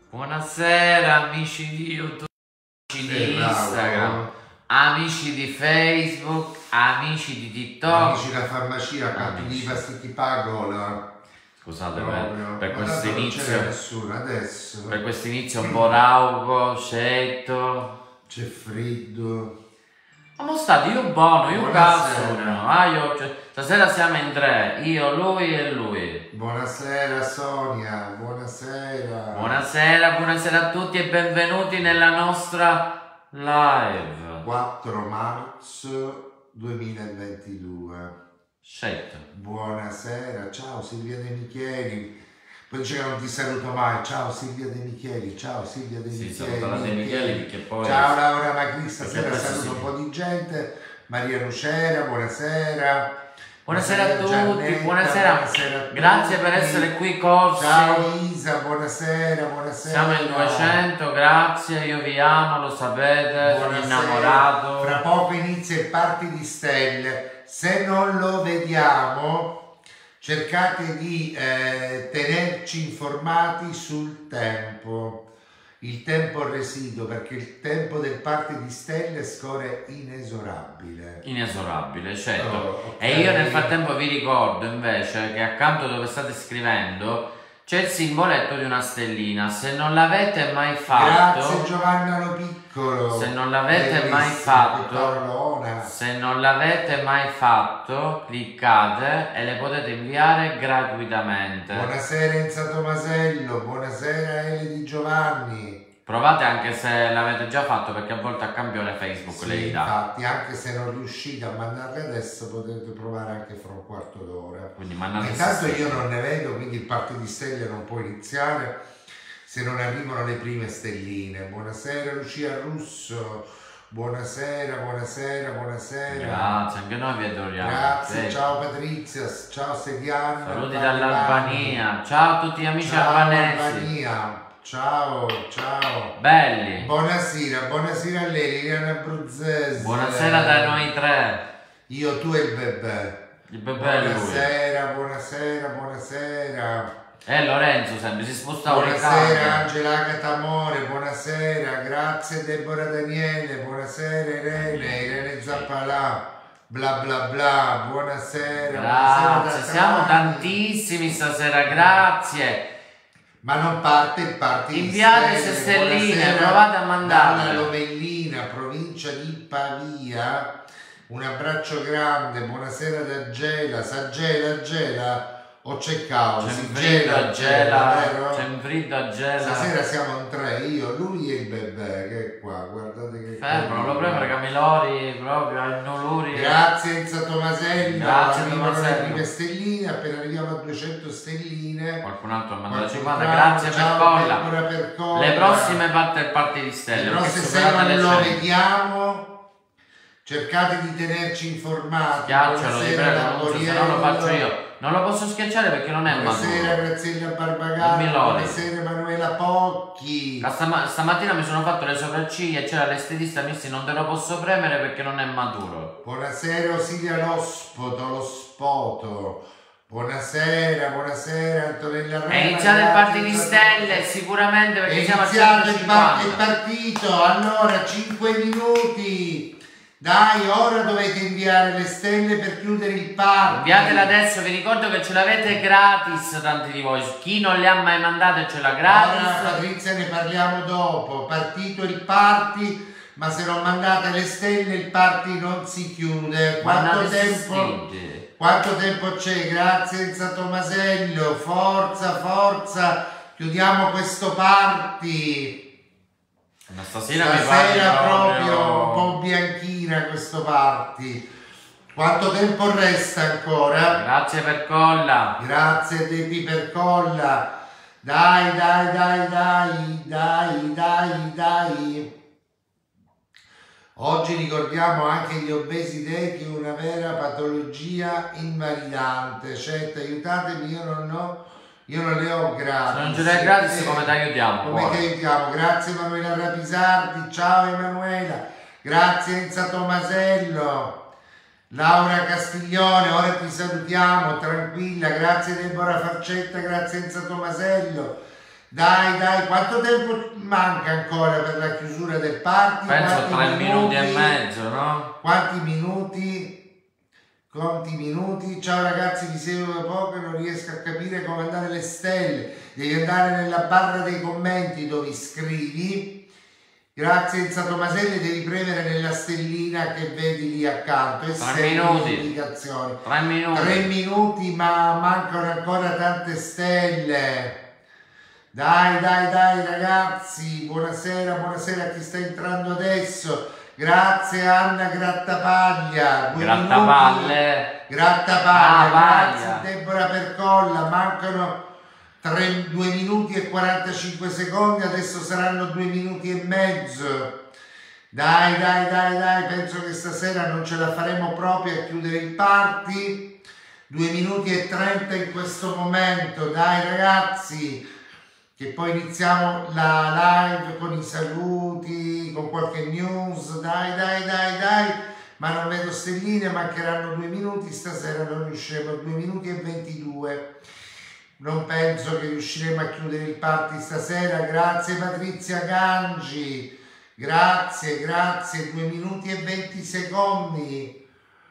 Buonasera amici di YouTube, amici di Instagram, amici di Facebook, amici di TikTok, amici della farmacia, campi di pasticchi pagola. Scusate per questo inizio, adesso. Per questo inizio un po' rauco, scetto. C'è freddo. Siamo stati io buono, io cazzo. Stasera siamo in tre, io, lui e lui. Buonasera Sonia, buonasera. Buonasera a tutti e benvenuti nella nostra live. 4 marzo 2022. Scelto. Buonasera, ciao Silvia De Micheli. Poi dice che non ti saluto mai. Ciao Silvia De Micheli, ciao Silvia De Micheli. Saluta la De Micheli perché poi... Ciao Laura Macri, stasera saluto un po' di gente. Maria Lucera, buonasera. Buonasera a tutti, Giannetta, buonasera a tutti. Grazie per essere qui corsi. Ciao Isa, buonasera. Siamo in 200, grazie, io vi amo, lo sapete, sono innamorato. Fra poco inizia il Party di Stelle. Se non lo vediamo, cercate di tenerci informati sul tempo. Il tempo residuo, perché il tempo del Party di Stelle scorre inesorabile. Inesorabile, certo. Okay. E io nel frattempo vi ricordo invece che accanto dove state scrivendo c'è il simboletto di una stellina. Se non l'avete mai fatto... Grazie Giovanna Lo Piccolo. Se non l'avete mai fatto, cliccate e le potete inviare gratuitamente. Buonasera Enza Tomasello, buonasera Eli Di Giovanni. Provate anche se l'avete già fatto, perché a volte a campione Facebook le dà. Infatti, anche se non riuscite a mandarle adesso, potete provare anche fra un quarto d'ora. Quindi mandate. Intanto io non ne vedo, quindi il Party di Stelle non può iniziare se non arrivano le prime stelline. Buonasera Lucia Russo, buonasera. Grazie, anche noi vi adoriamo. Grazie, ciao Patrizia, ciao Sediana. Saluti dall'Albania, ciao a tutti gli amici albanesi. Albania. Ciao. Belli. Buonasera a lei, Liliana Abruzzese. Buonasera da noi tre. Io, tu e il bebè. Il bebè Buonasera. Lorenzo sempre, si sposta un Buonasera Angela Catamore, buonasera. Grazie Deborah Daniele, buonasera Irene Zappalà. Bla bla bla, buonasera. Grazie, siamo tantissimi stasera, grazie. Ma non parte il Party. Inviate queste stelline, provate a mandarle. Dalla Lovellina, provincia di Pavia, un abbraccio grande, buonasera da Gela, Gela, o c'è caos? C'è Gela. Stasera siamo in tre, io, lui e il bebè, che è qua, guardate che... Fermo, lo prendo perché Camilori proprio ha nolori. Grazie Enza Tomasello, grazie arrivano Tomasello. le prime stelline, appena arriviamo a 200 stelline. Qualcun altro ha mandato 50, grazie per Colla. Le prossime parte del Party di Stelle. Però se non lo vediamo, cercate di tenerci informati. Schiaccialo, vi prego, se no lo faccio io. Non lo posso schiacciare perché non è maturo. Buonasera Graziella Barbagallo, buonasera Emanuela Pocchi. Stamattina mi sono fatto le sopracciglia e c'era l'estetista, mi disse non te lo posso premere perché non è maturo. Buonasera Osilia lo spoto. Buonasera Antonella Roma. È iniziato il Party di Stelle sicuramente perché siamo a 150. È partito, allora 5 minuti. Dai, ora dovete inviare le stelle per chiudere il party. Inviatele adesso, vi ricordo che ce l'avete gratis, tanti di voi. Chi non le ha mai mandate ce l'ha gratis. Ora Patrizia ne parliamo dopo. Partito il party, ma se non mandate le stelle il party non si chiude. Quanto tempo c'è? Grazie Enza Tomasello, forza. Chiudiamo questo party. Stasera proprio un po' bianchina questo party. Quanto tempo resta ancora? Grazie per Colla. Grazie Depi per Colla. Dai. Oggi ricordiamo anche gli obesi dei, una vera patologia invalidante. Certo, aiutatemi, io non le ho gratis. Se non ce l'hai gratis come ti aiutiamo? Grazie Emanuela Rapisardi, ciao Emanuela. Grazie Enza Tomasello. Laura Castiglione, ora ti salutiamo, tranquilla. Grazie Deborah Farcetta, grazie Enza Tomasello. Dai, quanto tempo manca ancora per la chiusura del party? Penso 3 minuti e mezzo, no? Quanti minuti? Quanti minuti? Ciao ragazzi, vi seguo da poco e non riesco a capire come andare le stelle. Devi andare nella barra dei commenti dove scrivi. Grazie Enza Tomaselli, devi premere nella stellina che vedi lì accanto e 3 minuti. Indicazioni. 3 minuti. 3 minuti, ma mancano ancora tante stelle. Dai ragazzi, buonasera a chi sta entrando adesso. Grazie Anna Grattapaglia. Grattapalle. Grazie Deborah Percolla, mancano 2 minuti e 45 secondi, adesso saranno 2 minuti e mezzo. Dai, penso che stasera non ce la faremo proprio a chiudere il party. 2 minuti e 30 in questo momento, dai ragazzi, che poi iniziamo la live con i saluti, con qualche news, dai, ma non vedo stelline, mancheranno 2 minuti, stasera non riusciremo, 2 minuti e 22. Non penso che riusciremo a chiudere il party stasera. Grazie Patrizia Gangi, grazie, 2 minuti e 20 secondi.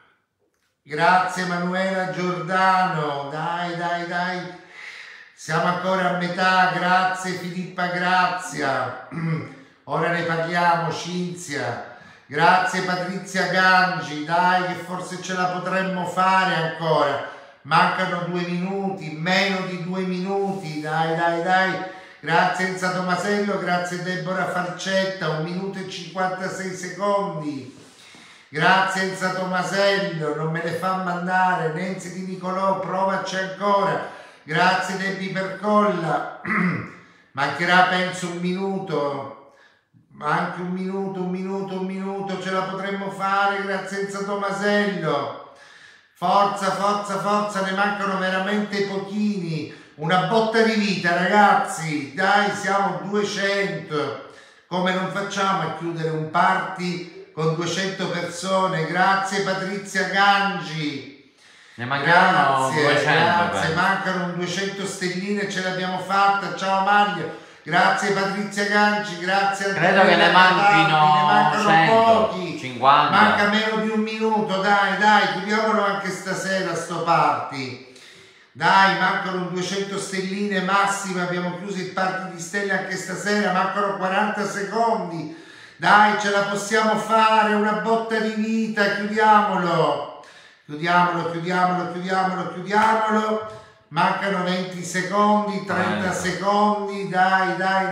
Grazie Manuela Giordano, dai. Siamo ancora a metà, grazie Filippa Grazia. Ora ne parliamo, Cinzia. Grazie Patrizia Gangi, dai che forse ce la potremmo fare ancora. Mancano 2 minuti, meno di 2 minuti, dai. Grazie Enza Tomasello, grazie Deborah Farcetta, 1 minuto e 56 secondi. Grazie Enza Tomasello, non me le fa mandare. Nenzi Di Nicolò, provaci ancora. Grazie Debbie Percolla. Mancherà penso 1 minuto. Anche 1 minuto, ce la potremmo fare. Grazie Enza Tomasello. Forza, ne mancano veramente pochini. Una botta di vita ragazzi, dai, siamo 200. Come non facciamo a chiudere un party con 200 persone? Grazie Patrizia Gangi. Ne mancano 200. Grazie, mancano 200 stelline, ce l'abbiamo fatta. Ciao Maglio. Grazie Patrizia Ganci, grazie a Credo che ne mancano 100, pochi. 50. Manca meno di 1 minuto, dai, chiudiamolo anche stasera sto party. Dai, mancano 200 stelline massime, abbiamo chiuso il party di stelle anche stasera, mancano 40 secondi. Dai, ce la possiamo fare, una botta di vita, chiudiamolo. Mancano 20 secondi, 30 secondi, dai.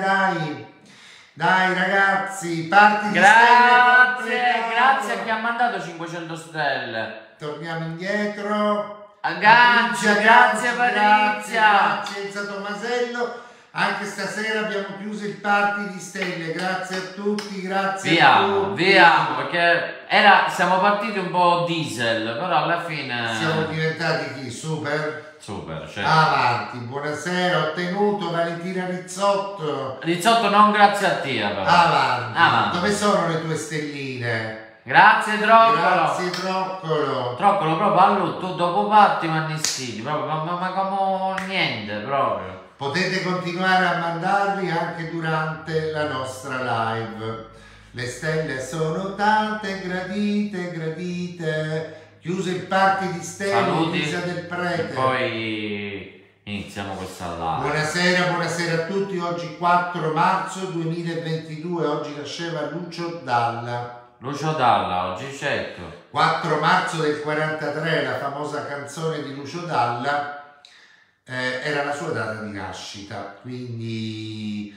Dai ragazzi, parti di stelle. Grazie a chi ha mandato 500 stelle. Torniamo indietro. Aggancia, grazie Patrizia. Grazie Enza Tomasello. Anche stasera abbiamo chiuso il party di stelle, grazie a tutti, grazie a tutti. Via, perché siamo partiti un po' diesel, però alla fine... Siamo diventati chi? Super, certo. Avanti, buonasera, ho tenuto Valentina Rizzotto. Rizzotto non grazie a te, però. Avanti. Dove sono le tue stelline? Grazie Troccolo. Grazie Troccolo. Troccolo proprio tu dopo parti mi annistiti, proprio, ma come niente proprio. Potete continuare a mandarli anche durante la nostra live. Le stelle sono tante, gradite. Chiuso il party di stelle, Elisa del Prete. E poi iniziamo questa live. Buonasera a tutti. Oggi 4 marzo 2022. Oggi nasceva Lucio Dalla. Oggi certo. 4 marzo del 43, la famosa canzone di Lucio Dalla. Era la sua data di nascita, quindi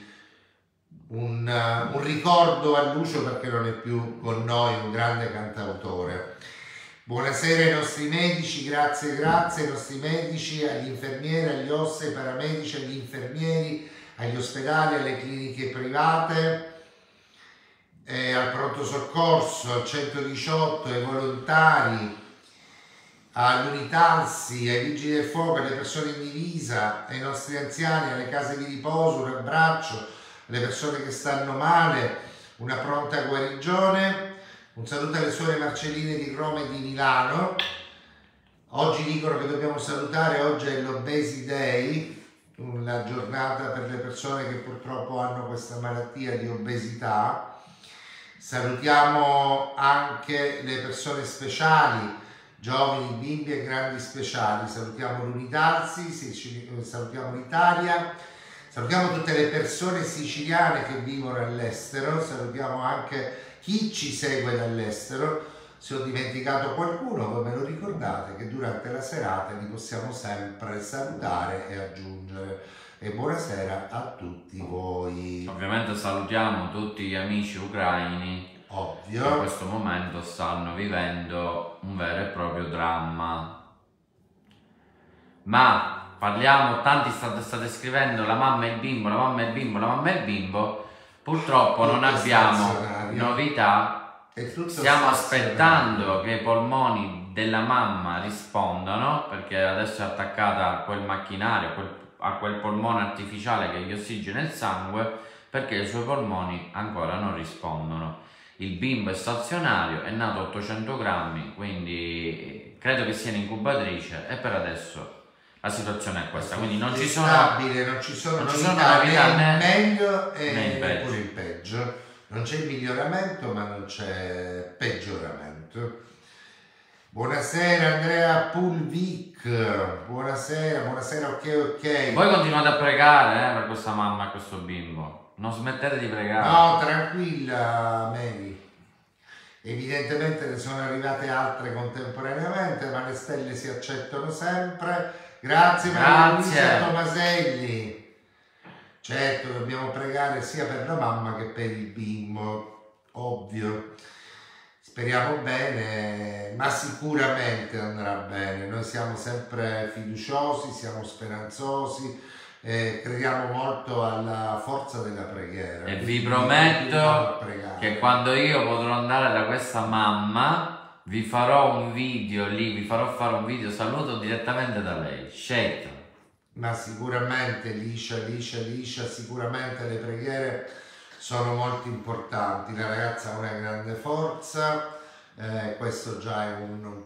un ricordo a Lucio perché non è più con noi, un grande cantautore. Buonasera ai nostri medici, grazie ai nostri medici, agli infermieri, agli OSS, ai paramedici, agli infermieri, agli ospedali, alle cliniche private, al pronto soccorso, al 118, ai volontari, all'Unitalsi, ai vigili del fuoco, alle persone in divisa, ai nostri anziani, alle case di riposo, un abbraccio, alle persone che stanno male, una pronta guarigione. Un saluto alle suore Marcelline di Roma e di Milano. Oggi dicono che dobbiamo salutare, oggi è l'Obesity Day, una giornata per le persone che purtroppo hanno questa malattia di obesità. Salutiamo anche le persone speciali, giovani, bimbi e grandi speciali. Salutiamo l'Unitalsi, salutiamo l'Italia, salutiamo tutte le persone siciliane che vivono all'estero, salutiamo anche chi ci segue dall'estero. Se ho dimenticato qualcuno, voi me lo ricordate che durante la serata li possiamo sempre salutare e aggiungere. E buonasera a tutti voi. Ovviamente salutiamo tutti gli amici ucraini. Ovvio. Che in questo momento stanno vivendo un vero e proprio dramma. Ma parliamo, tanti state scrivendo la mamma e il bimbo, la mamma e il bimbo, la mamma e il bimbo. Purtroppo non abbiamo novità. Stiamo aspettando che i polmoni della mamma rispondano, perché adesso è attaccata a quel macchinario, a quel polmone artificiale che gli ossigena il sangue, perché i suoi polmoni ancora non rispondono. Il bimbo è stazionario, è nato 800 grammi, quindi credo che sia in incubatrice e per adesso la situazione è questa. Quindi non ci sono novità, né meglio né pure il peggio. Non c'è miglioramento, ma non c'è peggioramento. Buonasera Andrea Pulvic, buonasera, ok. Voi continuate a pregare per questa mamma e questo bimbo, non smettete di pregare. No, tranquilla Mary. Evidentemente ne sono arrivate altre contemporaneamente, ma le stelle si accettano sempre. Grazie Maria Luisa Tomaselli. Certo, dobbiamo pregare sia per la mamma che per il bimbo, ovvio. Speriamo bene, ma sicuramente andrà bene. Noi siamo sempre fiduciosi, siamo speranzosi, crediamo molto alla forza della preghiera. E vi prometto che quando io potrò andare da questa mamma vi farò un video lì, vi farò fare un video saluto direttamente da lei, scelta. Ma sicuramente Liscia, sicuramente le preghiere sono molto importanti. La ragazza ha una grande forza, questo già è un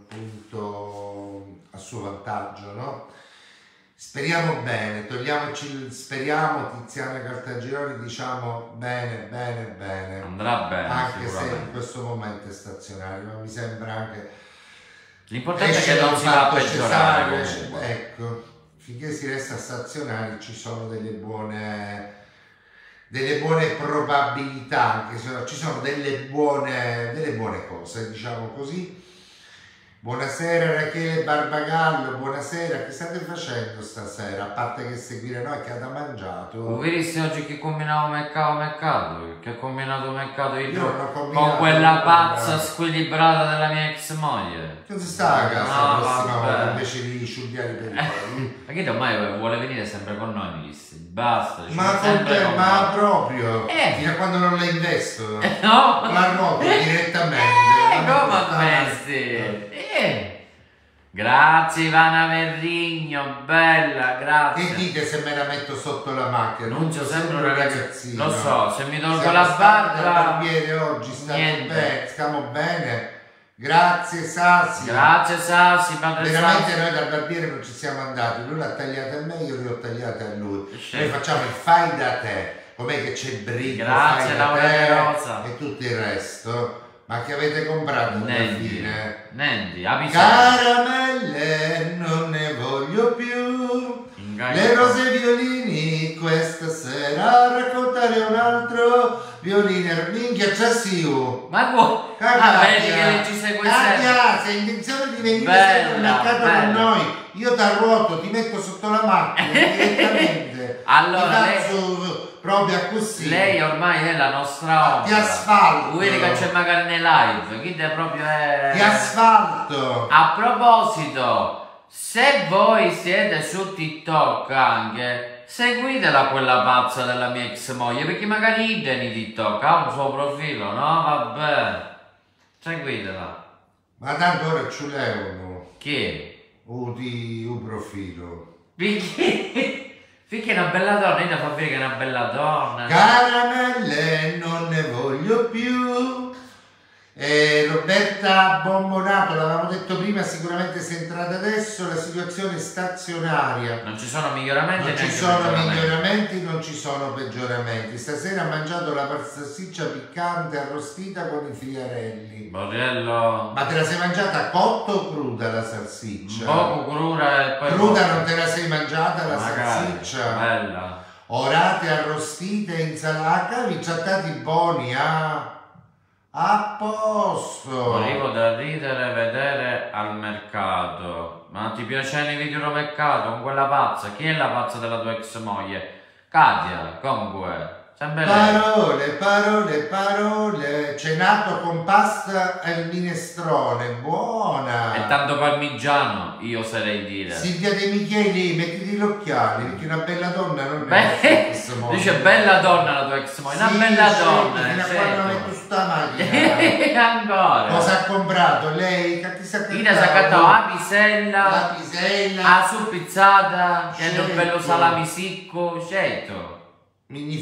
punto a suo vantaggio, no? Speriamo bene, speriamo, Tiziana Caltagironi, diciamo bene. Andrà bene, anche se in questo momento è stazionario, ma mi sembra anche... L'importante è che non si va a peggiorare. Ecco. Finché si resta stazionari ci sono delle buone probabilità, anche se ci sono delle buone cose, diciamo così. Buonasera Rachele Barbagallo, buonasera, che state facendo stasera? A parte che seguire noi, che avete mangiato? Ho visto oggi che combinavo mercato, che ha combinato mercato con quella pazza squilibrata della mia ex moglie. Che si sta a casa prossima volta invece di sciugliare per i poi? Ma che ormai vuole venire sempre con noi, mi disse, basta. Ma con te, ma proprio, fino a quando non la investo, no? La roba direttamente. Come pensi? Grazie Ivana Verrigno, bella, grazie. Che dite se me la metto sotto la macchina? Non c'è sempre un ragazzino. Lo so, se mi tolgo la barba. Oggi stiamo bene. Grazie Sassi. Grazie Sassi, padre veramente Sassi. Noi dal barbiere non ci siamo andati, lui l'ha tagliata a me, io le ho tagliate a lui. Noi facciamo il fai da te, com'è che c'è Bricco, grazie Laura Rosa e tutto il resto. Ma che avete comprato alla fine? Nendi, caramelle non ne voglio più. Le rose e violini questa sera a raccontare un altro violino. Minchia, c'è Siu. Ma vuoi? Vedi che ci segue sempre. Se hai intenzione di venire sempre al mercato con noi, io ti arruoto, ti metto sotto la macchina direttamente. Allora proprio così. Lei ormai è la nostra ombra. Ti asfalto. Vuoi che c'è magari nei live? Chi te proprio è... Ti asfalto. A proposito, se voi siete su TikTok anche, seguitela quella pazza della mia ex moglie, perché magari idem di TikTok ha un suo profilo, no? Vabbè. Seguitela. Ma tanto ora ci levano. Chi? Un profilo. Finché è una bella donna, io fa vedere che è una bella donna. Caramelle non ne voglio più. Roberta Roberta Bombonato, l'avevamo detto prima, sicuramente sei entrata adesso, la situazione è stazionaria. Non ci sono miglioramenti, non ci sono miglioramenti, non ci sono peggioramenti. Stasera ha mangiato la salsiccia piccante arrostita con i friarelli. Borrello. Ma te la sei mangiata cotta o cruda la salsiccia? Poco cruda e poi cruda non te la sei mangiata la salsiccia? Bella. Orate arrostite, insalata, vi trattati buoni, a posto. Arrivo da ridere e vedere al mercato. Ma ti piacciono i video al mercato con quella pazza? Chi è la pazza della tua ex moglie? Katia, comunque. Parole. Cenato con pasta e minestrone, buona. E tanto parmigiano, io oserei dire. Silvia De Micheli, mettiti gli occhiali, perché una bella donna non è ex moglie. Dice bella donna la tua ex moglie, una bella donna. Fino a quando la metto sta macchina. Ancora. Cosa ha comprato lei? Che ti sa Ina si ha accattato la pisella, la suppizzata, che è un bello salami secco, scelto. Mi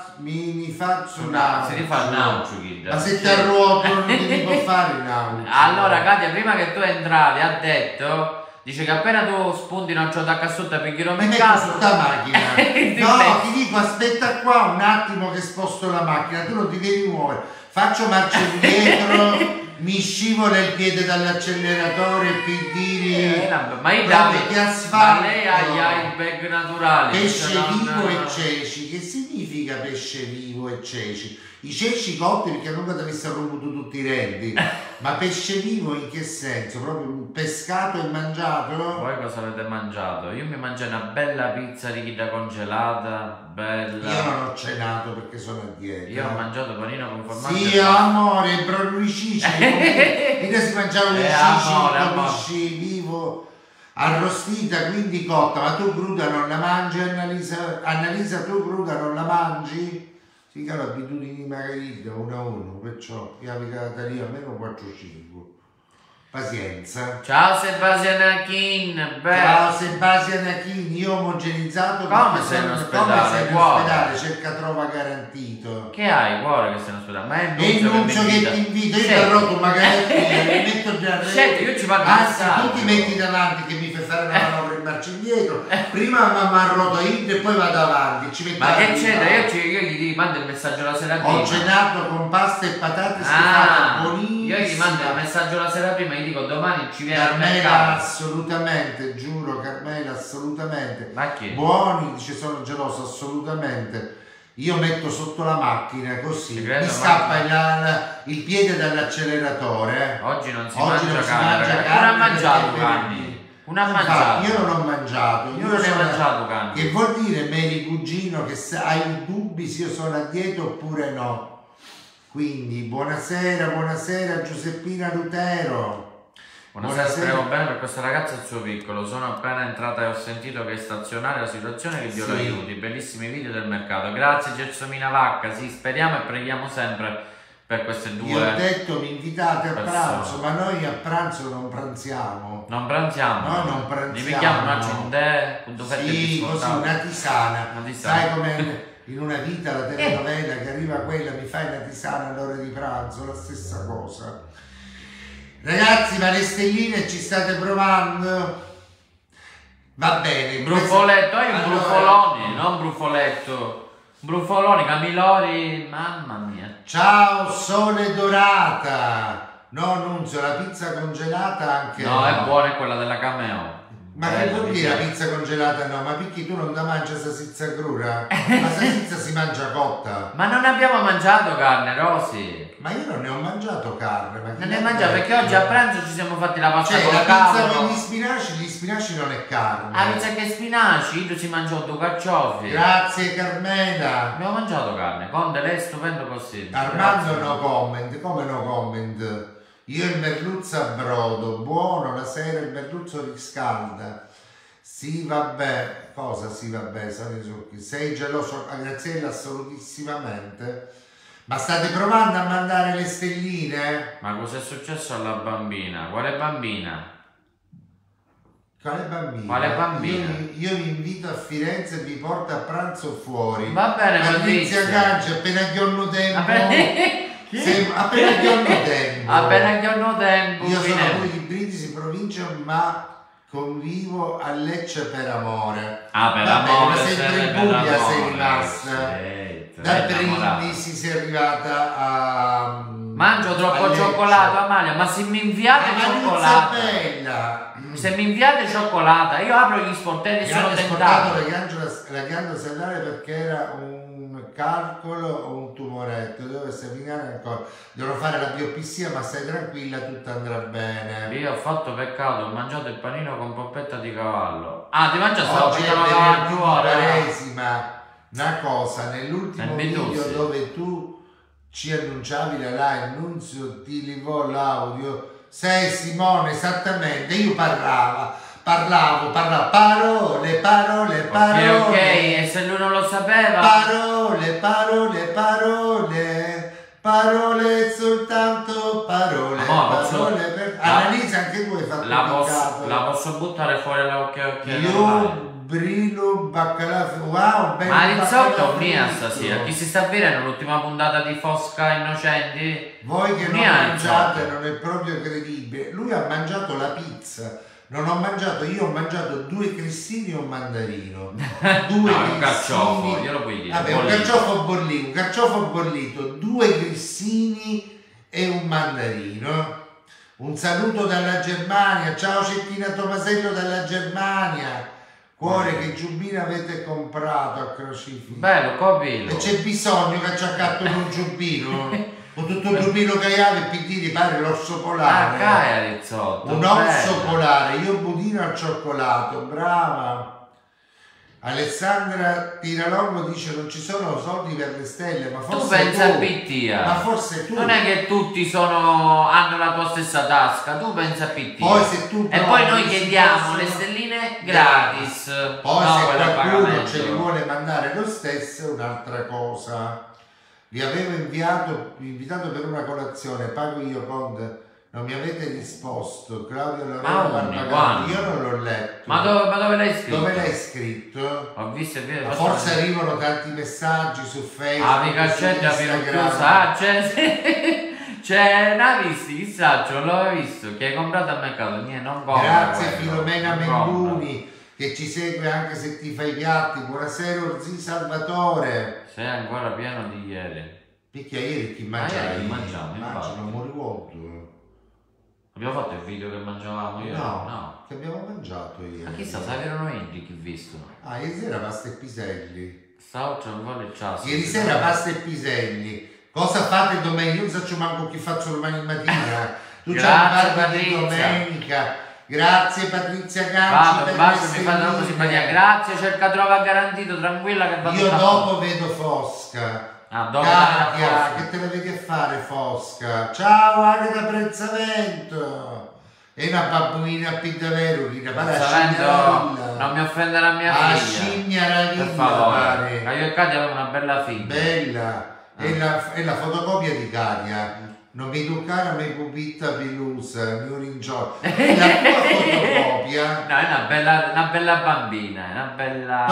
faccio un si rifà il naucio, ma se ti arruoto non ti può fare il naucio. Allora Katia, prima che tu entravi ha detto, dice che appena tu spunti non c'ho da cassotta per chilometraggio mi metto su sta macchina. No, ti dico aspetta qua un attimo che sposto la macchina, tu non ti devi muovere, faccio marcia indietro. Mi scivola il piede dall'acceleratore e pidiri. Ma io ma lei ha gli airbag naturali. Pesce vivo e ceci. Che significa pesce vivo e ceci? I ceci cotti perché non ti avessero romputo tutti i rendi. Ma pesce vivo in che senso? Proprio pescato e mangiato? Voi cosa avete mangiato? Io mi mangiai una bella pizza richita congelata, bella. Io non ho cenato perché sono a dieta. Io ho mangiato panino con formaggio. Sì, amore, proprio i cicci. Io si mangiavo i cicci vivo, arrostita, quindi cotta. Ma tu cruda non la mangi, Annalisa? Annalisa, tu cruda non la mangi? Sì, che ho abitudini magari da 1 a 1, perciò piavica lì almeno 4-5. Pazienza. Ciao Sebastian Achin. Ciao Sebastian Achin, io ho omogenizzato. Come sei in ospedale? Cerca trova garantito. Che hai cuore che sei in ospedale? Ma è il nunzio che ti invita, io ti ho rotto una garantia, mi metto già Senti, io ci vado. Anzi, tu ti metti davanti che mi fai fare una manovra in marcia indietro. Prima mi arroto io e poi vado avanti. Ci ma che c'è? Io gli mando il messaggio la sera prima. Ho cenato con pasta e patate stufate buonissime. Io gli mando il messaggio la sera prima. Dico domani ci viene al mercato. mercato. Assolutamente, giuro Carmela, assolutamente. Ma che? Buoni, dice sono geloso, assolutamente. Io metto sotto la macchina così, mi scappa il piede dall'acceleratore. Oggi non si mangia carne. Non ha mangiato carni. Non ha mangiato. Io non ho mangiato. Io non ho mangiato carne. Che vuol dire, Mary Cugino, che hai dubbi se io sono a dieta oppure no? Quindi buonasera Giuseppina Lutero. Buonasera, speriamo bene per questa ragazza e il suo piccolo. Sono appena entrata e ho sentito che è stazionaria la situazione, che Dio l'aiuti. Bellissimi video del mercato. Grazie Gelsomina Vacca, sì, speriamo e preghiamo sempre per queste due. Io ho detto mi invitate a pranzo, ma noi a pranzo non pranziamo. Non pranziamo? No, non pranziamo. Li mettiamo una cendè, con due fette di così, una tisana. Sai come in una vita la telenovela che arriva quella, mi fai una tisana all'ora di pranzo, la stessa cosa. Ragazzi, ma le stelline ci state provando? Va bene. Brufoletto, hai un brufolone, non brufoletto. Brufoloni, Camilori, mamma mia. Ciao Sole Dorata. No, Nunzio, la pizza congelata anche. No, è buona quella della Cameo. Ma che vuol dire la pizza congelata? No, ma perché tu non la mangi salsiccia crura? La salsiccia si mangia cotta. Ma non abbiamo mangiato carne, Rosy. Ma io non ne ho mangiato carne. Ma non ne hai mangiato perché oggi a pranzo ci siamo fatti la pasta con la cavolo. pizza con gli spinaci non è carne. La pizza che spinaci, tu si mangiò due carciofi. Grazie Carmela. Abbiamo mangiato carne, Conte, lei è stupendo così. Armando no comment, come no comment? Io il merluzzo a brodo, buono, la sera il merluzzo riscalda. Sì, vabbè, cosa sì, vabbè, sei geloso, Graziella, assolutissimamente. Ma state provando a mandare le stelline? Ma cos'è successo alla bambina? Quale bambina? Quale bambina? Quale bambina? Io vi invito a Firenze e vi porto a pranzo fuori. Va bene, Patrizia Gaggi, appena che ho tempo. Appena che ho tempo. Appena che ho tempo. Io sono poi di Brindisi provincia, ma convivo a Lecce per amore. Per amore. Ma sempre in Puglia sei rimasta. Da Brindisi sei arrivata a... Mangio troppo cioccolato, Amalia, ma se mi inviate cioccolata... bella! Se mi inviate cioccolata, io apro gli sportelli e sono tentato. La ghiandola salare perché era un calcolo o un tumoretto, dove seminare ancora. Devo fare la biopsia, ma stai tranquilla, tutto andrà bene. Io ho fatto peccato, ho mangiato il panino con poppetta di cavallo. Ti mangia sta Oggi poppetta di cavallo? Una cosa, nell'ultimo video dove tu ci annunciavi la live, Nunzio ti livò l'audio, sei Simone, esattamente, io parlavo, parole, ok, e se lui non lo sapeva? Parole, soltanto parole. Annalisa, anche tu hai fatto la posso buttare fuori l'occhio? Io brillo baccalà, wow, bello. Ma risotto mia stasera, chi si sta vedendo l'ultima puntata di Fosca Innocenti? Voi che non mangiate, non è proprio credibile. Lui ha mangiato la pizza. Non ho mangiato, io ho mangiato 2 cristini e un mandarino. 2 un carciofo, io lo puoi dire. Vabbè, un carciofo bollito, 2 cristini e un mandarino. Un saluto dalla Germania, ciao Cettina Tomasello dalla Germania. Cuore, che giubbino avete comprato a Crocifisso? Bello, capito. E c'è bisogno che ci accatto un giubbino? Con tutto il giubbino che hai e pidini pare l'orso polare. Un orso polare, io budino al cioccolato, brava. Alessandra Tiralongo dice non ci sono soldi per le stelle, ma forse tu pensa a Pittia. Ma forse tu. Non è che tutti hanno la tua stessa tasca, tu pensa a Pittia. Poi se tu e poi noi chiediamo le stelline gratis. Poi se qualcuno ce li vuole mandare lo stesso è un'altra cosa. Vi avevo invitato per una colazione, pago io Conte, non mi avete risposto. Claudio Lorenzo, io non l'ho letto. Ma dove l'hai scritto? Dove l'hai scritto? Ho visto forse arrivano tanti messaggi su Facebook, mica c'è già n'ha visti, chissà, non l'ho visto, che hai comprato al mercato, niente, non compra. Grazie Filomena Menduni, che ci segue anche se ti fai i piatti. Buonasera Orzi Salvatore. Sei ancora pieno di ieri. Perché ieri chi mangiavi? Mangiano morivolto. Abbiamo fatto il video che mangiavamo ieri? No. Che abbiamo mangiato ieri? Ma chissà, sapevano entri chi visto? Ieri sera pasta e piselli. Ieri sera pasta e piselli. Cosa fate domenica? Io non so manco chi faccio domani mattina. Tu c'hai di domenica. Grazie Patrizia Ganci. Mi fa troppo simpatia. Grazie, cerca trova garantito, tranquilla che vado. Io dopo vedo Fosca. Katia, che te la vedi a fare Fosca? Ciao anche da Prezzavento. E una babbuina a davvero, non mi offenderà mia figlia. Scimmia Ravilla, per favore. Io e Katia avevo una bella figlia. Bella. È la fotocopia di Katia. Non mi toccare a me pupitta pelusa, mi ringiò. La tua fotocopia. No, è una bella bambina, è una bella.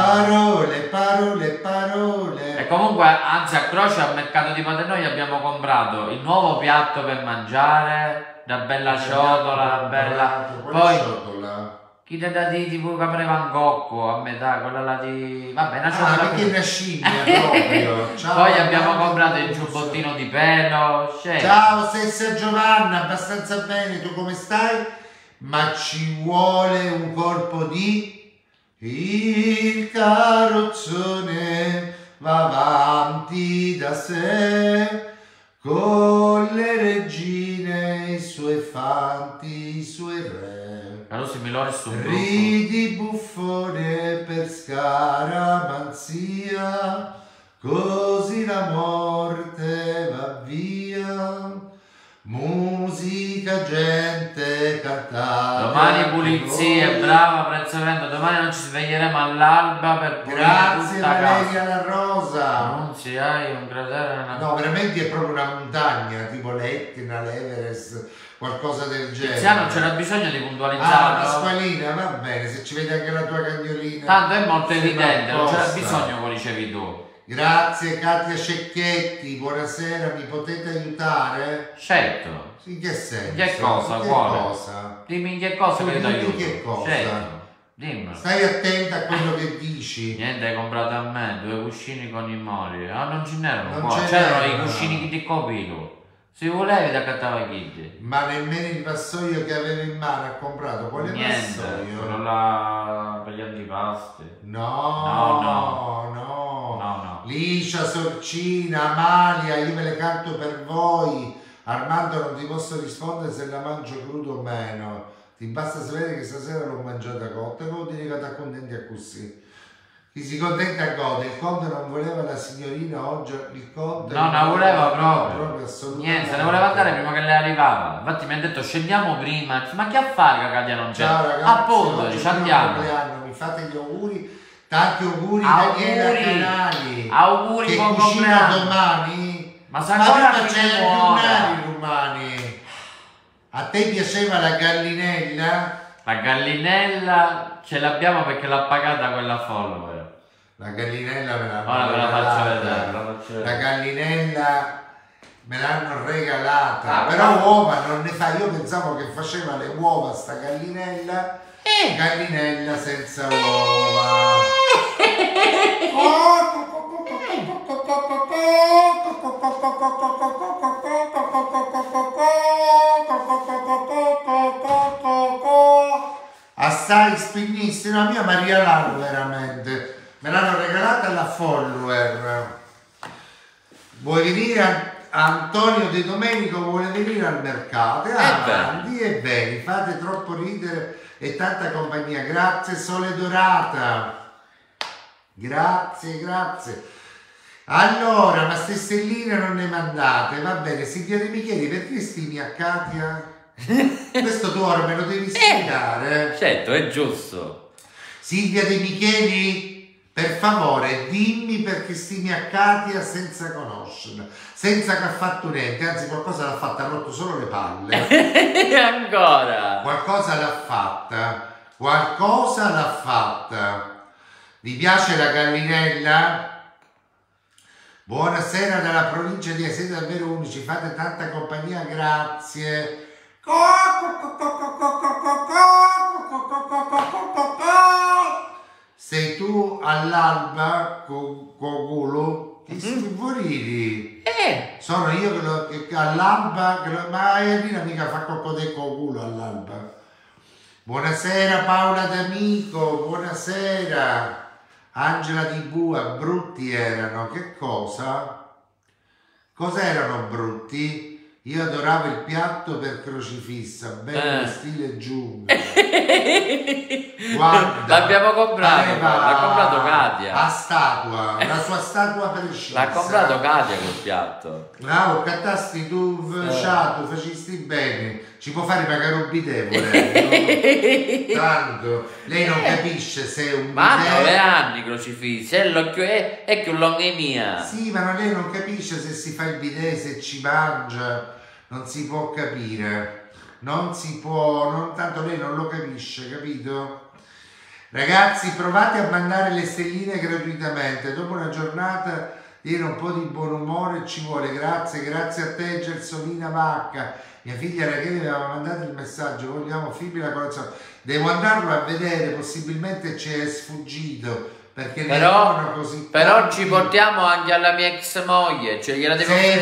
Parole. E comunque, anzi, a Croce al mercato di Paternò abbiamo comprato il nuovo piatto per mangiare, la bella ciotola, la bella. Poi ciotola. Chi ti dà di tipo Capre Van Gogh a metà, quella là di. Vabbè, una ciotola. Perché è una scimmia proprio. Ciao, poi abbiamo comprato il giubbottino di pelo. Ciao stessa Giovanna, abbastanza bene, tu come stai? Ma ci vuole un colpo di. Il carrozzone va avanti da sé, con le regine, i suoi fanti, i suoi re. Ridi buffone per scaramanzia, così la morte va via. Musica, gente, cantare. Domani pulizie, brava Prezzavento. Domani non ci sveglieremo all'alba per pulire grazie tutta Valeria casa. La Rosa. Non ci hai un cratere nella. No, veramente è proprio una montagna, tipo l'Etna, l'Everest, qualcosa del genere. Tiziano, c'era bisogno di puntualizzare. Pasqualina, va bene, se ci vedi anche la tua cagnolina. Tanto è molto evidente, non c'era bisogno come dicevi tu. Grazie Katia Cecchietti, buonasera, mi potete aiutare? Certo. In che senso? Che cosa, cuore? Dimmi in che cosa che ti aiuto. Che cosa? Certo. Dimmelo. Stai attenta a quello che dici. Niente, hai comprato a me 2 cuscini con i mori. Ah, non ce n'erano Non qua. ce C'erano n'erano. i cuscini che ti copilo. Se volevi da cattava Kid. Ma nemmeno il vassoio che avevo in mano ha comprato. Quale Niente, vassoio? quello là per gli antipasti. No. Licia, Sorcina, Amalia, io me le canto per voi. Armando, non ti posso rispondere se la mangio crudo o meno. Ti basta sapere che stasera l'ho mangiata cotta e voi dire che ti accontenti a così. Chi si contenta gode. Il conte non voleva la signorina oggi, il conte No, non voleva proprio. assolutamente. Niente, se ne voleva andare prima che lei arrivava. Infatti mi ha detto scendiamo prima. Ma che affare che Katia non c'è? Ciao ragazzi, Appunto, oggi ci è il mio andiamo. compleanno, mi fate gli auguri. Tanti auguri Daniela Canali. Auguri, che buon cucina compleanno. Domani. Ma sa ancora prima che c'erano ne gli muore. umani romani. A te piaceva la gallinella? La gallinella ce l'abbiamo perché l'ha pagata quella follower. La gallinella me l'hanno Ora ve la faccio regalata. vedere. La gallinella me l'hanno regalata. Ah, però no. uova non ne fa. Io pensavo che faceva le uova sta gallinella. Gallinella senza uova. Assai spignissima, mia Maria Lano veramente. Me l'hanno regalata alla follower. Vuoi venire Antonio De Domenico vuole venire al mercato? Avanti e bene, fate troppo ridere e tanta compagnia. Grazie Sole Dorata. Grazie. Allora, ma ste stelline non ne mandate, va bene. Silvia De Micheli, perché stimi a Katia? Questo tu ora me lo devi spiegare. Certo, è giusto. Silvia De Micheli, per favore, dimmi perché stimi a Katia senza conoscerla, senza che ha fatto niente, anzi qualcosa l'ha fatta, ha rotto solo le palle. Ancora. Qualcosa l'ha fatta. Vi piace la gallinella? Buonasera dalla provincia di Siete davvero unici, fate tanta compagnia, grazie. Sei tu all'alba con culo? Che schifuriti? Sono io che all'alba, ma Irina mica fa coccodeco culo all'alba. Buonasera Paola D'Amico, buonasera. Angela Di Bua, brutti erano, che cosa? Cos'erano brutti? Io adoravo il piatto per crocifissa, bello stile giungla. Guarda, l'abbiamo comprato, l'ha comprato Katia. A statua, la sua statua precisa. L'ha comprato Katia quel piatto. Bravo, cattasti tu, sciato, facisti bene. Ci può fare pagare un bidet, volendo. Tanto, lei non capisce se è un bidet. Ma 9 anni crocifissi, è che un mia. Sì, ma lei non capisce se si fa il bidet, se ci mangia, non si può capire. Non si può, tanto lei non lo capisce, capito? Ragazzi, provate a mandare le stelline gratuitamente. Dopo una giornata di un po' di buon umore ci vuole. Grazie a te Gelsomina Vacca. Mia figlia Rachele mi aveva mandato il messaggio, vogliamo film la colazione. Devo andarlo a vedere, possibilmente ci è sfuggito. Perché così però ci portiamo anche alla mia ex moglie, cioè glielo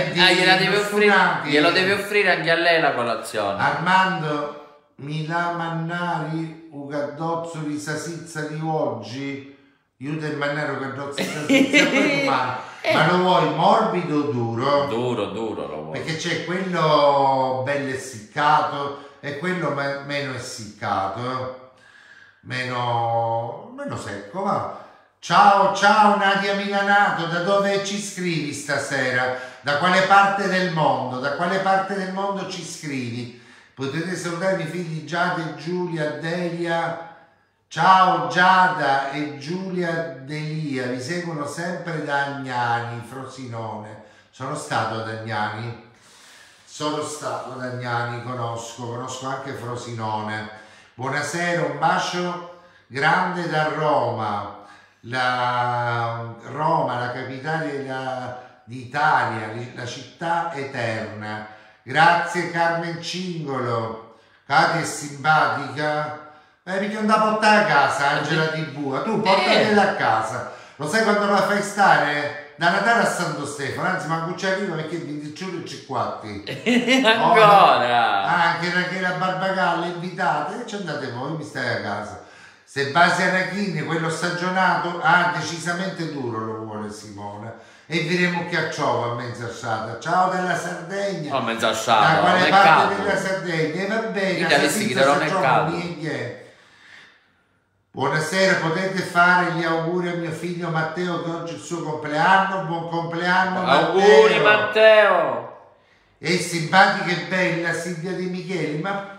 devi offrire anche a lei la colazione. Armando, mi la mannari ugaddozzo di sasizza di oggi? Io te mannaro ugaddozzo di sasizza ma lo vuoi morbido o duro? Duro lo vuoi. Perché c'è quello bello essiccato e quello meno essiccato, meno secco, va. Ciao Nadia Milanato, da dove ci scrivi stasera? Da quale parte del mondo? Ci scrivi? Potete salutare i miei figli Giada e Giulia, Delia. Ciao Giada e Giulia Delia, vi seguono sempre da Agnani, Frosinone. Sono stato ad Agnani, conosco anche Frosinone. Buonasera, un bacio grande da Roma. Roma, la capitale d'Italia, la città eterna. Grazie Carmen Cingolo. Katia è simpatica. Perché non da portare a casa Angela Di Bua, tu portatela a casa, lo sai quando la fai stare? Da Natale a Santo Stefano, anzi ma ci arriva perché il 25 c'è quatti. Ancora! Anche perché la Barbacalla invitate, ci andate voi, mi stai a casa. Sebastiano Arachini, quello stagionato, decisamente duro lo vuole Simona. E vedremo che a Ciova a Mezzasciata. Ciao dalla Sardegna. Oh, Mezzasciata. Da quale parte della Sardegna? E va bene, buonasera, potete fare gli auguri a mio figlio Matteo che oggi è il suo compleanno. Buon compleanno Matteo. Auguri Matteo. E simpatica e bella Silvia De Micheli, ma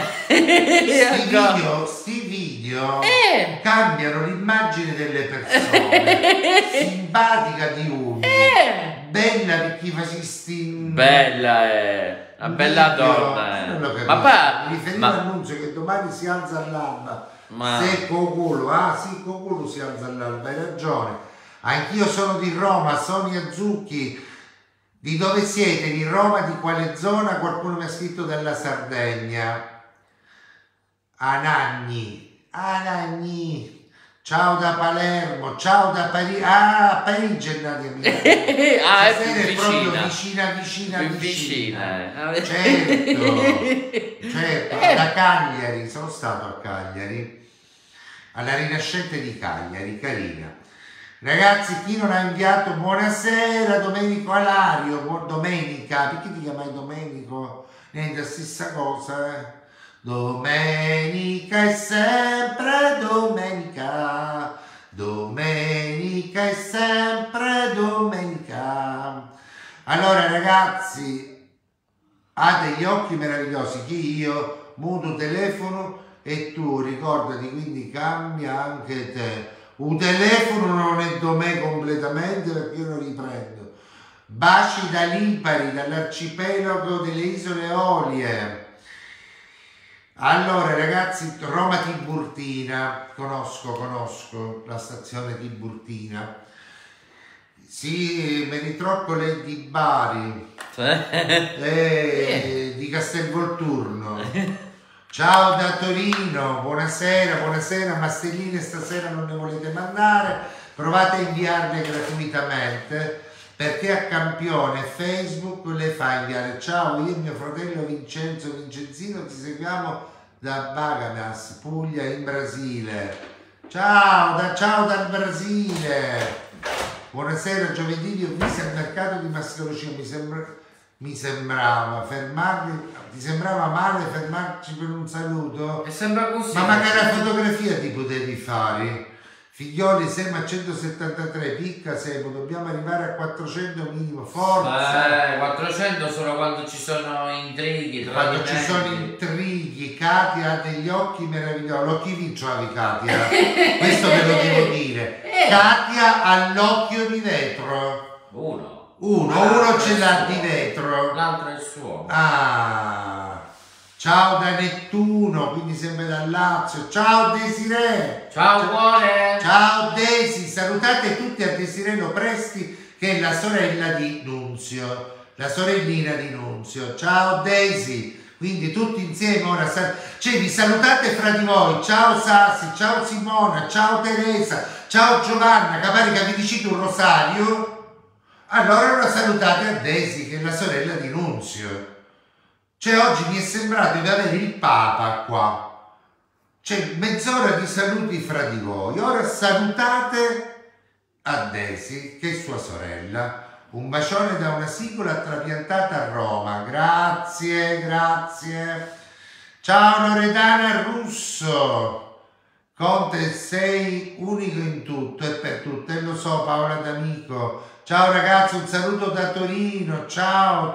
sti video cambiano l'immagine delle persone. Simpatica di uno, bella perché facesti bella è una bella donna. Ma mi riferivo all'annuncio che domani si alza all'alba. Se Cocolo, sì, Cocolo si alza all'alba, hai ragione. Anch'io sono di Roma, Sonia Zucchi. Di dove siete? Di Roma, di quale zona? Qualcuno mi ha scritto della Sardegna. Anagni. Ciao da Palermo, ciao da Parigi. Parigi è andata a è proprio vicina. Certo, da Cagliari, sono stato a Cagliari, alla Rinascente di Cagliari, carina. Ragazzi, chi non ha inviato buonasera, Domenico Alario, domenica, perché ti chiamai Domenico? Niente, la stessa cosa, Domenica è sempre domenica, domenica è sempre domenica. Allora ragazzi, ha degli occhi meravigliosi, che io muto telefono e tu ricordati, quindi cambia anche te. Un telefono non è da me completamente perché io lo riprendo. Baci da Lipari, dall'arcipelago delle Isole Eolie. Allora ragazzi, Roma Tiburtina, conosco la stazione Tiburtina. Sì, Meritroccole di Bari, di Castelvolturno. Ciao da Torino, buonasera, Mastelline stasera non ne volete mandare, provate a inviarle gratuitamente perché a Campione Facebook le fa inviare. Ciao, io e mio fratello Vincenzo Vincenzino ti seguiamo da Bagamas, Puglia in Brasile. Ciao dal Brasile. Buonasera, giovedì vi ho visto al mercato di Mascalocino, mi sembrava fermarvi. Ti sembrava male fermarci per un saluto? E sembra così. Ma magari la fotografia ti potevi fare. Figlioli, siamo a 173, picca Semo, dobbiamo arrivare a 400 minimo, forza! 400 solo quando ci sono intrighi. Quando ci sono intrighi, Katia ha degli occhi meravigliosi, l'occhio vinciovi Katia, questo ve lo devo dire. Katia ha l'occhio di vetro. Uno ce l'ha di vetro. L'altro è il suo. Ciao da Nettuno, quindi sempre dal Lazio. Ciao Desiree. Ciao cuore. Ciao Desi, salutate tutti a Desiree Lopresti che è la sorella di Nunzio, la sorellina di Nunzio. Ciao Desi, quindi tutti insieme ora, vi salutate fra di voi. Ciao Sassi, ciao Simona, ciao Teresa, ciao Giovanna, capare vi dicite un rosario? Allora ora salutate a Desi che è la sorella di Nunzio. Cioè oggi mi è sembrato di avere il Papa qua. C'è mezz'ora di saluti fra di voi. Ora salutate a Desi che è sua sorella. Un bacione da una sicola trapiantata a Roma. Grazie. Ciao Loredana Russo. Conte sei unico in tutto e per tutto. E lo so Paola D'Amico. Ciao ragazzi, un saluto da Torino, ciao.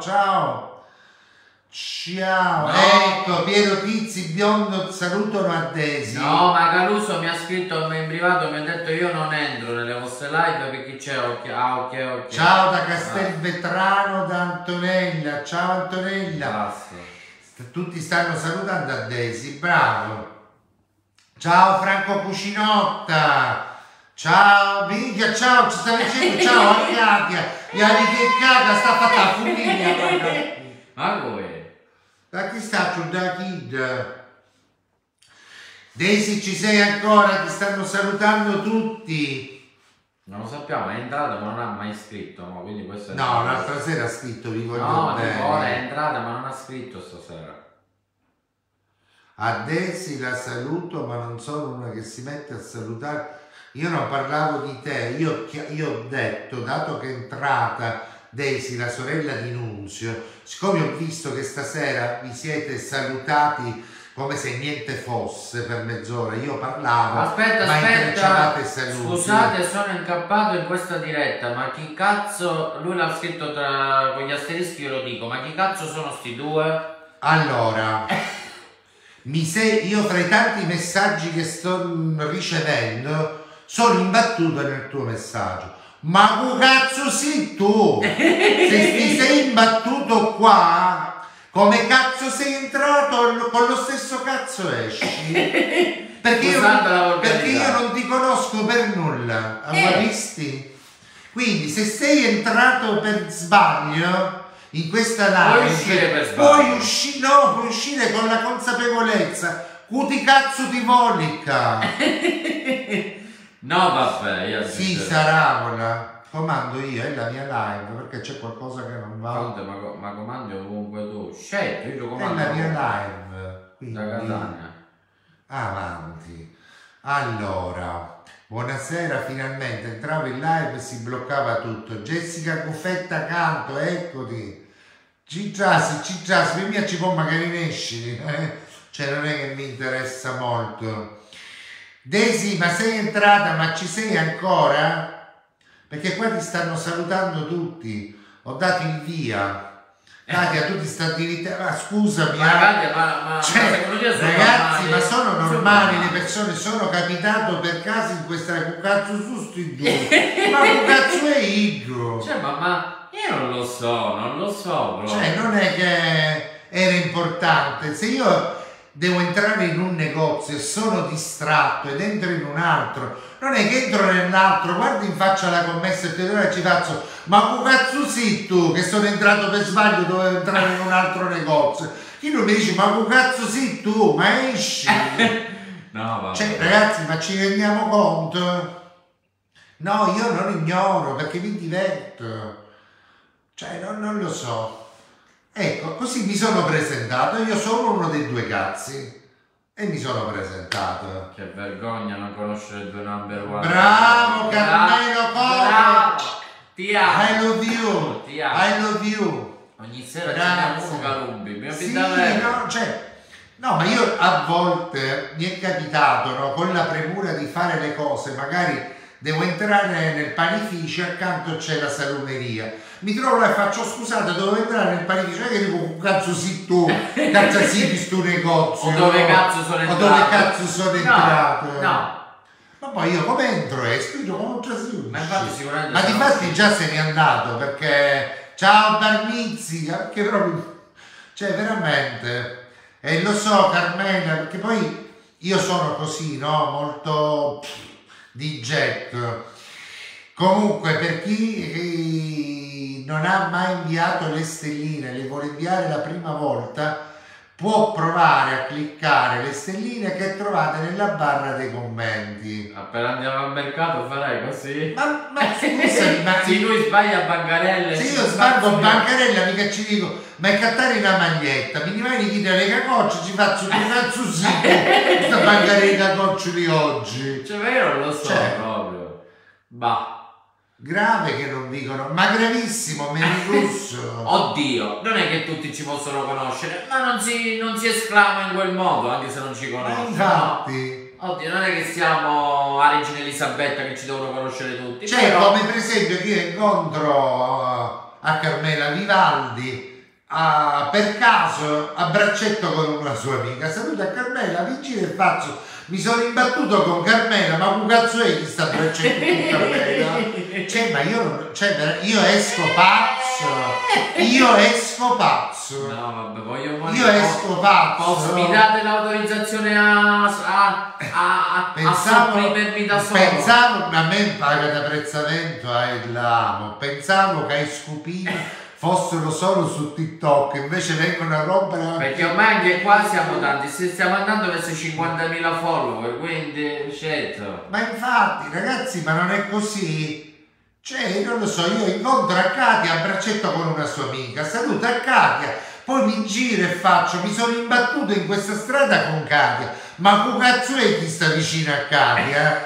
No. Ecco, Piero Tizzi, biondo, salutano a Desi. No, ma Caruso mi ha scritto in privato, mi ha detto io non entro nelle vostre live perché c'è occhio. Ciao da Castelvetrano, da Antonella, ciao Antonella. Grazie. Tutti stanno salutando a Desi, bravo. Ciao Franco Cucinotta. Ciao, minchia, ciao, ci sta dicendo ciao a Katia. Gli che caga sta fatta a famiglia. Ma come? Da chi sta da kid? Daisy, ci sei ancora? Ti stanno salutando tutti. Non lo sappiamo, è entrata ma non ha mai scritto, no? Quindi questo è no, l'altra sera ha scritto, vi voglio no, bene. No, è entrata ma non ha scritto stasera. A Daisy la saluto, ma non sono una che si mette a salutare. Io non parlavo di te, io ho detto, dato che è entrata Daisy, la sorella di Nunzio, siccome ho visto che stasera vi siete salutati come se niente fosse per mezz'ora, io parlavo, aspetta, intrecciavate saluti. Scusate, sono incappato in questa diretta, ma chi cazzo, lui l'ha scritto con gli asterischi, io lo dico, ma chi cazzo sono sti due? Allora, io fra i tanti messaggi che sto ricevendo, sono imbattuto nel tuo messaggio. Ma che cazzo sei tu? Se ti sei imbattuto qua, come cazzo sei entrato, con lo stesso cazzo esci? Perché io non ti conosco per nulla, visti? Quindi se sei entrato per sbaglio in questa live, puoi uscire con la consapevolezza. Cuti cazzo ti volica. No, vabbè, io sì, Saragola. Comando io, è la mia live, perché c'è qualcosa che non va. Conte, ma comandi ovunque tu. Scelto, io lo comando. È la mia live. Quindi... da Catania. Avanti. Allora, buonasera, finalmente entravo in live, si bloccava tutto. Jessica Cuffetta Canto, eccoti. Citrasi, per me ci può magari nesci, cioè non è che mi interessa molto. Daisy, ma sei entrata, ma ci sei ancora? Perché qua ti stanno salutando tutti, ho dato il via. Katia, tu ti sta diventando, scusami, ragazzi, ma sono normali le persone, sono capitato per caso in questa, cazzo su sti due, ma che cazzo è Igro? Cioè, ma io non lo so, bro. Cioè, non è che era importante, se io devo entrare in un negozio e sono distratto ed entro in un altro, non è che entro nell'altro, guardi in faccia la commessa e te ci faccio, ma che cazzo sei tu che sono entrato per sbaglio, dovevo entrare in un altro negozio? Chi non mi dice, ma che cazzo sei tu, ma esci? No, vabbè. Cioè, ragazzi, ma ci rendiamo conto? No, io non ignoro perché mi diverto, cioè non lo so. Ecco, così mi sono presentato, io sono uno dei due cazzi e mi sono presentato. Che vergogna non conoscere due number one. Bravo Carmelo Coco! Ti amo! I love you! Ti amo! I love you! Ogni sera ci diamo un calumbi, sì, no, ma io a volte mi è capitato, no, con la premura di fare le cose, magari devo entrare nel panificio, accanto c'è la salumeria. Mi trovo là e faccio, scusate, devo entrare nel panificio, non è che dico, cazzo sì tu, cazzo sì di sto negozio, o dove cazzo sono entrato, o dove cazzo sono entrato. No. Ma poi io come entro e esco, come trasferisco. Ma infatti sicuramente. Ma difatti già se n'è andato, perché ciao Barmizzi, che proprio, cioè veramente, e lo so Carmela, perché poi io sono così, no, molto di getto. Comunque, per chi non ha mai inviato le stelline, le vuole inviare la prima volta, può provare a cliccare le stelline che trovate nella barra dei commenti. Appena andiamo al mercato farai così? Ma scusami, ma se lui sbaglia bancarelle, se io sbaglio bancarella mica ci dico, ma è cattare una maglietta, mi vai di chiedere le cacocce, ci faccio un cazzo sì, questa bancarella cacocce di oggi. Cioè, ma io non lo so proprio. Bah. Grave che non dicono, ma gravissimo, Merirusso. Oddio, non è che tutti ci possono conoscere, ma non si esclama in quel modo, anche se non ci conoscono. Infatti. No? Oddio, non è che siamo a Regina Elisabetta che ci devono conoscere tutti. Cioè, però... come per esempio che io incontro a Carmela Vivaldi, per caso a braccetto con una sua amica, saluta Carmela, vigile e faccio... Mi sono imbattuto con Carmela, ma che cazzo è che sta braccetto con Carmela? Cioè, ma io esco pazzo, pazzo. No, vabbè, voglio morire. Io esco pazzo. Mi date l'autorizzazione a sopprimermi da solo? Pensavo, a me paga da apprezzamento l'amo. Pensavo che i scupini fossero solo su TikTok, invece vengono a rompere. Perché ormai anche qua siamo tanti, stiamo andando verso 50.000 follower, quindi certo. Ma infatti, ragazzi, ma non è così? Cioè, non lo so, io incontro a Katia a braccetto con una sua amica, saluto a Katia, poi mi giro e faccio, mi sono imbattuto in questa strada con Katia, ma che cazzo è chi sta vicino a Katia?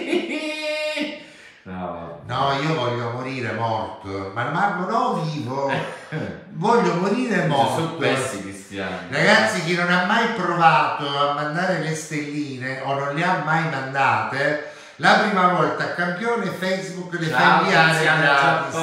No, io voglio morire morto, ma non ho vivo, voglio morire morto. Sono pessimi cristiani. Ragazzi, chi non ha mai provato a mandare le stelline o non le ha mai mandate, la prima volta a campione Facebook le fa inviare gratis.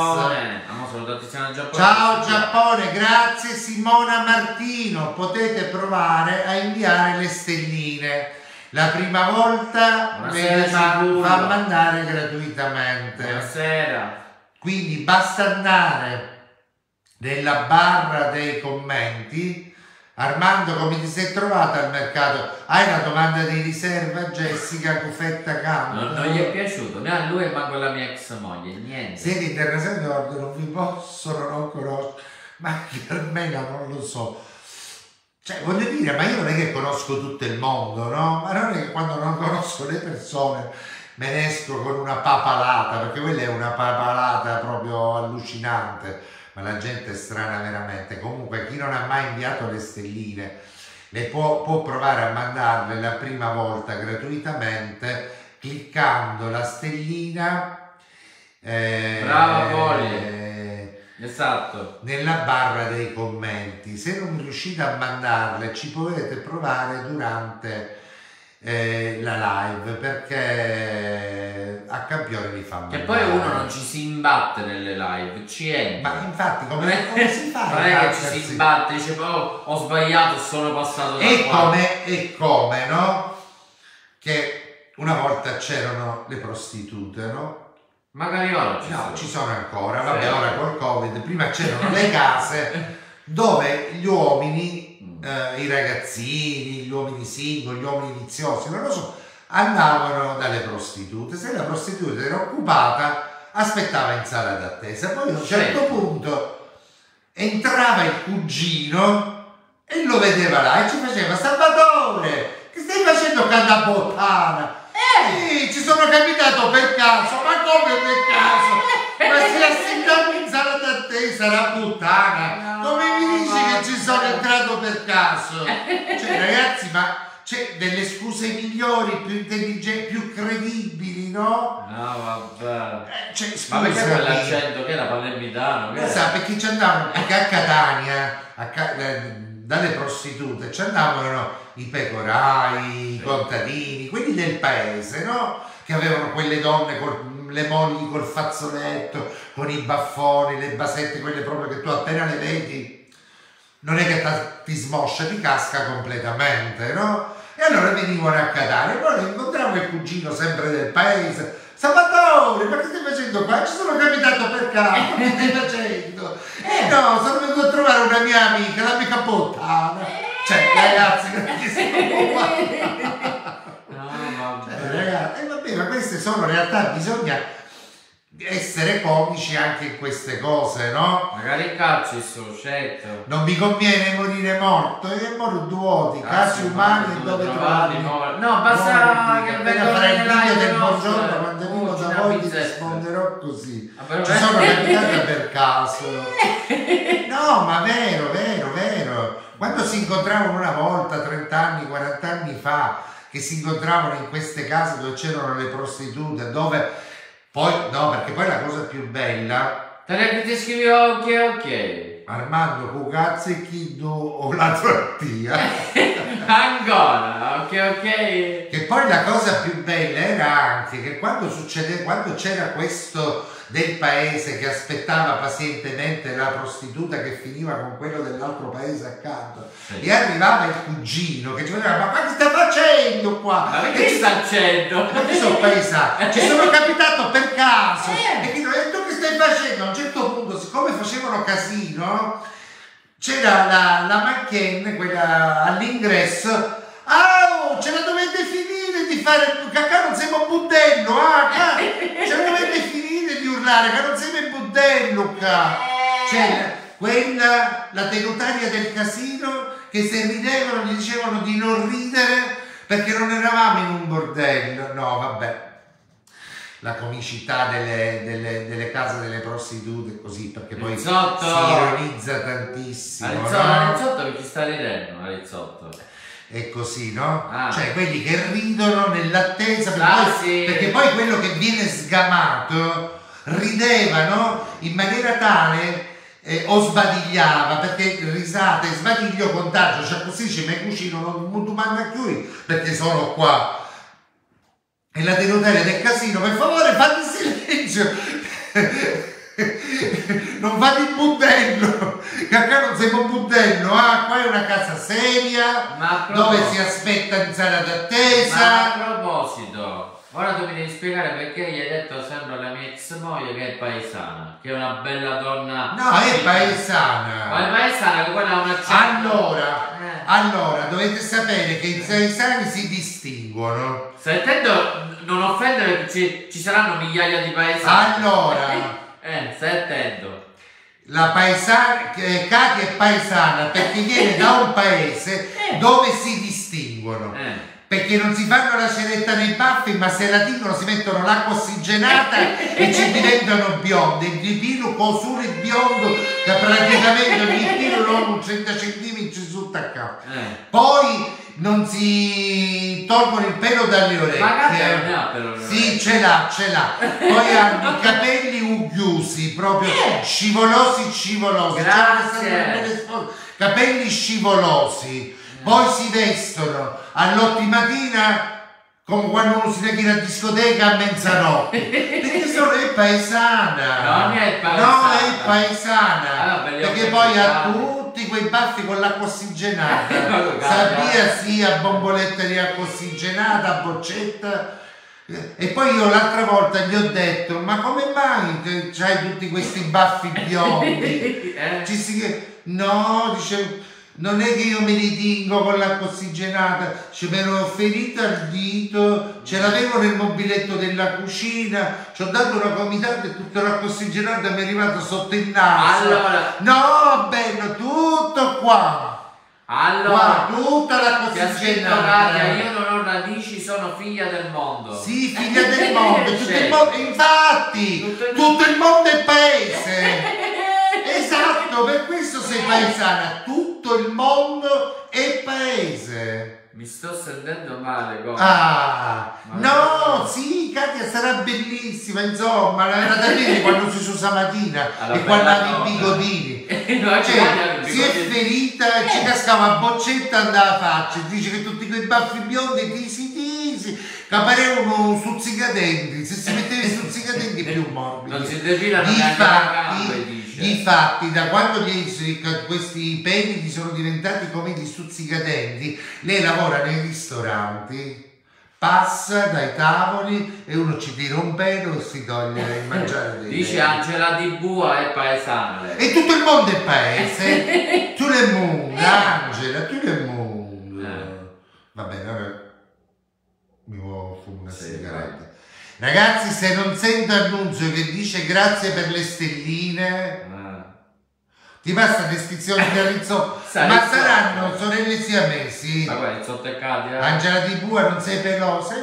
Ciao Giappone, grazie Simona Martino, potete provare a inviare le stelline. La prima volta ve le fa mandare gratuitamente. Buonasera. Quindi basta andare nella barra dei commenti. Armando, come ti sei trovata al mercato? Hai una domanda di riserva, Jessica Cufetta Campo? Non gli è piaciuto, né a lui e manco alla mia ex moglie, niente. Siete internazionali non vi possono non conoscere, ma almeno non lo so. Cioè, voglio dire, ma io non è che conosco tutto il mondo, no? Ma non è che quando non conosco le persone me ne esco con una papalata, perché quella è una papalata proprio allucinante. Ma la gente è strana veramente. Comunque chi non ha mai inviato le stelline le può provare a mandarle la prima volta gratuitamente cliccando la stellina brava Poli, esatto, nella barra dei commenti. Se non riuscite a mandarle ci potete provare durante la live, perché a campione li fa male. E poi uno non ci si imbatte nelle live, ci entra. Ma infatti come si fa? Non è che ci si imbatte, dice oh, ho sbagliato, sono passato da qua. E come, no? Che una volta c'erano le prostitute, no? Magari ora ci sono ancora, vabbè, sì. Ora col Covid, prima c'erano le case dove gli uomini, i ragazzini, gli uomini single, gli uomini viziosi, non lo so, andavano dalle prostitute. Se la prostituta era occupata, aspettava in sala d'attesa. Poi a un certo punto entrava il cugino e lo vedeva là e ci faceva: Salvatore, che stai facendo canta puttana? Sì, ci sono capitato per caso. Ma come per caso? Ma si aspettava in sala d'attesa la puttana. Come mi dici che ci sono entrato per caso? Cioè, ragazzi, ma c'è delle scuse migliori, più intelligenti, più credibili, no? No, vabbè. Cioè, ma perché quell'accento che era palermitano? Che sa, perché ci andavano perché a Catania, dalle prostitute, ci andavano i pecorai, i contadini, quelli del paese, no? Che avevano quelle donne con le mogli col fazzoletto, con i baffoni, le basette, quelle proprio che tu appena le vedi non è che ti smoscia, ti casca completamente, no? E allora venivano a Catania, poi incontravo il cugino sempre del paese: Salvatore, ma che stai facendo qua? Ci sono capitato per caso, che stai facendo? No, sono venuto a trovare una mia amica, l'amica puttana. Cioè, ragazzi, che sono qua. Ragazzi, vabbè, ma queste sono realtà, bisogna essere comici anche in queste cose, no? Magari calcio il suo certo. Non vi conviene morire morto, è morto duoti, casi umani e dove trovarli. No, basta che venga fare il video del buongiorno quando arrivo da voi ti risponderò così. Ci sono capitata per caso. No, ma vero. Quando si incontravano una volta, 30 anni, 40 anni fa, che si incontravano in queste case dove c'erano le prostitute, dove poi, no, perché poi la cosa più bella... Te ti scrivi ok. Armando, Cucazzi, chi do o la tortia. Ancora, ok. Che poi la cosa più bella era anche che quando c'era questo del paese che aspettava pazientemente la prostituta che finiva con quello dell'altro paese accanto, sì. E arrivava il cugino che ci diceva: ma che sta facendo qua? Ma che sta facendo? Ma che sono paesaggio, ci sono capitato per caso. E tu che stai facendo? A un certo punto, siccome facevano casino, c'era la macchina, quella all'ingresso. Ah, ce la dovete finire di fare, cacà non siamo budello, ce la dovete finire di urlare, che non siamo budello, C'era quella, la tenutaria del casino, che se ridevano gli dicevano di non ridere perché non eravamo in un bordello. No, vabbè. La comicità delle case delle prostitute così, perché poi Rizzotto. si ironizza tantissimo. Rizzotto che ci sta ridendo, Rizzotto. È così, no? Cioè quelli che ridono nell'attesa, perché poi quello che viene sgamato rideva, no? In maniera tale o sbadigliava, perché risate e sbadiglio contagio, cioè così ci mi cucino, non tu manca più perché sono qua. E la tenutaria del casino, per favore fate silenzio, non fate il budello, che a qua non siamo un budello, qua è una casa seria dove si aspetta in sala d'attesa. Ma a proposito, ora tu mi devi spiegare perché gli hai detto sempre alla mia ex moglie che è paesana, che è una bella donna. No, è paesana. Ma è paesana, che quella ha un accento. Allora, dovete sapere che i paesani si distinguono. Sentendo, non offendere perché ci saranno migliaia di paesani. Allora, stai attento. La paesana, Katia è paesana perché viene da un paese dove si distinguono. Perché non si fanno la ceretta nei baffi, ma se la tingono si mettono l'acqua ossigenata e ci diventano bionde. Il pino cosure biondo che praticamente ogni pino non 30 cm su attaccato. Poi non si tolgono il pelo dalle orecchie. Ma sì, ce l'ha. Poi hanno i capelli uggiosi, proprio scivolosi. Grazie. Capelli scivolosi. Poi si vestono all'ottimatina come quando uno si recita a discoteca a mezzanotte. Perché è paesana. Non è paesana. No, è paesana. Perché poi ha tutti tutti quei baffi con l'acqua ossigenata. Sabia sì, a bomboletta di acqua ossigenata, a boccetta. E poi io l'altra volta gli ho detto: ma come mai c'hai tutti questi baffi biondi? No, dice, non è che io me li tingo con l'acqua ossigenata, ci mi ero ferita al dito, ce l'avevo nel mobiletto della cucina, ci ho dato una gomitata e tutta l'acqua ossigenata mi è arrivata sotto il naso. Allora, no, bello, tutto qua. Allora, tutta l'acqua ossigenata. Io non ho radici, sono figlia del mondo. Sì, figlia del mondo, tutto il mondo, infatti, tutto il mondo è paese. Esatto, per questo sei paesana, tutto il mondo è paese. Mi sto sentendo male, come? No, sì, Katia sarà bellissima, insomma, era da vedere quando si usa mattina e quando aveva i bigodini. Si è ferita e ci cascava a boccetta e andava a faccia, dice che tutti quei baffi biondi tisi, che parevano stuzzicadenti, se si metteva i stuzzicadenti più morbidi. Non si depilano neanche la gambe, dice. Difatti, da quando questi peli sono diventati come gli stuzzicadenti, lei lavora nei ristoranti, passa dai tavoli e uno ci tira un pelo e si toglie il mangiare dei dice peli. Angela Di Bua è paesana lei. E tutto il mondo è paese. Tu le mondo, Angela, tu le mondo. Va bene, ora mi vuoi fumare una sigaretta. Ragazzi, se non sento Annunzio che dice grazie per le stelline, ti basta descrizione di Rizzotto. Ma saranno sorelle siamesi? Ma guarda, Rizzotto e Katia. Angela Di Bua non sei pelosa?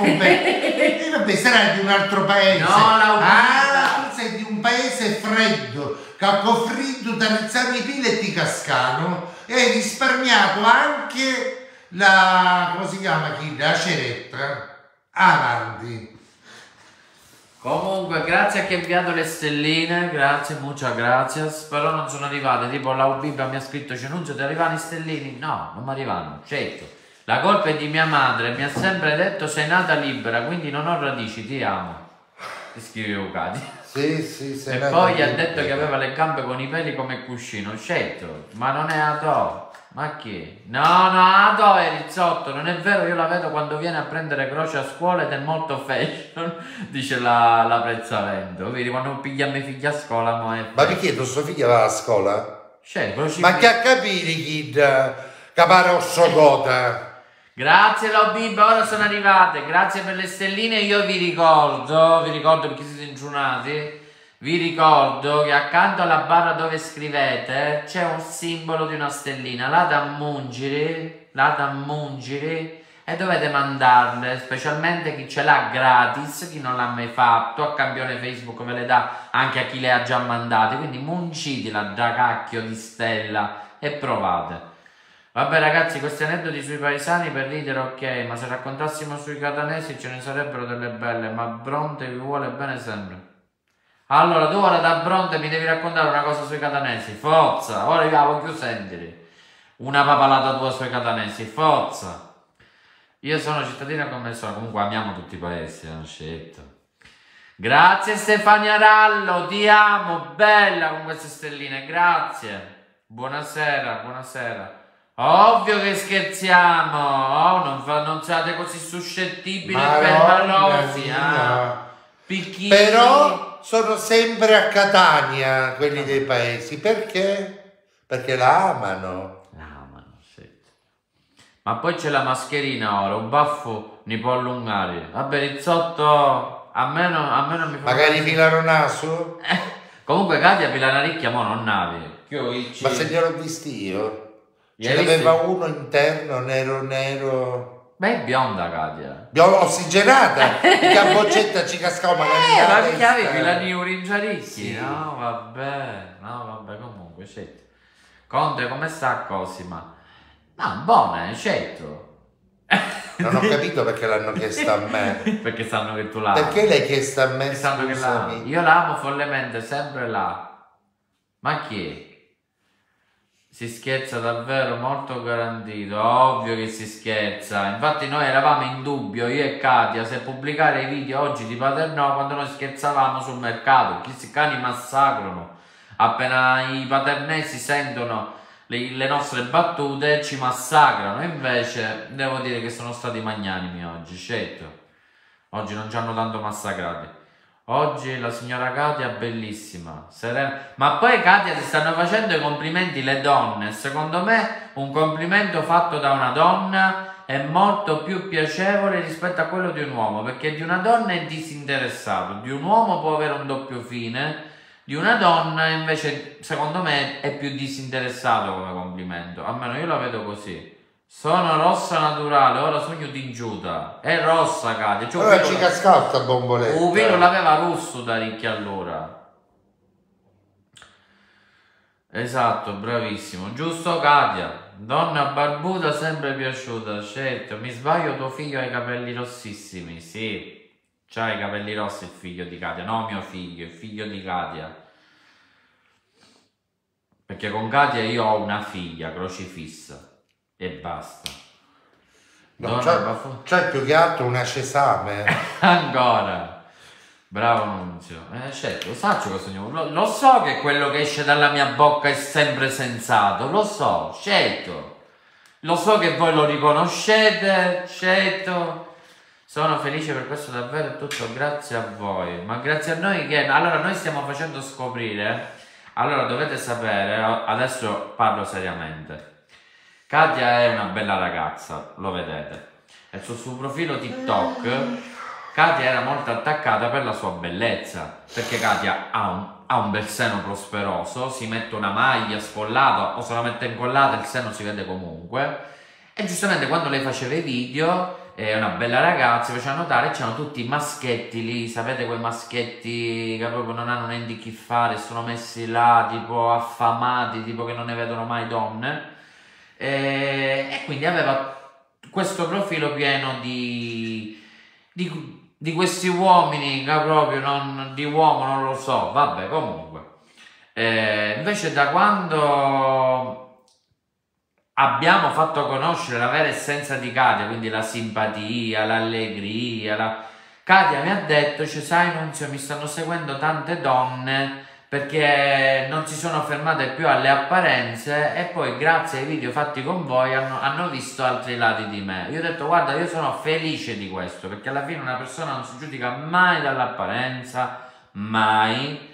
E vabbè, sarai di un altro paese. No, tu sei di un paese freddo, cacco freddo, da Rizzano i pili e ti cascano. E hai risparmiato anche come si chiama la ceretta. Avanti. Comunque, grazie a chi ha inviato le stelline, grazie, muchas gracias, però non sono arrivate, tipo la Ubibba mi ha scritto Cenunzio, ti arrivano i stellini? No, non mi arrivano, certo. La colpa è di mia madre, mi ha sempre detto sei nata libera, quindi non ho radici, ti amo. Ti scrive Eucati. Sì, e poi gli ha detto che aveva le gambe con i peli come cuscino, certo, ma non è Adò. Ma chi? No, Adò è Rizzotto, non è vero, io la vedo quando viene a prendere croce a scuola ed è molto fashion, dice la Prezzavento. Vedi, quando pigliamo i figli a scuola, Ma perché tua sua figlia va a scuola? Ma che a capire Kid Caparosso Gota. Grazie Lobibba, ora sono arrivate, grazie per le stelline. Io vi ricordo perché siete ingiunati, vi ricordo che accanto alla barra dove scrivete c'è un simbolo di una stellina, la da mungere e dovete mandarle, specialmente chi ce l'ha gratis, chi non l'ha mai fatto, a campione Facebook ve le dà anche a chi le ha già mandate, quindi mungitela da cacchio di stella e provate. Vabbè ragazzi, questi aneddoti sui paesani per ridere ok, ma se raccontassimo sui catanesi ce ne sarebbero delle belle, ma Bronte vi vuole bene sempre. Allora tu ora da Bronte mi devi raccontare una cosa sui catanesi, forza, ora io la voglio sentire, una papalata tua sui catanesi, forza. Io sono cittadina come sono, comunque amiamo tutti i paesi, non scelto. Grazie Stefania Rallo, ti amo, bella con queste stelline, grazie. Buonasera, buonasera. Ovvio che scherziamo, non siate così suscettibili per malossi, picchini. Però sono sempre a Catania quelli dei paesi, perché? Perché la amano. Ma poi c'è la mascherina ora, un baffo ne può allungare. Vabbè, Rizzotto, a me non mi fa... Magari Milano Naso? Comunque Katia Pilanaricchia mo non navi. Ma se gliel'ho visto io? Ce l'aveva uno interno, nero. Beh, è bionda Katia. Ossigenata, che a boccetta ci cascava magari. Ma chiavi Pilani Uringiaricchi? Sì. No, vabbè, comunque, certo. Conte, come sta Cosima? No, buona, certo. Non ho capito perché l'hanno chiesto a me. Perché sanno che tu l'ami. Perché l'hai chiesto a me? Sanno che l'ami. Io l'amo follemente, sempre là. Ma chi? Si scherza davvero, molto garantito. Ovvio che si scherza. Infatti noi eravamo in dubbio, io e Katia, se pubblicare i video oggi di Paternò quando noi scherzavamo sul mercato. Questi cani massacrano. Appena i paternesi sentono le nostre battute ci massacrano, invece devo dire che sono stati magnanimi oggi, certo. Oggi non ci hanno tanto massacrati. Oggi la signora Katia è bellissima, serena. Ma poi Katia ti stanno facendo i complimenti le donne. Secondo me un complimento fatto da una donna è molto più piacevole rispetto a quello di un uomo, perché di una donna è disinteressato, di un uomo può avere un doppio fine. Di una donna invece secondo me è più disinteressato come complimento, almeno io la vedo così. Sono rossa naturale, ora sogno di ingiuta. È rossa Katia. Cioè, allora ci cascata bomboletta. Uvino l'aveva rosso da ricchi allora. Esatto, bravissimo. Giusto Katia. Donna barbuta sempre piaciuta, certo. Mi sbaglio, tuo figlio ha i capelli rossissimi, sì. C'ha i capelli rossi il figlio di Katia, no mio figlio, il figlio di Katia. Perché con Katia io ho una figlia crocifissa e basta. No, c'è più che altro una cesame. Ancora. Bravo Nunzio. Certo, lo so che quello che esce dalla mia bocca è sempre sensato, lo so, certo. Lo so che voi lo riconoscete, certo. Sono felice per questo, davvero è tutto grazie a voi, ma grazie a noi che... Allora noi stiamo facendo scoprire, allora dovete sapere, adesso parlo seriamente, Katia è una bella ragazza, lo vedete, e sul suo profilo TikTok Katia era molto attaccata per la sua bellezza, perché Katia ha un bel seno prosperoso, si mette una maglia scollata o se la mette incollata il seno si vede comunque, e giustamente quando lei faceva i video... È una bella ragazza, faceva notare, c'erano tutti i maschetti lì, sapete quei maschetti che proprio non hanno niente che fare, sono messi là tipo affamati, tipo che non ne vedono mai donne, e quindi aveva questo profilo pieno di questi uomini che proprio di uomo non lo so, vabbè comunque. Invece da quando... abbiamo fatto conoscere la vera essenza di Katia, quindi la simpatia, l'allegria. Katia mi ha detto, sai Nunzio, mi stanno seguendo tante donne perché non si sono fermate più alle apparenze e poi grazie ai video fatti con voi hanno visto altri lati di me. Io ho detto guarda, io sono felice di questo perché alla fine una persona non si giudica mai dall'apparenza, mai.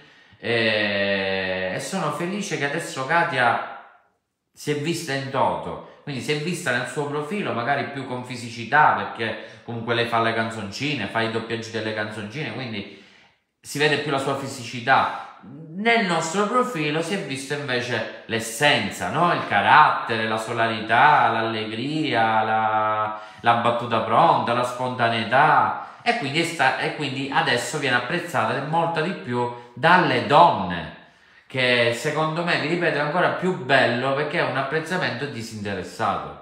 e sono felice che adesso Katia si è vista in toto, quindi si è vista nel suo profilo magari più con fisicità, perché comunque lei fa le canzoncine, fa i doppiaggi delle canzoncine, quindi si vede più la sua fisicità. Nel nostro profilo si è visto invece l'essenza, no? Il carattere, la solarità, l'allegria, la battuta pronta, la spontaneità, e quindi adesso viene apprezzata molto di più dalle donne, che secondo me, vi ripeto, è ancora più bello perché è un apprezzamento disinteressato.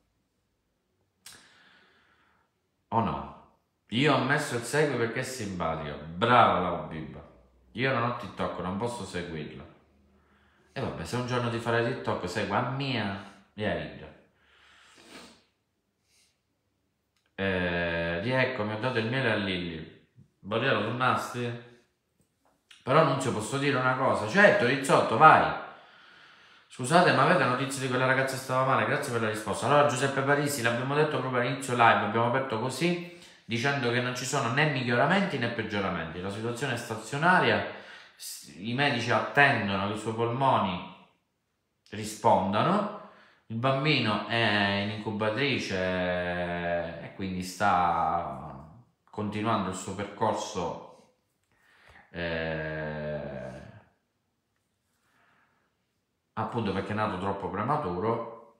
O no? Io ho messo il segui perché è simpatica. Brava la bimba. Io non ho TikTok, non posso seguirla. E vabbè, se un giorno ti farai TikTok, segui a mia Iaida. Riecco, mi ho dato il miele a Lilli. Borriello, tornasti? Però non ci posso dire una cosa. Certo, Rizzotto, vai. Scusate, ma avete notizie di quella ragazza che stava male? Grazie per la risposta. Allora, Giuseppe Parisi, l'abbiamo detto proprio all'inizio live, abbiamo aperto così, dicendo che non ci sono né miglioramenti né peggioramenti. La situazione è stazionaria, i medici attendono che i suoi polmoni rispondano, il bambino è in incubatrice e quindi sta continuando il suo percorso appunto perché è nato troppo prematuro,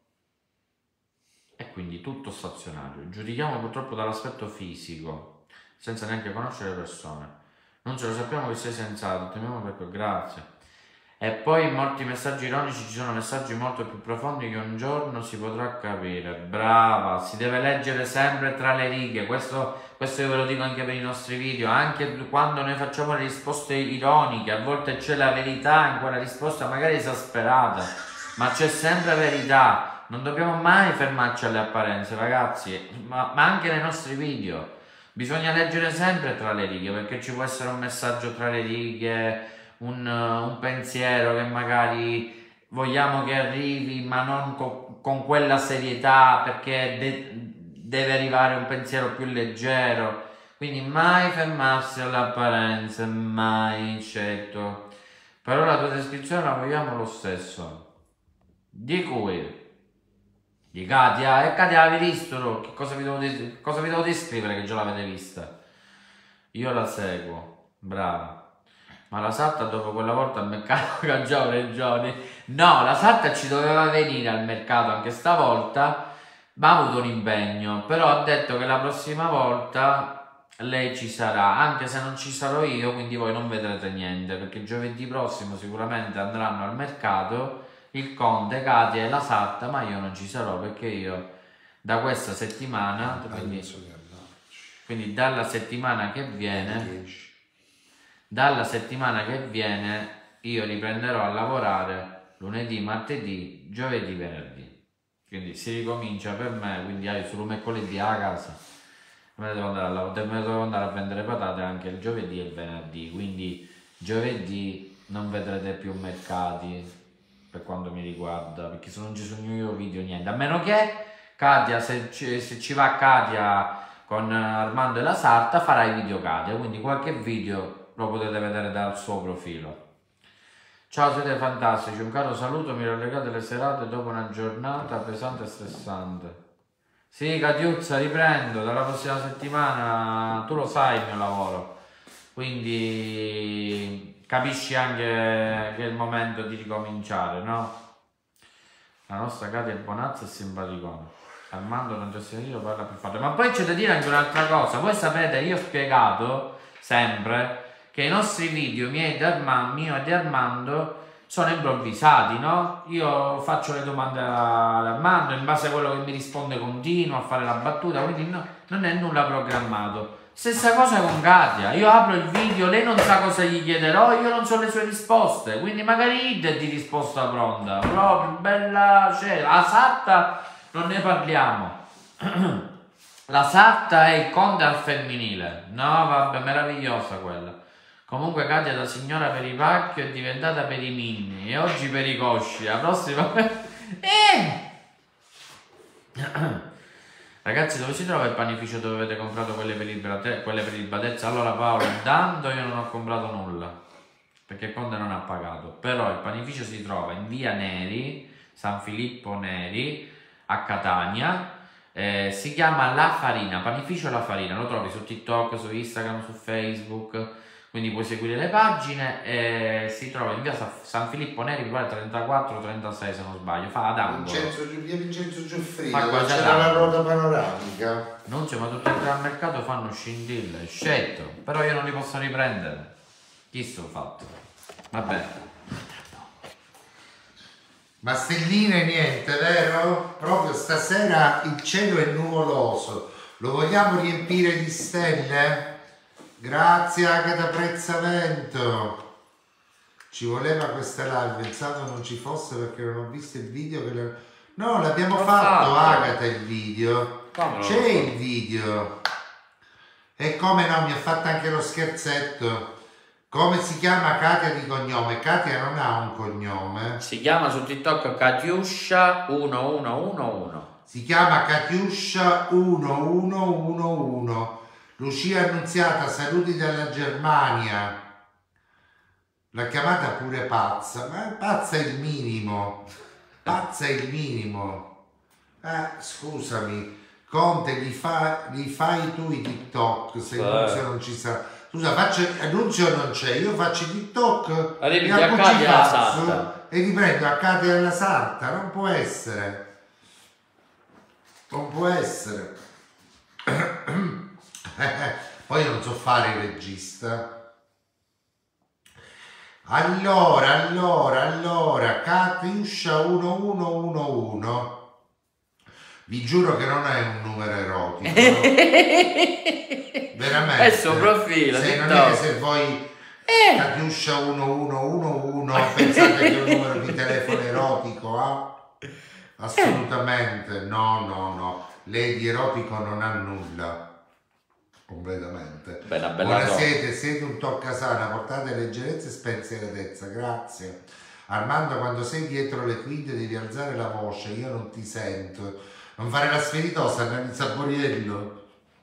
e quindi tutto stazionario. Giudichiamo purtroppo dall'aspetto fisico, senza neanche conoscere le persone. Non ce lo sappiamo che sei sensato, temiamo per questo, grazie. E poi in molti messaggi ironici ci sono messaggi molto più profondi che un giorno si potrà capire. Brava, si deve leggere sempre tra le righe, questo io ve lo dico anche per i nostri video, anche quando noi facciamo le risposte ironiche, a volte c'è la verità in quella risposta magari esasperata, ma c'è sempre verità, non dobbiamo mai fermarci alle apparenze, ragazzi, ma anche nei nostri video, bisogna leggere sempre tra le righe, perché ci può essere un messaggio tra le righe, un pensiero che magari vogliamo che arrivi, ma non con quella serietà, perché deve arrivare un pensiero più leggero. Quindi mai fermarsi alle apparenze, mai, certo. Però la tua descrizione la vogliamo lo stesso. Di cui? Di Katia. E Katia l'avevi visto? Che cosa vi devo descrivere che già l'avete vista? Io la seguo. Brava. Ma la Sarta dopo quella volta al mercato cangiava regioni. No, la Sarta ci doveva venire al mercato anche stavolta, ma ha avuto un impegno. Però ha detto che la prossima volta lei ci sarà, anche se non ci sarò io, quindi voi non vedrete niente, perché giovedì prossimo sicuramente andranno al mercato il Conte, Katia e la Sarta, ma io non ci sarò perché io da questa settimana, quindi dalla settimana che viene... Dalla settimana che viene io riprenderò a lavorare lunedì, martedì, giovedì, venerdì. Quindi si ricomincia per me, quindi solo mercoledì a casa. Me ne devo andare a prendere patate anche il giovedì e il venerdì. Quindi giovedì non vedrete più mercati per quanto mi riguarda, perché se non ci sono io video niente. A meno che Katia, se ci va Katia con Armando e la Sarta, farà i video Katia. Quindi qualche video lo potete vedere dal suo profilo. Ciao, siete fantastici, un caro saluto, mi rallegrate le serate dopo una giornata pesante e stressante. Sì, Catiuzza, riprendo dalla prossima settimana, tu lo sai il mio lavoro, quindi capisci anche che è il momento di ricominciare, no? La nostra Katia è bonazza e simpaticona. Armando non ti ho sentito, parla più forte. Ma poi c'è da dire anche un'altra cosa, voi sapete, io ho spiegato sempre che i nostri video, mio e di Armando, sono improvvisati, no? Io faccio le domande ad Armando, in base a quello che mi risponde continuo a fare la battuta, quindi no, non è nulla programmato. Stessa cosa con Katia, io apro il video, lei non sa cosa gli chiederò, io non so le sue risposte, quindi magari id di risposta pronta, proprio bella, cioè, la Sarta non ne parliamo. La Sarta è il Conte al femminile, no vabbè, meravigliosa quella. Comunque Katia da signora per i pacchi è diventata per i minni e oggi per i cosci. La prossima... Ragazzi, dove si trova il panificio dove avete comprato quelle per il Batezza? Allora Paolo, intanto io non ho comprato nulla. perché Conte non ha pagato, però il panificio si trova in via Neri, San Filippo Neri, a Catania. Si chiama La Farina, panificio La Farina, lo trovi su TikTok, su Instagram, su Facebook, quindi puoi seguire le pagine. Si trova in via San Filippo Neri, mi pare 34-36 se non sbaglio, fa ad angolo. Via Vincenzo Gioffrida, c'era la ruota panoramica. Non c'è, ma tutti al mercato fanno scintille, scelto, però io non li posso riprendere. Chi sto fatto? Vabbè. Ma stelline niente, vero? Proprio stasera il cielo è nuvoloso. Lo vogliamo riempire di stelle? Grazie Agata Prezzavento. Ci voleva questa live, pensavo non ci fosse perché non ho visto il video che no, l'abbiamo fatto Agata il video. C'è il video. E come no, mi ha fatto anche lo scherzetto. Come si chiama Katia di cognome? Katia non ha un cognome. Si chiama su TikTok Katiuscia 1111. Si chiama Katiuscia 1111. Lucia Annunziata, saluti dalla Germania. L'ha chiamata pure pazza, ma pazza è il minimo. Pazza è il minimo. Scusami, Conte, li fai tu i TikTok se Nunzio non ci sarà. Scusa, Annunzio non c'è, io faccio i TikTok e li prendo a Katia della Santa, non può essere. Non può essere. Poi io non so fare il regista. Allora, Katiuscia 1111. Vi giuro che non è un numero erotico. Veramente. È il suo profilo. Se non è che se voi Katiuscia 1111 pensate che è un numero di telefono erotico, assolutamente no. Lei di erotico non ha nulla. Completamente. Buonasera, siete un toccasana, portate leggerezza e spensieratezza, grazie. Armando, quando sei dietro le quinte devi alzare la voce, io non ti sento. Non fare la sferitosa, Annalisa Saboriello.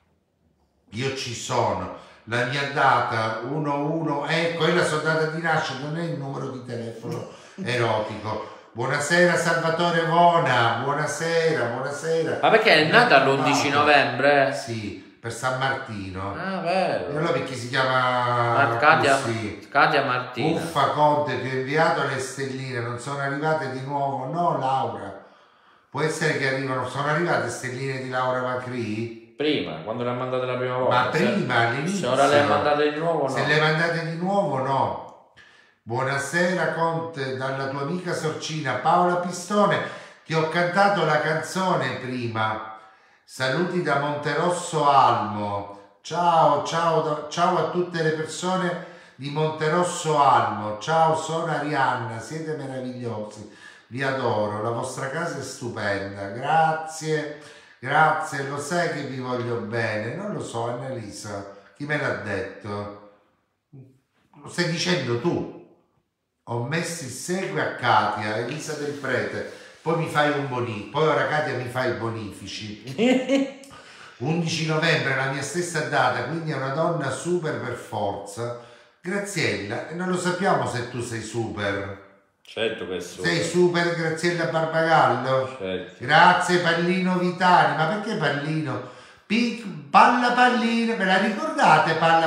Io ci sono. La mia data 11, ecco, è la sua data di nascita, non è il numero di telefono erotico. Buonasera Salvatore Vona, buonasera. Ma perché è nata l'11 novembre? Sì, per San Martino. Ah, vero. E allora perché si chiama Katia Martina. Uffa Conte, ti ho inviato le stelline, non sono arrivate di nuovo? No, Laura. Può essere che sono arrivate stelline di Laura Macri? Prima, quando le ha mandate la prima volta. Ma prima, all'inizio. Se ora le ha mandate di nuovo, no. Se le mandate di nuovo, no. Buonasera Conte, dalla tua amica sorcina Paola Pistone, ti ho cantato la canzone prima. Saluti da Monterosso Almo. Ciao a tutte le persone di Monterosso Almo. Ciao, sono Arianna, siete meravigliosi. Vi adoro, la vostra casa è stupenda, grazie, lo sai che vi voglio bene, non lo so Annalisa, chi me l'ha detto? Lo stai dicendo tu, ho messo il segue a Katia, Elisa del Prete, poi mi fai un bonifico, poi ora Katia mi fa i bonifici, 11 novembre la mia stessa data, quindi è una donna super per forza, Graziella, e non lo sappiamo se tu sei super. Certo che sei super Graziella Barbagallo? Certo. Grazie Pallino Vitali, ma perché Pallino? Palla pallina, ve la ricordate Palla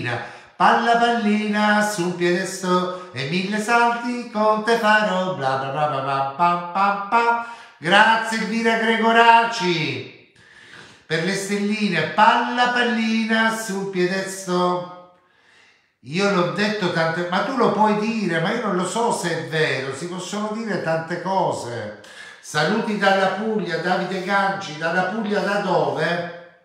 pallina sul piedestal e 1000 salti con te farò bla bla bla bla bla bla bla. Grazie Elvira Gregoraci per le stelline, palla pallina sul piedestal. Io l'ho detto tante, ma tu lo puoi dire, ma io non lo so se è vero, si possono dire tante cose. Saluti dalla Puglia, Davide Ganci, dalla Puglia da dove?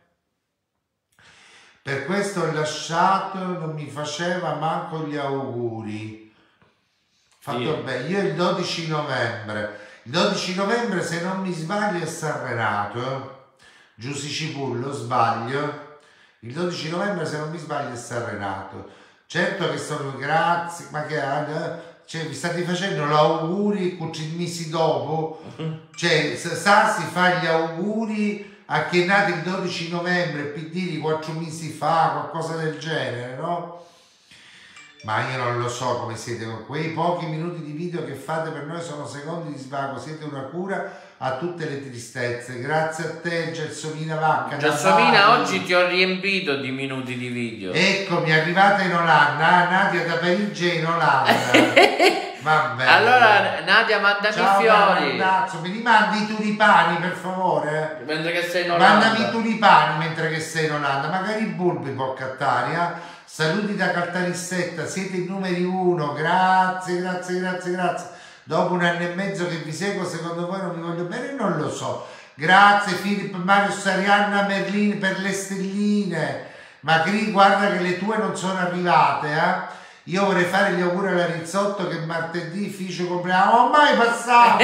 Per questo ho lasciato, non mi faceva manco gli auguri. Fatto bene, io il 12 novembre se non mi sbaglio è San Renato, Giussi Cipullo, sbaglio, il 12 novembre se non mi sbaglio è San Renato. Certo che sono grazie, ma che cioè, vi state facendo gli auguri 4 mesi dopo? Cioè, Sassi fa gli auguri a chi è nato il 12 novembre, PD di 4 mesi fa, qualcosa del genere, no? Ma io non lo so come siete con quei pochi minuti di video che fate per noi, sono secondi di svago, siete una cura a tutte le tristezze. Grazie a te Gelsomina Vacca. Gelsomina, oggi ti ho riempito di minuti di video. Eccomi, è arrivata in Olanda, Nadia da Parigi è in Olanda. Vabbè. Allora Nadia, mandami i fiori. Ciao, mi rimandi i tulipani per favore? Mentre che sei in Olanda. Mandami i tulipani mentre che sei in Olanda, magari i bulbi può cattare, eh? Saluti da Caltanissetta, siete i numeri 1, grazie. Dopo 1 anno e mezzo che vi seguo, secondo voi non vi voglio bene? Non lo so. Grazie Filippo, Mario, Sarianna, Merlin per le stelline. Macri, guarda che le tue non sono arrivate, eh? Io vorrei fare gli auguri alla Rizzotto che martedì fice compleanno, mai passato,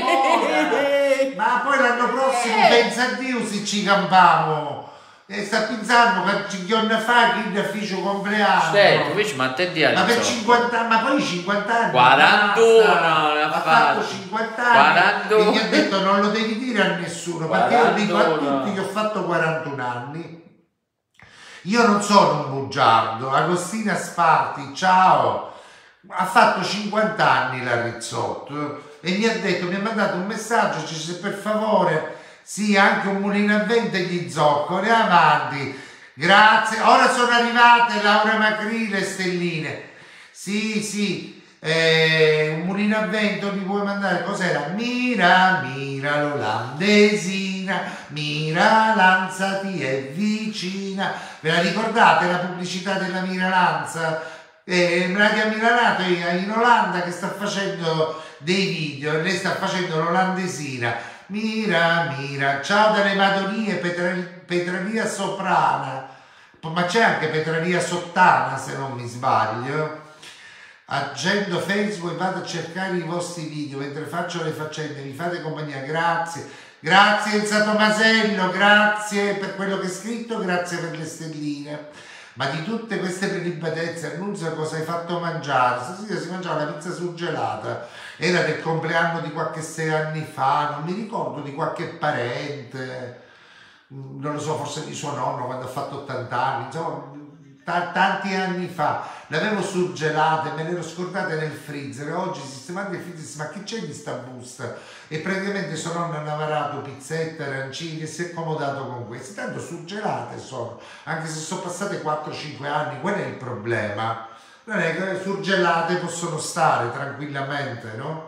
ma poi l'anno prossimo pensa a Dio se ci campiamo. E sta pensando che 5 anni fa chi da ficio compleanno. Certo, invece martedì ma per 50 anni, ma poi 50 anni 41 ha fatto 50 anni 41. E mi ha detto non lo devi dire a nessuno 41. Perché io dico a tutti che ho fatto 41 anni. Io non sono un bugiardo. Agostina Sparti, ciao, ha fatto 50 anni la Rizzotto e mi ha detto, mi ha mandato un messaggio, ci se per favore sì, anche un mulino a vento e gli zoccoli, avanti, grazie. Ora sono arrivate Laura Macri, le stelline, sì, un mulino a vento mi puoi mandare, cos'era? Mira l'olandesina, Mira Lanza ti è vicina. Ve la ricordate la pubblicità della Mira Lanza? Nadia Milanato in Olanda che sta facendo dei video, lei sta facendo l'olandesina. Mira, ciao dalle Madonie, Petraria Soprana, ma c'è anche Petraria Sottana se non mi sbaglio. Agendo Facebook e vado a cercare i vostri video mentre faccio le faccende, mi fate compagnia, grazie Enza Tomasello, grazie per quello che hai scritto, grazie per le stelline. Ma di tutte queste prelibatezze, Annunzia cosa hai fatto mangiare? Stasera si mangiava la pizza surgelata, era del compleanno di qualche 6 anni fa, non mi ricordo, di qualche parente, non lo so, forse di suo nonno quando ha fatto 80 anni, insomma, tanti anni fa. L'avevo surgelata e me l'ero scordata nel freezer, oggi sistemando il freezer, ma che c'è di sta busta? E praticamente sua nonna ha navarato pizzette, arancini e si è accomodato con queste, tanto surgelate sono, anche se sono passate 4-5 anni, qual è il problema? Non è che surgelate possono stare tranquillamente, no?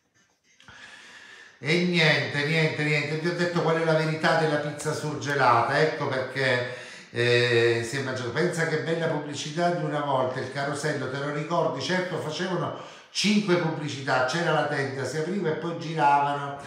E niente, vi ho detto qual è la verità della pizza surgelata, ecco perché si è mangiato. Pensa che bella pubblicità di una volta, il carosello, te lo ricordi? Certo, facevano 5 pubblicità, c'era la tenda, si apriva e poi giravano.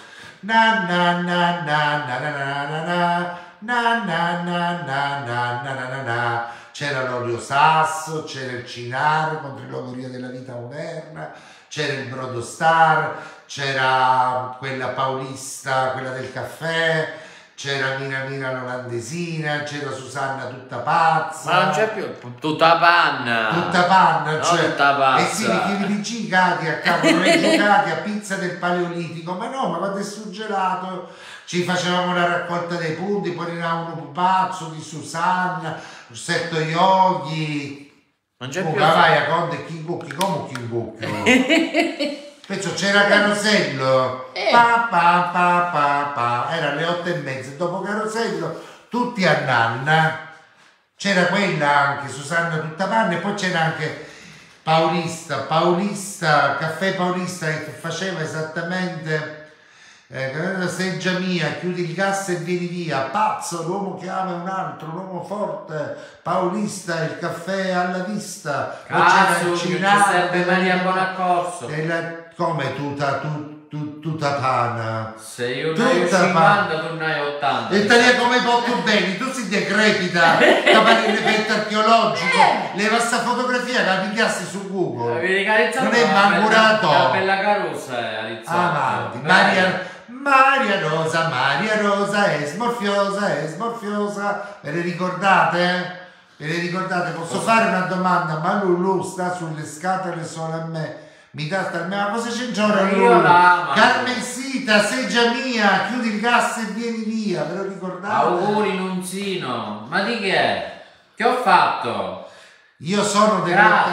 C'era l'olio sasso, c'era il Cinar contro l'ogoria della vita moderna, c'era il Brodo Star, c'era quella paulista, quella del caffè, c'era Mira l'olandesina, c'era Susanna tutta pazza. Ma non c'è più tutta panna. Tutta panna, no, cioè. Tutta pazza. E sì, i giocati a capo, non è giocati a pizza del Paleolitico, ma no, ma quando è surgelato ci facevamo la raccolta dei punti, poi ne un pupazzo di Susanna, Setto Yogi. Non c'è più. Vai a Conte Kingucchi, come Kingucchi? Perciò c'era Carosello, era le 8:30, dopo Carosello tutti a nanna, c'era quella anche, Susanna tutta panna, e poi c'era anche Paulista, Caffè Paulista che faceva esattamente seggia mia, chiudi il gas e vieni via, pazzo, l'uomo che ama un altro, l'uomo forte, Paulista, il caffè alla vista, Cazzo, Giuseppe Maria Bonaccorso. Come tutta pana. Se io ne ho 50, tu ne hai 80. E te come potto bene, tu si decrepita, capare il reperto archeologico, leva sta fotografia che la pigliassi su Google. Non è mancurato. La bella Carusa è avanti, Maria Rosa è smorfiosa, ve le ricordate? Posso fare una domanda? Ma Lulu sta sulle scatole solo a me? Mi dà ma cosa c'entra io la Carmensita, seggia mia, chiudi il gas e vieni via, ve lo ricordate? Auguri Nunzino, ma di che è? Che ho fatto? Io sono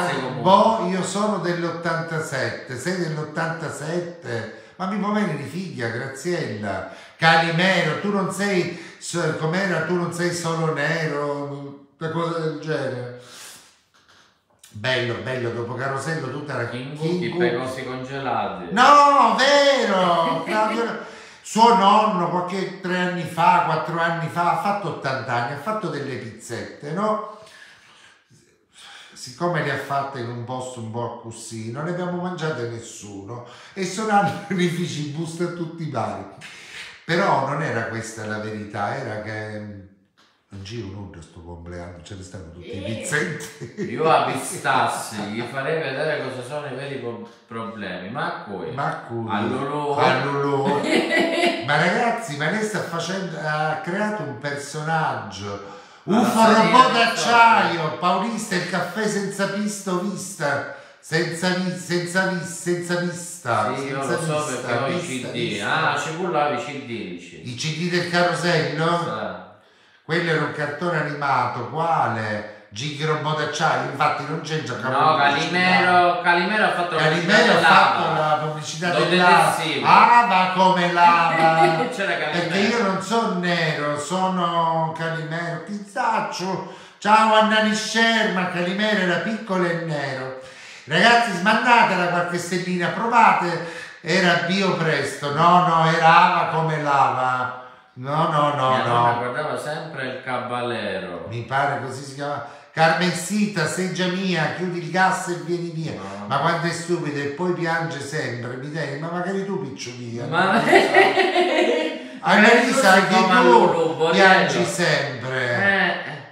dell'87, sei dell'87? Ma mi può venire di figlia, Graziella. Calimero, tu non sei, com'era, tu non sei solo nero, una cosa del genere. Bello, bello, dopo Carosello tutta la i pecosi congelati. No, vero! Suo nonno, qualche 3 anni fa, 4 anni fa, ha fatto 80 anni, ha fatto delle pizzette, no? Siccome le ha fatte in un posto un po' così, non le abbiamo mangiate nessuno e sono anni busta a tutti i vari. Però non era questa la verità, era che non giro nulla sto compleanno, ce ne stanno tutti i pizzetti. Io avvistassi, gli farei vedere cosa sono i veri problemi, ma qui all'Ulu. Ma ragazzi, ma lei sta facendo, ha creato un personaggio. UFO robot d'acciaio, Paulista, il caffè senza pista o vista, senza vista. Sì, io lo so perché ho i CD. Ah, ci pullavi i CD. I CD del Carosello? Sì. Quello era un cartone animato, quale? Gigi robot d'acciaio, infatti non c'è già Calimero ha fatto la pubblicità dell'Ava. Ava come lava. Perché io non sono nero, sono Calimero, pizzaccio. Ciao Annani Sherman, Calimero era piccolo e nero. Ragazzi, smandatela qualche stellina, provate. Era Bio Presto, no, era Ava come lava. No. Guardava sempre il Caballero. Mi pare così si chiama. Carmencita, seggia mia, chiudi il gas e vieni via. No. Ma quanto è stupido e poi piange sempre. Mi dai, ma magari tu picciolina. Ma Annalisa, anche tu piangi sempre.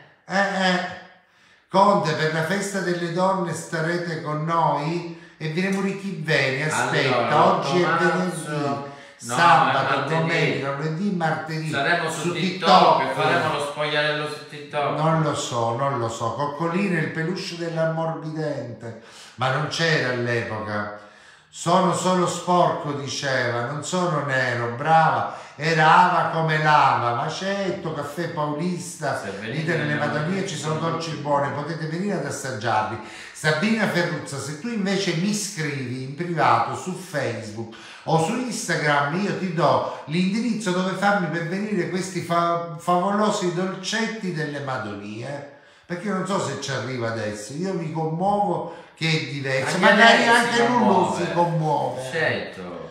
Conte, per la festa delle donne starete con noi e viene ricchi bene. Aspetta, allora, oggi è venerdì. Sabato, domenica, lunedì, martedì. Saremo su TikTok e faremo lo spogliarello su TikTok. Non lo so. Coccolino, il peluche dell'ammorbidente. Ma non c'era all'epoca. Sono solo sporco, diceva, non sono nero, brava. Era Ava come lava, Macetto, caffè Paulista, dite nelle Madonie ci sono dolci buoni, potete venire ad assaggiarli. Sabrina Ferruzza, se tu invece mi scrivi in privato su Facebook o su Instagram, io ti do l'indirizzo dove farmi per venire questi favolosi dolcetti delle Madonie, perché io non so se ci arriva adesso, io mi commuovo che è diverso, magari anche Lulu si commuove. Certo.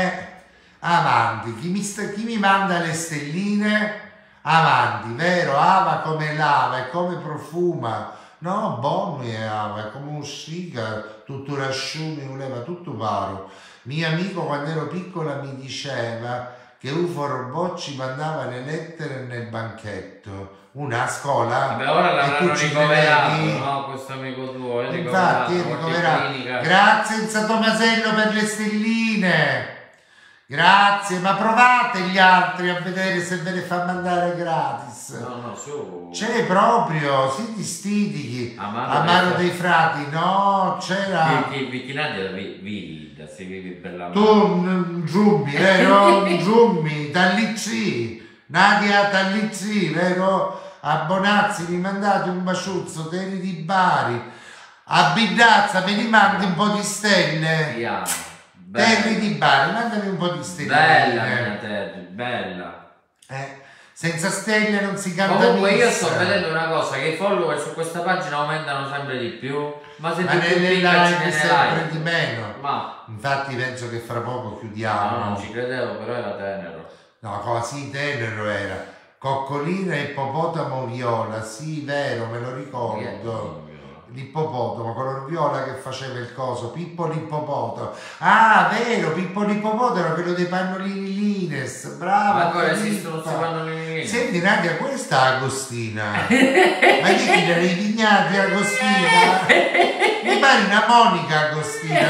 Avanti, chi mi manda le stelline? Avanti, vero? Ava come lava e come profuma. No, buono è Ava, è come un stiga, tutto rasciume, uleva tutto paro. Mio amico quando ero piccola mi diceva che UFO Robot ci mandava le lettere nel banchetto. Una a scuola. Beh, ora l'avranno ricoverato, no? Questo amico tuo è ricoverato. Infatti è ricoverato. Grazie Enzo Tomasello per le stelline. Grazie, ma provate gli altri a vedere se ve le fa mandare gratis. No, su. C'è proprio, siete stitichi. Amaro dei Frati, no, c'era. Vichinati era Vilda, si vive per la tu, Giummi, vero? Giummi, Tallizzi, Nadia Tallizzi, vero? A Bonazzi mi mandate un baciuzzo, Teri di Bari. A Bidazza me ne mandi un po' di stelle. Terri di Bari, mandami un po' di stelle. Bella mia Terri, bella. Senza stelle non si canta. Comunque io sto vedendo una cosa, che i follower su questa pagina aumentano sempre di più. Ma se tu nelle live sempre di meno. Ma infatti penso che fra poco chiudiamo. No, non ci credevo, però era tenero. No, così tenero era. Coccolino e ippopotamo viola, sì, vero, me lo ricordo. L'ippopotamo, color viola che faceva il coso, Pippo l'ippopotamo. Ah, vero, Pippo l'ippopotamo era quello dei pannolini Lines, bravo. Ma ancora esistono questi pannolini Lines? Senti Nadia, questa è Agostina. Ma che dei vignati Agostina? Mi pare una Monica Agostina,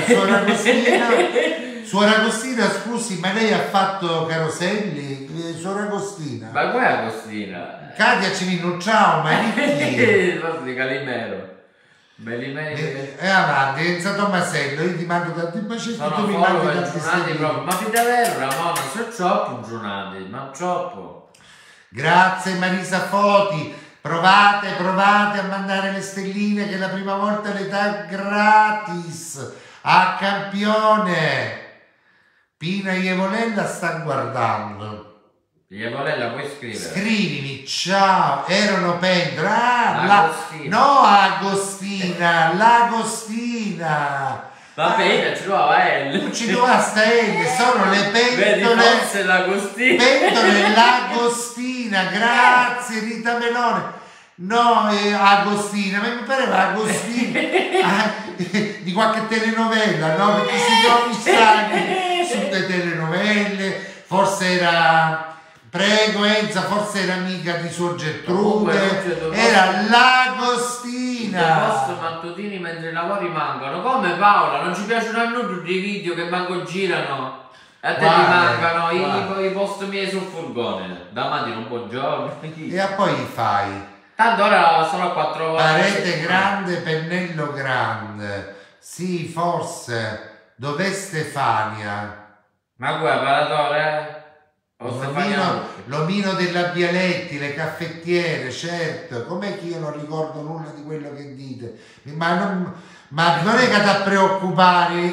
Suora Agostina, scusi, ma lei ha fatto Caroselli? Suora Agostina. Ma qua è Agostina. Katia Cimino, ciao, ma è di Calimero. E avanti, Enzo Tomasello, io ti mando tanti baci, tu mi mandi tanti proprio. Ma ti davvero Ramona, sono troppo giornati, ma troppo. Grazie Marisa Foti, Provate a mandare le stelline che la prima volta le dà gratis a campione. Pina Ievolella sta guardando. Ievolella, puoi scrivere? Scrivimi, ciao, erano pendole. No, Agostina, l'Agostina. Vabbè, ci trova L. Non ci trova sta L, sono le pentole. Vedi, forse l'Agostina. Pentole l'Agostina, grazie Rita Melone. No, Agostina, ma mi pareva Agostina di qualche telenovela, no? Perché si trovi strani sulle telenovelle, forse era... Prego Enza, forse era amica di Suor Gertrude, era l'Agostina. I post mattutini mentre i lavori mancano. Come Paola? Non ci piacciono a noi tutti i video che manco girano? A te ti mancano i post miei sul furgone. Davanti un buongiorno. E poi li fai. Tanto ora sono a 4 ore. Parete grande, pennello grande. Sì, forse. Dov'è Stefania? Ma qua, paratore? L'omino della Bialetti, le caffettiere, certo. Com'è che io non ricordo nulla di quello che dite? Ma non è che da preoccupare.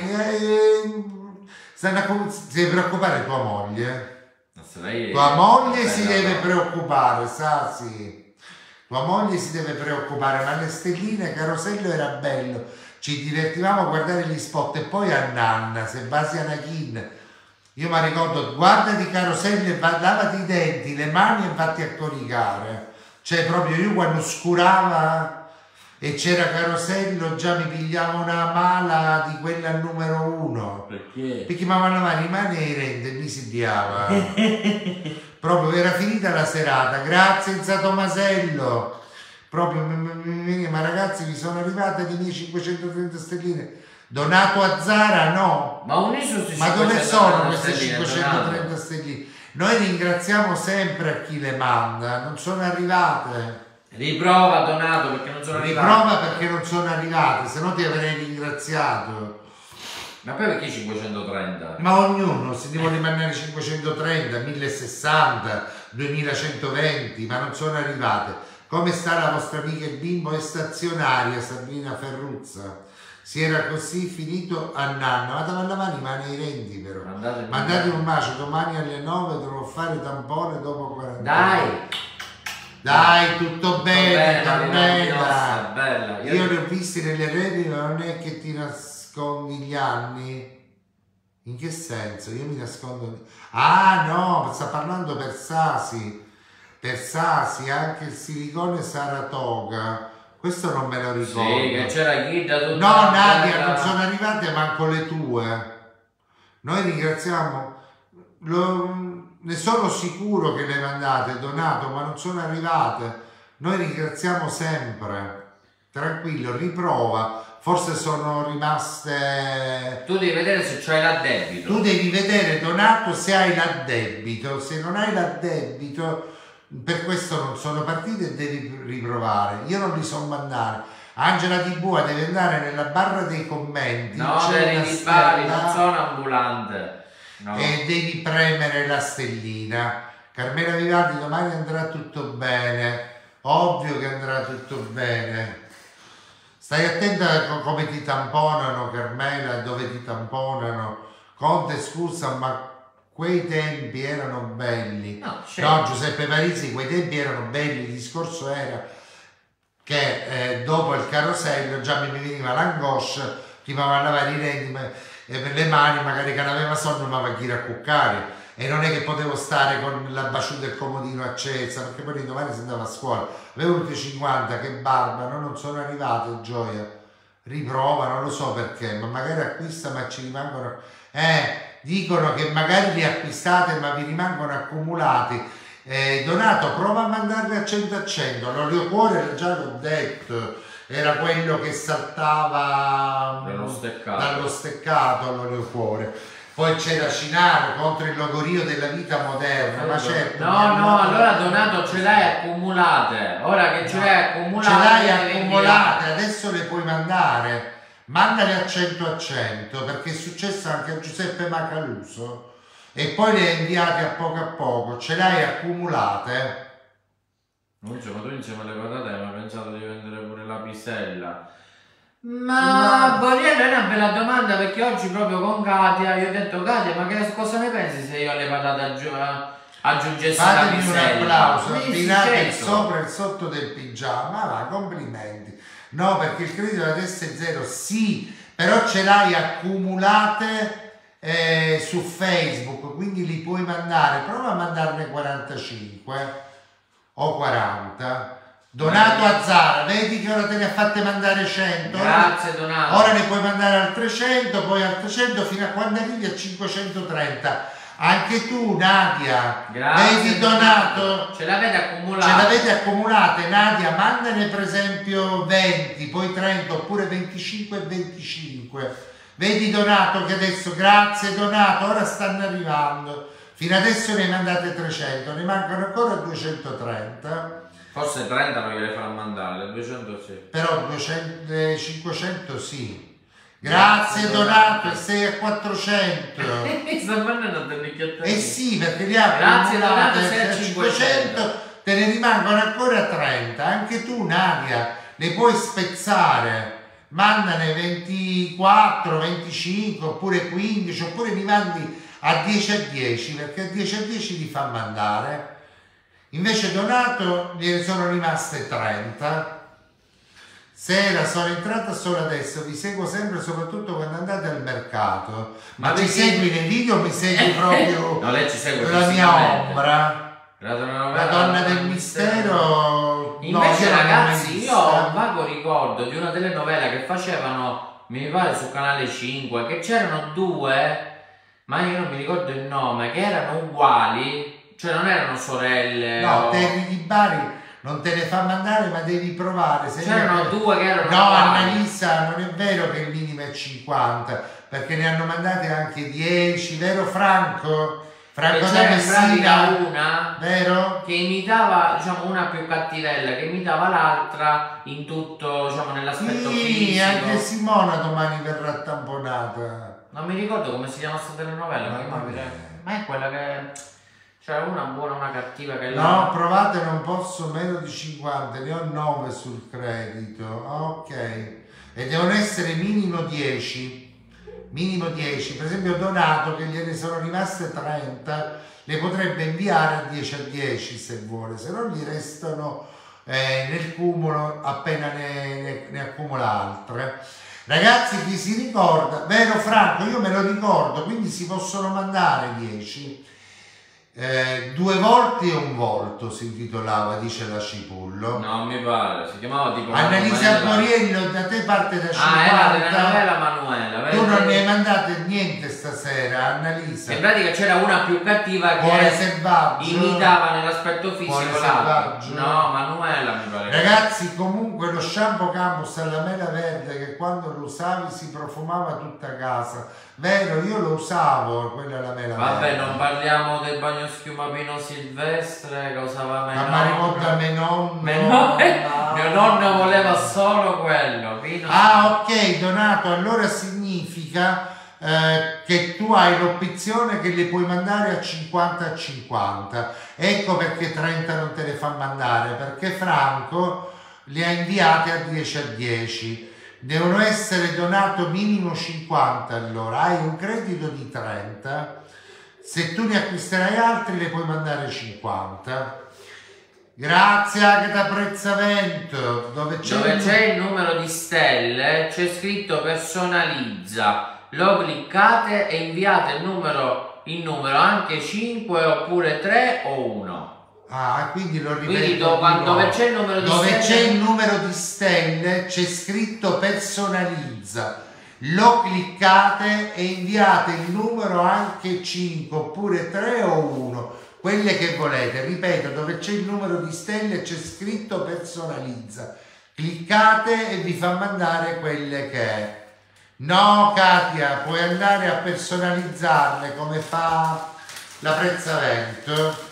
Si deve preoccupare tua moglie. Tua moglie si deve preoccupare, sa, sì. Tua moglie si deve preoccupare, ma le stelline, Carosello era bello. Ci divertivamo a guardare gli spot e poi a Nanna, Sebastian Achin. Io mi ricordo, guardati Carosello e lavati i denti, le mani e vatti a coricare. Cioè proprio io quando scurava e c'era Carosello già mi pigliava una mala di quella numero 1. Perché? Perché mi vanno male rimane e rende e mi si diava. Proprio era finita la serata, grazie Enza Tomasello. Proprio, ma ragazzi vi sono arrivate le mie 530 stelline. Donato a Zara no. Ma dove sono queste 530 stelline? Noi ringraziamo sempre a chi le manda, non sono arrivate. Riprova Donato perché non sono arrivate. Riprova perché non sono arrivate, se no ti avrei ringraziato. Ma poi perché 530? Ma ognuno si deve rimanere 530, 1060, 2120, ma non sono arrivate. Come sta la vostra amica il bimbo? È stazionaria, Sabrina Ferruzza. Si era così finito a Nanna, vado a lavare ma nei rendi però. Mandate un bacio, domani alle 9 dovrò fare tampone dopo 40 Dai, tutto bene, Carmela. Bella. Io li ho visti nelle reti, ma non è che ti nascondi gli anni. In che senso? Io mi nascondo... Ah no, sta parlando per Sasi. Per Sasi, anche il silicone Saratoga. Questo non me lo ricordo. Sì, che c'era Ghida tutta. No, Nadia, non sono arrivate manco le tue. Noi ringraziamo, ne sono sicuro che le mandate, Donato, ma non sono arrivate. Noi ringraziamo sempre. Tranquillo, riprova. Forse sono rimaste... Tu devi vedere se c'hai l'addebito. Tu devi vedere, Donato, se hai l'addebito. Se non hai l'addebito... Per questo non sono partite e devi riprovare. Io non li so mandare. Angela Di Bua deve andare nella barra dei commenti. No, devi fare, non sono ambulante. No. E devi premere la stellina. Carmela Vivaldi, domani andrà tutto bene. Ovvio che andrà tutto bene. Stai attenta a come ti tamponano, Carmela, dove ti tamponano. Conte, scusa, ma quei tempi erano belli. No, Giuseppe Parisi, quei tempi erano belli. Il discorso era che dopo il carosello già mi veniva l'angoscia, ti va a lavare i denti e per le mani, magari che non aveva sonno ma va a dire a cuccare, e non è che potevo stare con la basciuta del comodino accesa, perché poi l'indomani si andava a scuola. Avevo avuto 50, che barba, no? Non sono arrivate, Gioia. Riprova, non lo so perché, ma magari acquista ma ci rimangono... Dicono che magari li acquistate ma vi rimangono accumulati. Donato, prova a mandarli a 100 a 100. L'olio cuore, già l'ho detto, era quello che saltava dallo steccato l'olio cuore. Poi c'era Cinaro contro il logorio della vita moderna, ma certo. No, allora Donato ce l'hai accumulate. Ora che ce l'hai accumulate. Ce l'hai accumulate, adesso le puoi mandare. Mandale a 100 a 100 perché è successo anche a Giuseppe Macaluso e poi le hai inviate a poco, ce l'hai accumulate. Ma tu insieme alle patate hai pensato di vendere pure la pisella? Ma Boriello è una bella domanda, perché oggi proprio con Katia io ho detto: Katia, ma che cosa ne pensi se io alle patate aggiungessi la pisella? Fatemi un applauso, abbinate il sopra e il sotto del pigiama, va, complimenti. No, perché il credito da testa è zero, sì, però ce l'hai accumulate su Facebook, quindi li puoi mandare, prova a mandarne 45 o 40. Donato a Zara, vedi che ora te ne ha fatte mandare 100? Grazie Donato. Ora ne puoi mandare altre 100, poi altre 100 fino a quando arrivi a 530. Anche tu Nadia, grazie, vedi Donato? Ce l'avete accumulate? Ce l'avete accumulate, Nadia, mandane per esempio 20, poi 30 oppure 25 e 25. Vedi Donato che adesso, grazie Donato, ora stanno arrivando. Fino adesso ne mandate 300, ne mancano ancora 230. Forse 30 non gliele farà mandare, 200 sì. Però 200, 500 sì. Grazie Donato, e sei a 400. Sta mandando delle Eh sì, perché li ha grazie Donato, accumulate sei a 500. te ne rimangono ancora 30. Anche tu Nadia, le puoi spezzare. Mandane 24, 25 oppure 15, oppure mi mandi a 10 a 10, perché a 10 a 10 li fa mandare. Invece Donato gliene sono rimaste 30. Sera, sono entrata solo adesso, vi seguo sempre, soprattutto quando andate al mercato. Ma ci segui nei video o mi segui proprio? No, lei ci segue la mia ombra? La donna del mistero. Invece no, ragazzi, io ho un vago ricordo di una delle novelle che facevano, mi pare su Canale 5, che c'erano due, ma io non mi ricordo il nome, che erano uguali, cioè non erano sorelle. No, Terry di Bari non te ne fa mandare, ma devi provare. C'erano due che erano no, uguali. Annalisa, non è vero che il minimo è 50, perché ne hanno mandate anche 10, vero Franco? Franco da Messina, una vero? Che imitava, diciamo, una più cattivella, che imitava l'altra in tutto, diciamo, nell'aspetto fisico. Anche Simona domani verrà tamponata. Non mi ricordo come si chiama questa telenovela, ma è quella che... C'è una buona e una cattiva che... No, provate, non posso meno di 50, ne ho 9 sul credito, ok. E devono essere minimo 10. Minimo 10, per esempio Donato che gliene sono rimaste 30, le potrebbe inviare a 10 a 10 se vuole, se no gli restano nel cumulo appena ne accumula altre. Ragazzi, chi si ricorda, vero Franco, io me lo ricordo, quindi si possono mandare 10. 2 volte e un volto si intitolava, dice la Cipullo. No, mi pare, si chiamava tipo Annalisa Boriello, da te parte da 50. era della novella Manuela. Tu non ne hai mandate niente stasera, Annalisa. In pratica c'era una più cattiva che imitava nell'aspetto fisico l'altra. No, Manuela mi pare. Ragazzi, comunque lo shampoo Campus alla mela verde, che quando lo usavi si profumava tutta casa. Vero, io lo usavo, quella alla mela verde. Vabbè, non parliamo del bagno schiuma Pino Silvestre che usava mio nonno. Ma ricorda mio nonno. Mio nonno voleva solo quello. Ok, Donato, allora significa che tu hai l'opzione che le puoi mandare a 50 a 50. Ecco perché 30 non te le fa mandare, perché Franco le ha inviate a 10 a 10. Devono essere donato minimo 50, allora hai un credito di 30. Se tu ne acquisterai altri le puoi mandare 50. Grazie Agata Prezzavento. Dove c'è il numero di stelle c'è scritto personalizza, lo cliccate e inviate il numero anche 5 oppure 3 o 1. Quindi lo ripeto. Quindi dove c'è il numero di stelle, dove c'è il numero di stelle c'è scritto personalizza, lo cliccate e inviate il numero anche 5 oppure 3 o 1, quelle che volete. Ripeto, dove c'è il numero di stelle c'è scritto personalizza, cliccate e vi fa mandare quelle che è. No Katia, puoi andare a personalizzarle come fa la Prezzavento.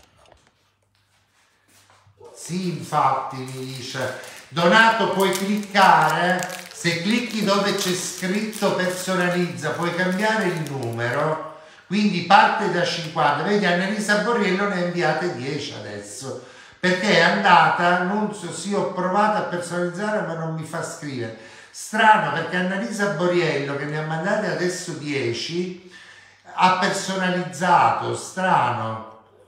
Sì, infatti mi dice Donato, puoi cliccare, se clicchi dove c'è scritto personalizza puoi cambiare il numero, quindi parte da 50. Vedi, Annalisa Borriello ne ha inviate 10 adesso, perché è andata, non so, sì, ho provato a personalizzare ma non mi fa scrivere. Strano, perché Annalisa Boriello, che ne ha mandate adesso 10, ha personalizzato, strano.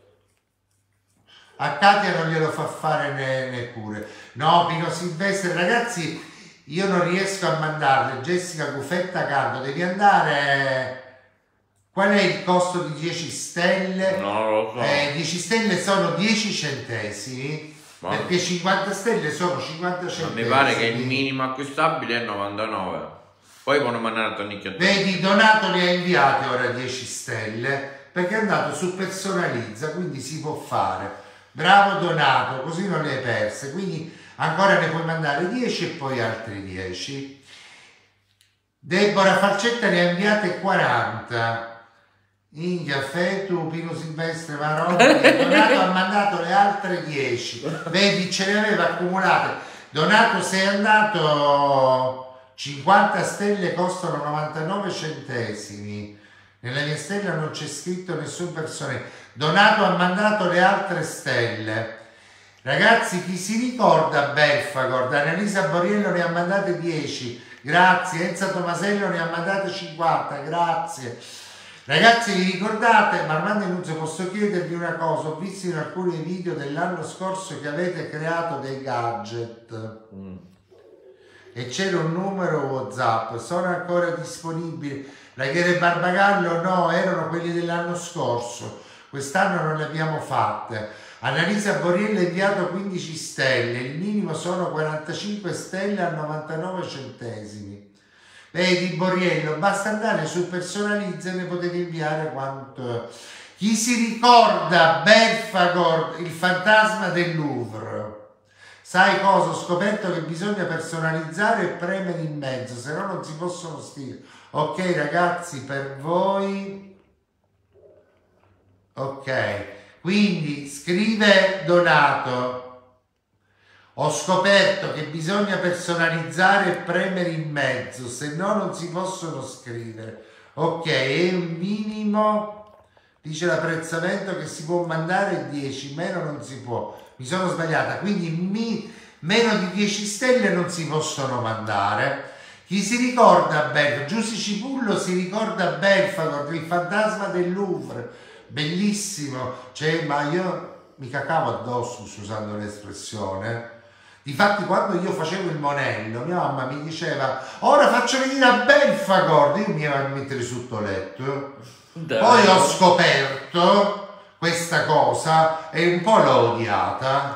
A Katia non glielo fa fare neppure. No, Pino Silvestre, ragazzi, io non riesco a mandarle. Jessica Gufetta Cardo, devi andare... Qual è il costo di 10 stelle? Non lo so. 10 stelle sono 10 centesimi, perché 50 stelle sono 50 centesimi. Mi pare che il minimo acquistabile è 99. Poi buono mandato a Nicchio. Vedi, Donato ne ha inviate ora 10 stelle, perché è andato su personalizza, quindi si può fare. Bravo Donato, così non le hai perse, quindi ancora ne puoi mandare 10 e poi altri 10. Deborah Falcetta ne ha inviate 40. India, Fetu, Pino Silvestre, Maroni, Donato ha mandato le altre 10. Vedi, ce le aveva accumulate. Donato, sei andato, 50 stelle costano 99 centesimi. Nella mia stella non c'è scritto nessun personaggio. Donato ha mandato le altre stelle. Ragazzi, chi si ricorda Belfagor? Annalisa Boriello ne ha mandate 10. Grazie. Enza Tomasello ne ha mandate 50. Grazie. Ragazzi, vi ricordate, ma Armando Nunzio, posso chiedervi una cosa? Ho visto in alcuni video dell'anno scorso che avete creato dei gadget e c'era un numero WhatsApp, sono ancora disponibili? Raghiere Barbagallo? No, erano quelli dell'anno scorso, quest'anno non le abbiamo fatte. Annalisa Boriello ha inviato 15 stelle, il minimo sono 45 stelle a 99 centesimi. Vedi Boriello, basta andare su personalizza e ne potete inviare quanto... Chi si ricorda Belfagor, il fantasma del Louvre? Sai cosa? Ho scoperto che bisogna personalizzare e premere in mezzo, se no non si possono scrivere. Ok ragazzi, per voi... Ok, quindi scrive Donato. Ho scoperto che bisogna personalizzare e premere in mezzo, se no non si possono scrivere. Ok, è un minimo, dice l'apprezzamento che si può mandare 10, meno non si può. Mi sono sbagliata, quindi meno di 10 stelle non si possono mandare. Chi si ricorda Belfagor? Giussi Cipullo si ricorda Belfagor, il fantasma del Louvre, bellissimo. Cioè, ma io mi cacavo addosso, usando l'espressione. Difatti quando io facevo il monello, mia mamma mi diceva ora faccio venire a Belfagor, io mi ero a mettere sotto letto. Poi ho scoperto questa cosa e un po' l'ho odiata.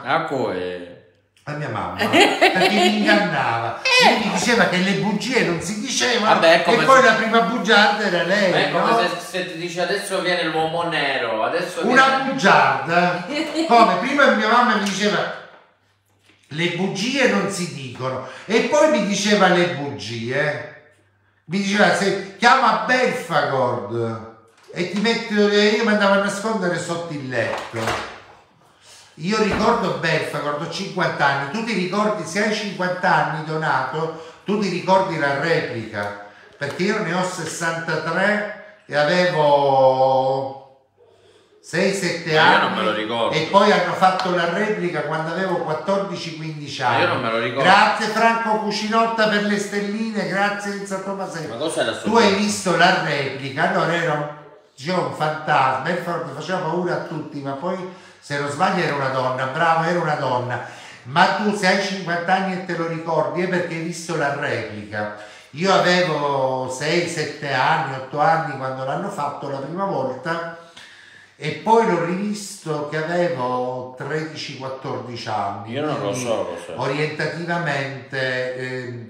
La mia mamma, perché mi ingannava. Lei mi diceva che le bugie non si dicevano. Vabbè, e poi la prima bugiarda era lei. È come se ti dice adesso viene l'uomo nero, adesso una bugiarda. Come prima mia mamma mi diceva le bugie non si dicono e poi mi diceva le bugie, mi diceva se chiama Belfagor e ti metto, io mi andavo a nascondere sotto il letto. Io ricordo Belfagor, ho 50 anni, tu ti ricordi, se hai 50 anni Donato, tu ti ricordi la replica, perché io ne ho 63 e avevo 6-7 anni, io non me lo ricordo. E poi hanno fatto la replica quando avevo 14-15 anni. Ma io non me lo ricordo. Grazie Franco Cucinotta per le stelline, grazie Enza Tomasello. Ma cos'è la sua? Tu hai visto la replica? Allora era un fantasma, faceva paura a tutti, ma poi se non sbaglio era una donna, bravo, era una donna. Ma tu se hai 50 anni e te lo ricordi è perché hai visto la replica. Io avevo 6-7 anni, 8 anni quando l'hanno fatto la prima volta. E poi l'ho rivisto che avevo 13-14 anni. Io non lo so. Orientativamente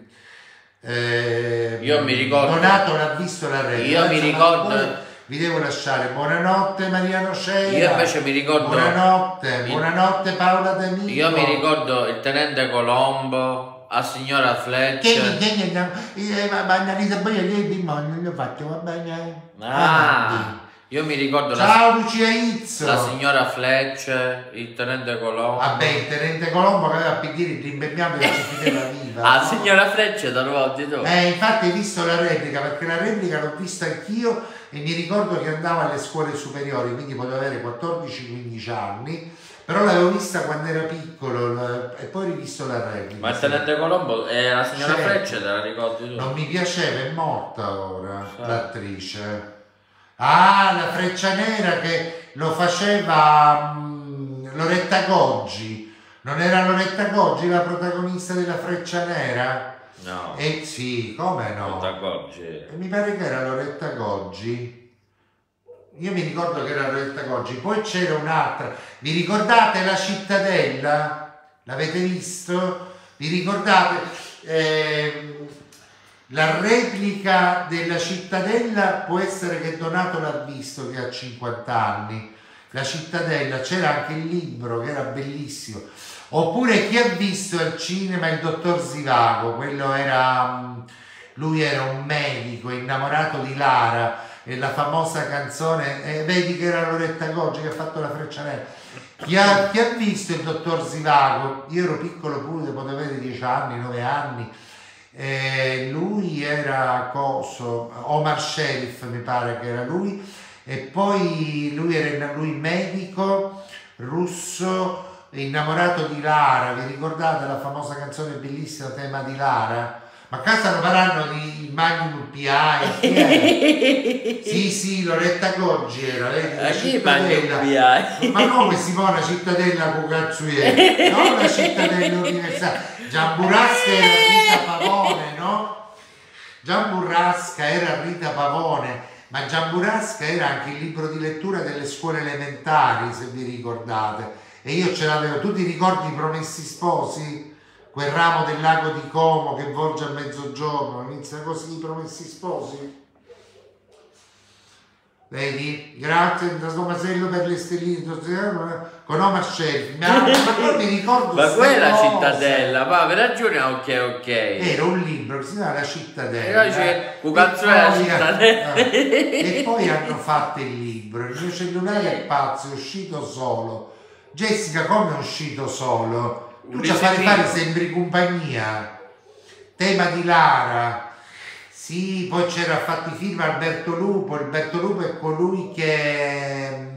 io mi ricordo. Donato l'ha visto la replica. Io mi ricordo. Vi devo lasciare. Buonanotte Mariano Scera. Io invece mi ricordo. Buonanotte Paola D'Amico. Io mi ricordo il tenente Colombo, a signora Fletch. Ma Annalisa Boriello non l'ho fatto, va bene. Io mi ricordo ciao Lucia Izzo, la signora Fletcher, il tenente Colombo. Vabbè, il tenente Colombo che aveva a picchiare il impermeabile e ci fideva viva. La signora Fletcher da nuovo tu. Infatti hai visto la replica, perché la replica l'ho vista anch'io e mi ricordo che andavo alle scuole superiori, quindi potevo avere 14-15 anni, però l'avevo vista quando era piccolo e poi ho rivisto la replica. Ma il tenente Colombo e la signora Fletcher te la ricordi tu? Non mi piaceva, è morta ora l'attrice. Ah, la Freccia Nera che lo faceva Loretta Goggi. Non era Loretta Goggi la protagonista della Freccia Nera? No. Sì, come no? Loretta Goggi. Mi pare che era Loretta Goggi. Io mi ricordo che era Loretta Goggi. Poi c'era un'altra. Vi ricordate La Cittadella? L'avete visto? Vi ricordate? La replica della Cittadella può essere che Donato l'ha visto, che ha 50 anni. La Cittadella, c'era anche il libro che era bellissimo. Oppure chi ha visto al cinema il dottor Zivago, quello era, lui era un medico innamorato di Lara e la famosa canzone, vedi che era Loretta Goggi che ha fatto la Freccia Nera. Chi ha visto il dottor Zivago? Io ero piccolo pure, potevo avere 10 anni, 9 anni. Lui era Omar Sharif mi pare che era lui, e poi lui era medico russo innamorato di Lara. Vi ricordate la famosa canzone bellissima tema di Lara? Ma qua stanno parlando di Magnum P.I. Sì, Loretta Goggi era, la Cittadella. Ma come si può una cittadella con cazzo è? Non la cittadella universale. Giamburrasca era Rita Pavone, no? Giamburrasca era Rita Pavone, ma Giamburrasca era anche il libro di lettura delle scuole elementari, se vi ricordate. E io ce l'avevo. Tu ti ricordi I Promessi Sposi? Quel ramo del lago di Como che volge a mezzogiorno, inizia così I Promessi Sposi. Vedi? Grazie Tomasello per le stelline con Omar Sharif. Ma poi mi ricordo. Ma quella è La Cittadella, ma per ragione ok. Era un libro che si chiama La Cittadella. E poi hanno fatto il libro. Il mio cellulare è pazzo, è uscito solo. Jessica, come è uscito solo? Tu ci fare sembri compagnia. Tema di Lara. Sì, poi c'era fatto i film Alberto Lupo è colui che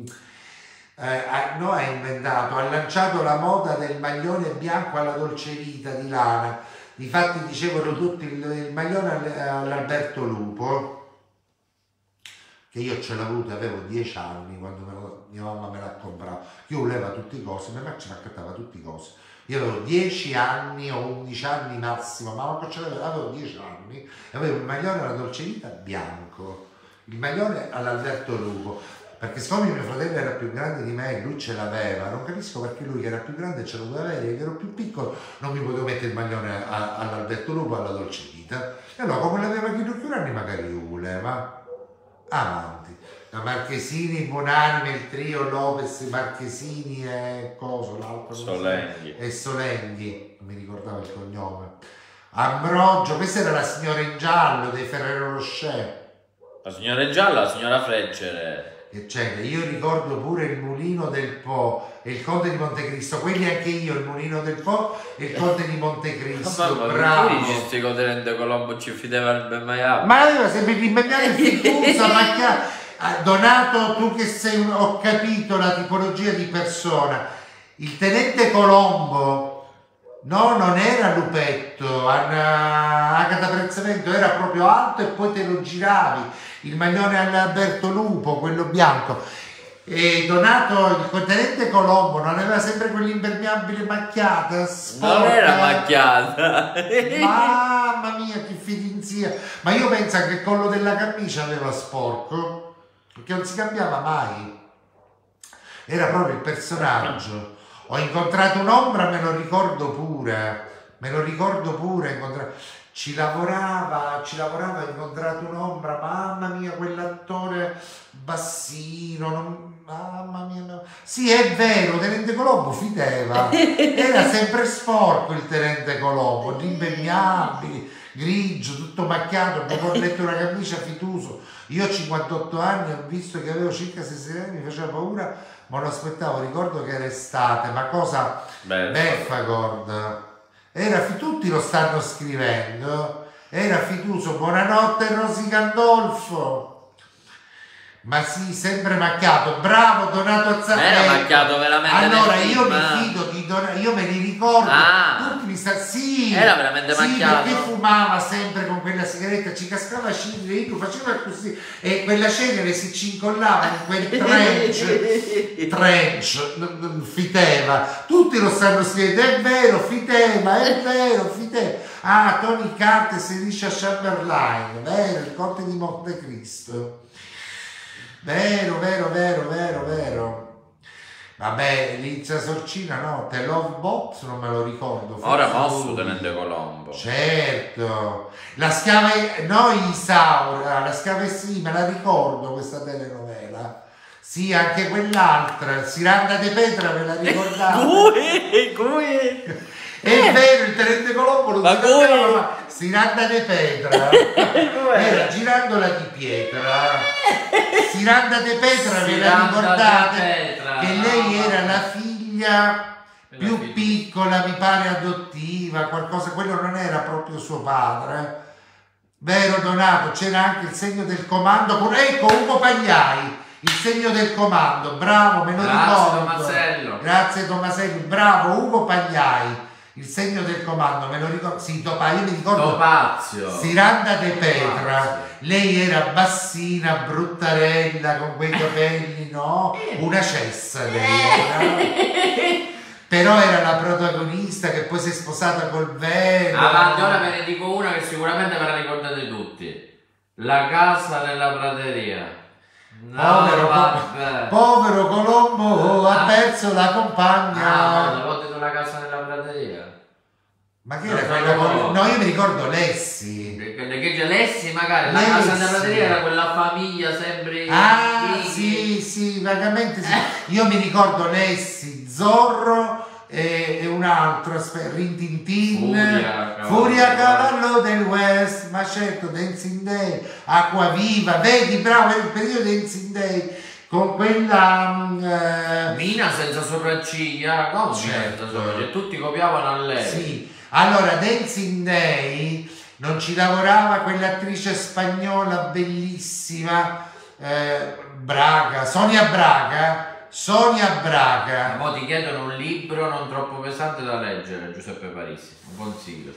ha inventato, ha lanciato la moda del maglione bianco alla dolce vita di lana. Difatti dicevano tutti il maglione all'Alberto Lupo, che io ce l'ho avuto, avevo 10 anni quando mia mamma me l'ha comprato. Io voleva tutte le cose, mia mamma ce l'accattava tutte le cose. Io avevo 10 anni o 11 anni massimo, ma avevo 10 anni e avevo il maglione alla dolce vita bianco, il maglione all'Alberto Lupo, perché siccome mio fratello era più grande di me e lui ce l'aveva, non capisco perché lui che era più grande ce lo doveva avere, che ero più piccolo non mi potevo mettere il maglione all'Alberto Lupo alla dolce vita. E allora come l'aveva chi più anni magari io voleva. Avanti. La Marchesini, Bonanime, il trio Lopez, Marchesini e coso, l'altro Solenghi. E Solenghi, non mi ricordavo il cognome. Ambrogio, questa era la signora in giallo dei Ferrero Rocher. La signora in giallo, la signora Fletcher. Eccetera. Io ricordo pure il Mulino del Po e il Conte di Montecristo, quelli anche io, il Mulino del Po e il Conte di Montecristo. Bravo. Ma tu dici che tenente Colombo ci fideva il BMA? Ma aveva sempre il fiducia, macchiato. Donato, tu che sei ho capito la tipologia di persona. Il tenente Colombo non era lupetto, Agata Prezzamento era proprio alto e poi te lo giravi, il maglione all'Alberto Lupo, quello bianco. E Donato, il tenente Colombo non aveva sempre quell'impermeabile macchiata, sporca. Non era macchiata. Mamma mia, che fidinzia. Ma io penso che il collo della camicia aveva sporco, perché non si cambiava mai, era proprio il personaggio. Ho incontrato un'ombra, me lo ricordo pure, ci lavorava, ha incontrato un'ombra, mamma mia, quell'attore bassino, mamma mia, no. Sì, è vero, Tenente Colombo fideva, era sempre sporco il Tenente Colombo, impermeabili, grigio, tutto macchiato, mi ho letto una camicia fituso. Io ho 58 anni, ho visto che avevo circa 6 anni, mi faceva paura, ma lo aspettavo, ricordo che era estate, ma cosa beffa, guarda. Tutti lo stanno scrivendo, era fituso, buonanotte Rosy Gandolfo. Ma sì, sempre macchiato, bravo Donato Azzarelli. Era macchiato veramente. Allora io mi fido di Donato, io me li ricordo. Sì, era veramente macchiato. Perché fumava sempre con quella sigaretta, ci cascava cenere, faceva così e quella cenere si incollava in quel trench, fiteva. Tutti lo stanno scrivendo, è vero, fiteva. Ah, Tony Curtis e Risha Chamberlain, vero, il Conte di Montecristo. Vero. Vabbè, Lizza Sorcina no, The Love Box non me lo ricordo. Ora posso Tenente Colombo. Certo. La schiava, no Isaura, la schiava sì, me la ricordo questa telenovela. Sì, anche quell'altra, Siranda de Petra, me la ricordate? Come? È vero, il Tenente Colombo non si chiamava, ma Siranda de Petra era Girandola di Pietra. Siranda de Petra, ve la ricordate? Che lei era la figlia più piccola, mi pare adottiva, qualcosa, quello non era proprio suo padre. Vero Donato, c'era anche il segno del comando con, ecco, Ugo Pagliai. Il segno del comando, bravo, me lo ricordo. Tommasello. Grazie Tommasello, bravo Ugo Pagliai. Il segno del comando, me lo ricordo. Sì, io mi ricordo. Topazio. Siranda de Petra. Lei era bassina, bruttarella, con quei capelli, no? Una cessa lei era. Però era la protagonista che poi si è sposata col vero. Avanti, ora ve ne dico una che sicuramente ve la ricordate tutti. La casa della prateria. Povero Colombo ha perso la compagna. No, l'ho detto la casa della prateria. Ma che era quella con... No, io mi ricordo Lessi. Che Lessi magari, la casa della prateria era quella famiglia sempre... sì, vagamente sì. Io mi ricordo Lessi, Zorro e un altro, Rintintin, Furia Cavallo del West, ma certo, Dancing Day, Acquaviva, vedi, bravo, è il periodo Dancing Day, con quella... Mina senza sopracciglia, come senza sopracciglia, tutti copiavano a lei. Sì, allora Dancing Day non ci lavorava quell'attrice spagnola bellissima, Sonia Braga. Ma ti chiedono un libro non troppo pesante da leggere, Giuseppe Parisi, un consiglio.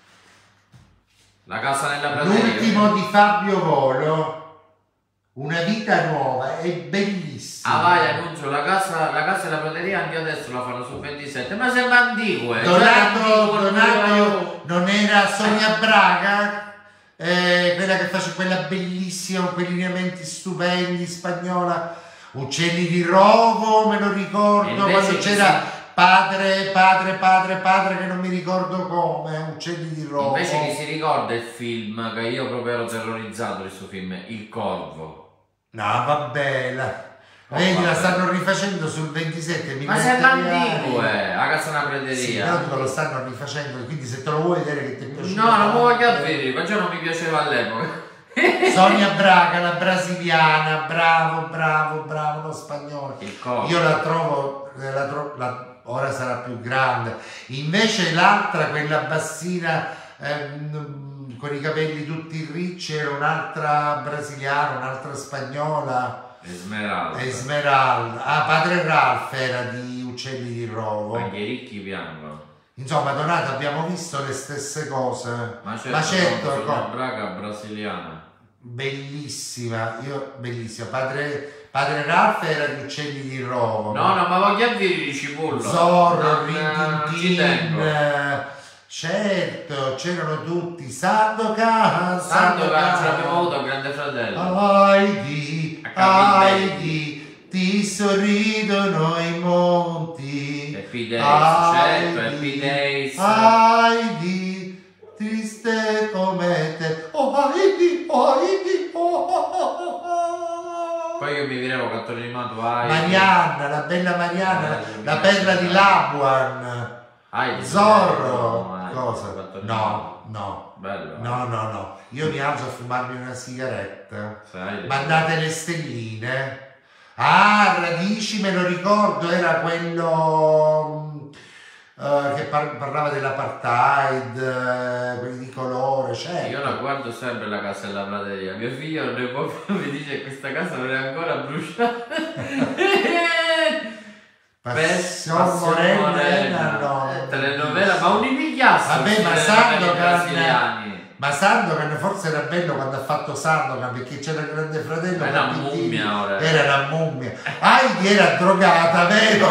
La casa nella prateria. L'ultimo di Fabio Volo, Una vita nuova, è bellissimo. Ah vai, annuncio, la casa della prateria anche adesso la fanno su 27, ma sembra antico, Donato non era Sonia Braga? Quella che face quella bellissima, con quei lineamenti stupendi, spagnola. Uccelli di Rovo, me lo ricordo, quando c'era padre, che non mi ricordo come, Uccelli di Rovo. Invece chi si ricorda il film, che io proprio ero terrorizzato di questo film, Il Corvo. No, vabbè, vedi, la stanno rifacendo sul 27. Ma sembra antico, la casa della prateria. Sì, però te lo stanno rifacendo, quindi se te lo vuoi vedere che ti piace. No, non lo voglio vedere, ma già non mi piaceva all'epoca. Sonia Braga, la brasiliana, bravo, lo spagnolo. Io la trovo, ora sarà più grande. Invece l'altra, quella bassina con i capelli tutti ricci, era un'altra brasiliana, un'altra spagnola. Esmeralda. Ah, padre Ralph era di Uccelli di Rovo. Anche i ricchi piangono. Insomma, Donato, abbiamo visto le stesse cose. Ma certo, Sonia Braga brasiliana. Bellissima, bellissima. Padre Ralph era di Uccelli di Rovo. No, ma voglio dire di Cipullo. Zorro, Rintintin, certo, c'erano tutti. Sandokan, ce l'abbiamo avuto a Grande Fratello. Heidi, ti sorridono i monti. Happy Days, certo, Happy Days. Heidi, triste come te. Poi io mi virevo cartone animato Marianna, la bella Marianna, la perla di Labuan. Zorro. Cosa? No. Bello. No. Io mi alzo a fumarmi una sigaretta. Sai, mandate le stelline. Radici, me lo ricordo, era quello che parlava dell'apartheid, quelli di colore, certo. Io la guardo sempre la casa della prateria. Mio figlio mi dice che questa casa non è ancora bruciata. Passione Morena, no. Telenovela, ma un impigliasso. Vabbè, ma Sandokan forse era bello quando ha fatto Sandokan, perché c'era il Grande Fratello. Era una mummia ora. Era una mummia. Heidi era drogata, vero?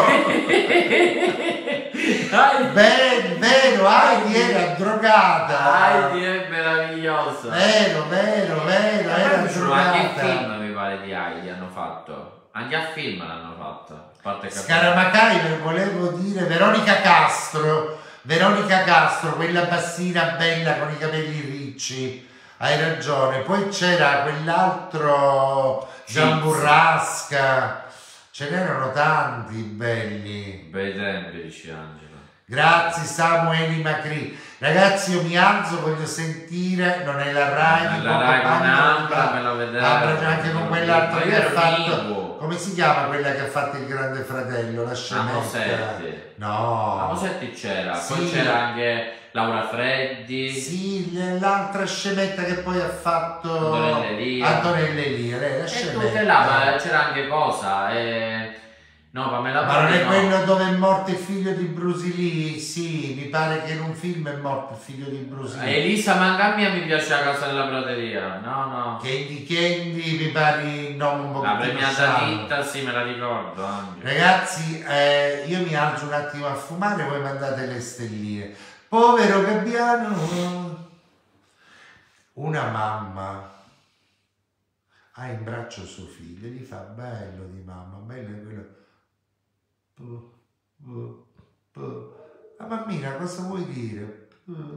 Vero, Heidi era drogata. Heidi è meravigliosa. Vero, era drogata. Anche il film mi pare di Heidi hanno fatto. Anche a film l'hanno fatto. Scaramacai, volevo dire Veronica Castro, quella bassina bella con i capelli ricci, hai ragione. Poi c'era quell'altro Gian Burrasca, ce n'erano tanti belli. Bei tempi, dice Angelo. Grazie Samueli Macri. Ragazzi, io mi alzo, voglio sentire, non è la Rai, la Rai con Ambra, me la vedrò. Anche con quell'altro che ha fatto. Come si chiama quella che ha fatto il Grande Fratello? La scemetta. No. Mosetti c'era, sì. Poi c'era anche Laura Freddi. Sì, l'altra scemetta che poi ha fatto Antonella Elia. Lei la scemetta. Ma c'era anche cosa? No, Pamela ma non è quello dove è morto il figlio di Bruce Lee? Sì, mi pare che in un film è morto il figlio di Bruce Lee. Elisa Mangamia mi piace la casa della prateria. No. Candy mi pare il nome un po' più. La premiata Nitta, sì, me la ricordo anche. Ragazzi, io mi alzo un attimo a fumare, voi mandate le stelline. Povero Gabbiano. Una mamma ha in braccio suo figlio e gli fa: bello di mamma, bello di quello. La mammina, cosa vuoi dire?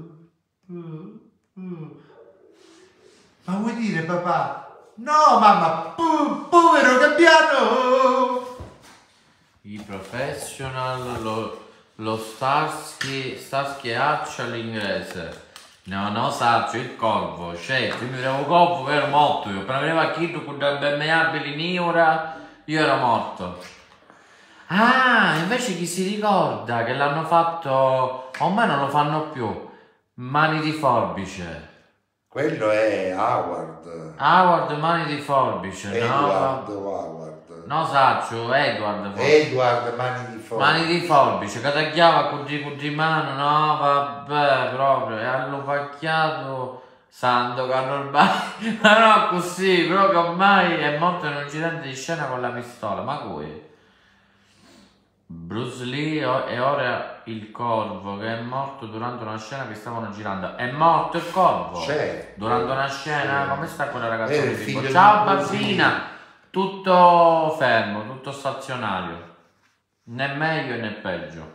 Ma vuoi dire papà? No mamma, povero Gabbiano. I professional, lo Starsky Hatch all'inglese. No, Saccio, il corvo, certo, io mi ero corvo, ero morto io, appena veniva chi tu con le BMW in ora, io ero morto. Invece chi si ricorda che l'hanno fatto, ormai non lo fanno più, Mani di Forbice. Quello è Howard. Mani di Forbice. Howard. No, Saccio, Edward, Mani di Forbice. Mani di Forbice, che tagliava con di mano, no, vabbè, proprio, e hanno pacchiato Sandokan ormai, ma no, così, proprio ormai è morto in un incidente di scena con la pistola, ma come? Bruce Lee e ora il corvo che è morto durante una scena che stavano girando. È morto il corvo? Certo. Durante una scena? Come sta quella ragazza che tipo, ciao bambina, tutto fermo, tutto stazionario, né meglio né peggio.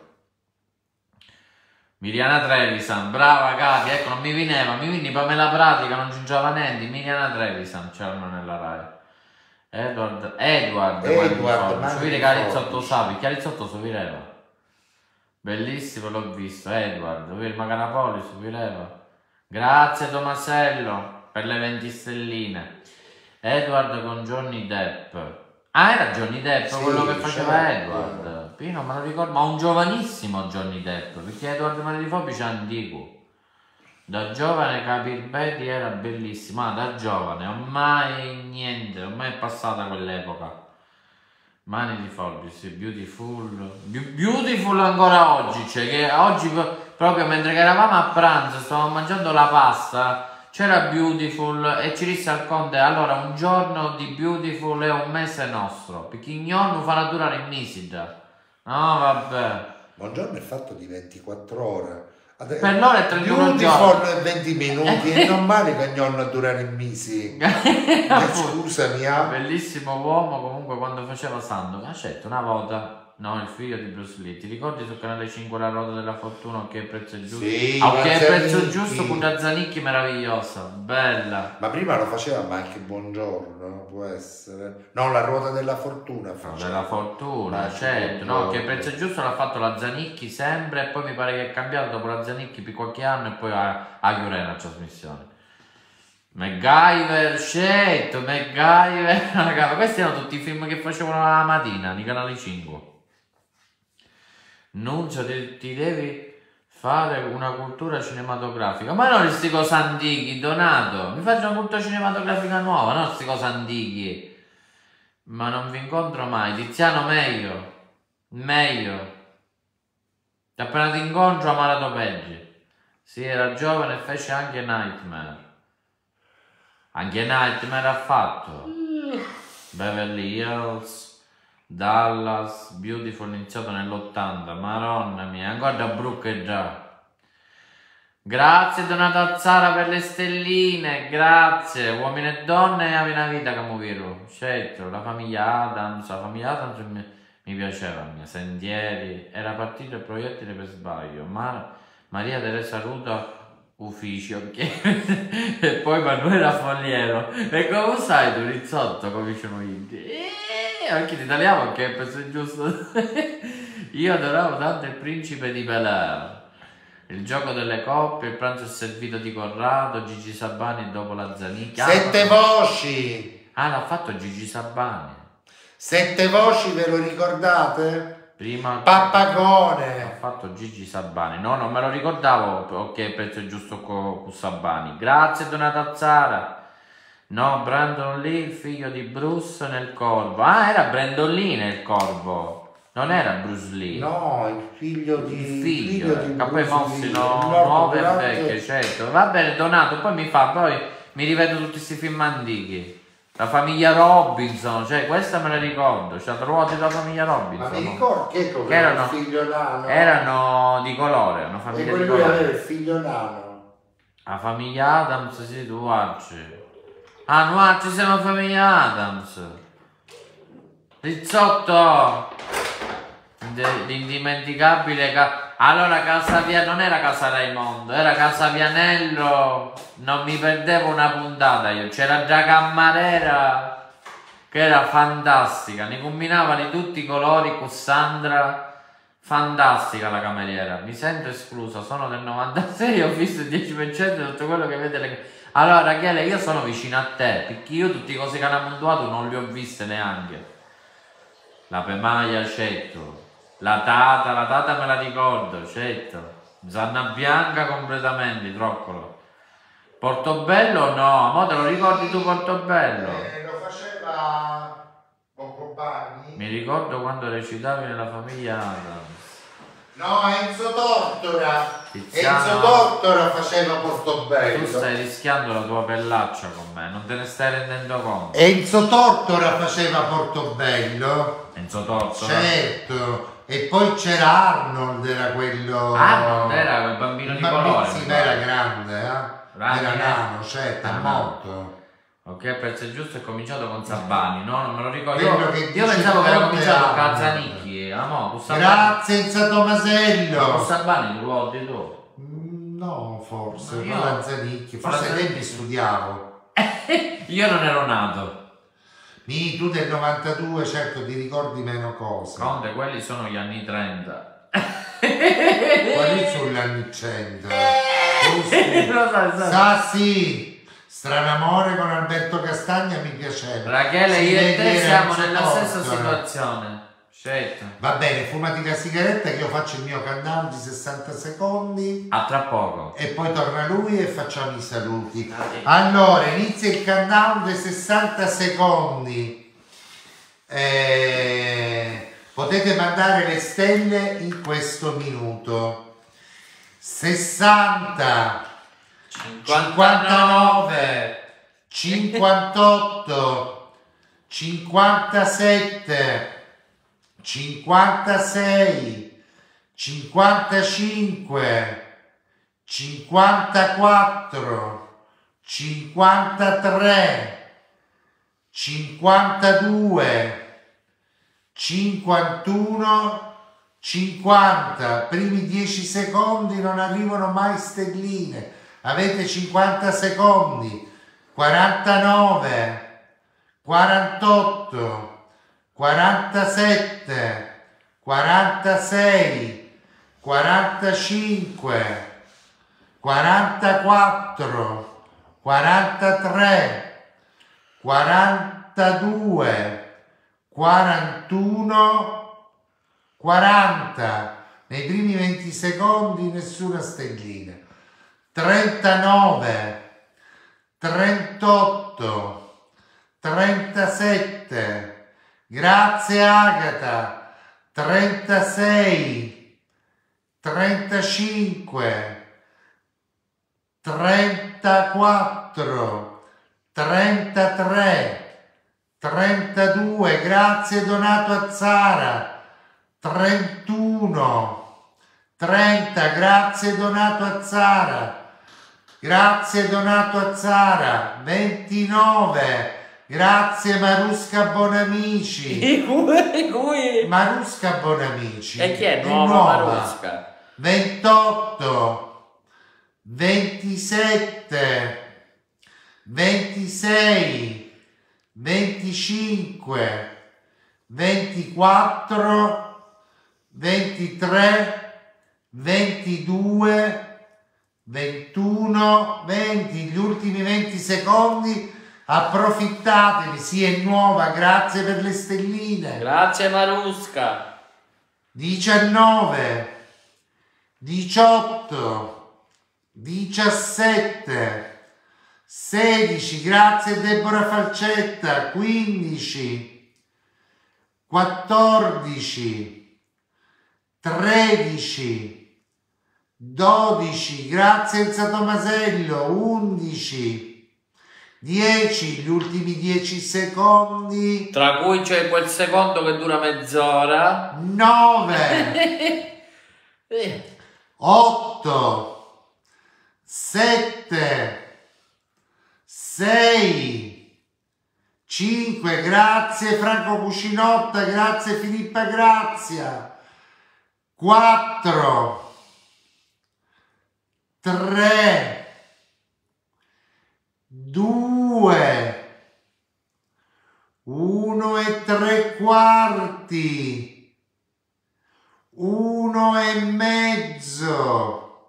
Miriana Trevisan, brava Katia, ecco, non mi vini Pamela Pratica, non giungeva niente. Miriana Trevisan c'erano nella Rai. Edward vedi Carizzotto Sapi, Carizzotto Sovireva, bellissimo, l'ho visto. Edward, il Maganapoli Sovireva. Grazie Tomasello per le 20 stelline. Edward con Johnny Depp. Era Johnny Depp, sì, quello che faceva Edward. Io non me lo ricordo, ma un giovanissimo Johnny Depp, perché Edward Mani di Forbice è antico. Da giovane Capir Betty era bellissimo, da giovane, ormai niente, ormai è passata quell'epoca. Mani di Forbice, Beautiful ancora oggi, cioè che oggi proprio mentre che eravamo a pranzo, stavamo mangiando la pasta, c'era Beautiful e ci disse al conte: allora un giorno di Beautiful è un mese nostro, perché il giorno farà durare in mesi già. No, vabbè. Un giorno è fatto di 24 ore. Per loro è 31 giorni. 20 minuti, è normale che ognuno durare in mesi. Scusami. Bellissimo uomo comunque quando faceva Sandokan. Certo, una volta No, il figlio di Bruce Lee. Ti ricordi sul canale 5 la ruota della fortuna? Ok, il prezzo è giusto? Sì, ok, il prezzo giusto con la Zanicchi meravigliosa, bella. Ma prima lo faceva ma anche Buongiorno, può essere. No, la ruota della fortuna faceva. Della fortuna, certo, no, che il prezzo è giusto l'ha fatto la Zanicchi sempre e poi mi pare che è cambiato dopo la Zanicchi per qualche anno e poi ha chiuso la trasmissione. MacGyver, scelto, MacGyver, raga, questi erano tutti i film che facevano la mattina nei canali 5. Nunzio, ti devi fare una cultura cinematografica. Ma non questi cose antichi, Donato. Mi faccio una cultura cinematografica nuova, non questi cose antichi. Ma non vi incontro mai. Tiziano meglio. Meglio. Appena ti incontro amarato peggio. Sì, era giovane e fece anche Nightmare. Anche Nightmare ha fatto. Beverly Hills. Dallas, Beautiful, iniziato nell'80, maronna mia, ancora da Brooke già. Grazie Donato Azzara per le stelline, grazie. Uomini e donne, ami una vita Camuviru. Certo, la famiglia Adams mi piaceva, mia. Sentieri, era partito il proiettile per sbaglio, Maria Teresa Ruta ufficio, ok? E poi Manuela Fogliero. E come sai tu, Rizzotto, come sono io? Anche in italiano che penso giusto. Io adoravo tanto il principe di Bel-Air, il gioco delle coppie, il pranzo è servito di Corrado, Gigi Sabani dopo la Zanicchi. Sette voci! Ah, l'ha fatto Gigi Sabani. Sette voci, ve lo ricordate? Prima Pappagone. Ha fatto Gigi Sabani. No, non me lo ricordavo. Ok, penso è giusto con Sabani. Grazie Donato Azzara. No, Brandon Lee, il figlio di Bruce nel Corvo. Ah, era Brandon Lee nel Corvo. Non era Bruce Lee. No, il figlio di... Il figlio di Capo Mossi, nuove e vecchie, certo. Va bene, Donato, poi mi rivedo tutti questi film antichi. La famiglia Robinson, cioè questa me la ricordo. Cioè, ruote della famiglia Robinson. Ma mi ricordo che erano il figlio nano? Erano di colore, una famiglia e di colore. Aveva il figlio nano. La famiglia Adams, sì, tu guardi. Ah, no, ci siamo famiglia Adams. Rizzotto. L'indimenticabile allora Casa Via non era Casa Raimondo, era Casa Vianello. Non mi perdevo una puntata io. C'era già Cammarera che era fantastica, ne combinava di tutti i colori con Sandra. Fantastica la cameriera. Mi sento esclusa, sono del 96, ho visto il 10% di tutto quello che vede Allora Rachele, io sono vicino a te, perché io tutte le cose che hanno puntuato non le ho viste neanche. La Pemaglia, certo. La Tata me la ricordo, certo. Zanna Bianca completamente, troccolo. Portobello no, mo te lo ricordi tu Portobello? Lo faceva Boccobani. Mi ricordo quando recitavi nella famiglia Adams. No, Enzo Tortora. Tiziano, Enzo Tortora faceva Portobello. Tu stai rischiando la tua pellaccia con me, non te ne stai rendendo conto. Enzo Tortora faceva Portobello. Enzo Tortora? Certo. E poi c'era Arnold, era quello... Arnold era quel bambino di colore. Sì, ma era grande, era nano, certo, è morto. Ok, prezzo giusto è cominciato con Sabani, no? Non me lo ricordo. Io pensavo che era cominciato con Calzanicchi. Grazie Enzo Tomasello. Con Sabani lo vuoi tu? No, forse, con Calzanicchi. Forse ai tempi studiavo. Io non ero nato. Tu del 92, certo, ti ricordi meno cose. Conte, quelli sono gli anni 30. Quali sono gli anni 100? Sassi! Stranamore con Alberto Castagna mi piaceva. Rachele, io e te siamo nella stessa situazione. Certo. Va bene, fumati la sigaretta che io faccio il mio countdown di 60 secondi. A tra poco. E poi torna lui e facciamo i saluti. Allora, inizia il countdown dei 60 secondi. Potete mandare le stelle in questo minuto. 60 59 58 57 56 55 54 53 52 51, 50, primi 10 secondi non arrivano mai stelline, avete 50 secondi, 49, 48, 47, 46, 45, 44, 43, 42, 41, 40, nei primi 20 secondi nessuna stellina, 39, 38, 37, grazie Agata, 36, 35, 34, 33, 32, grazie Donato Azzara, 31, 30, grazie Donato Azzara, grazie Donato Azzara, 29, grazie Marusca Bonamici, Marusca Bonamici, e chi è nuova Marusca? 28, 27, 26, 25, 24, 23, 22, 21, 20, gli ultimi 20 secondi, approfittateli, sì è nuova, grazie per le stelline. Grazie Marusca. 19, 18, 17, 16, grazie Deborah Falcetta, 15, 14, 13, 12, grazie Enza Tomasello, 11, 10, gli ultimi 10 secondi. Tra cui c'è quel secondo che dura mezz'ora. 9, 8, 7, 6, 5, grazie Franco Cucinotta, grazie Filippa Grazia, 4, 3, 2, 1 e 3 quarti, 1 e mezzo,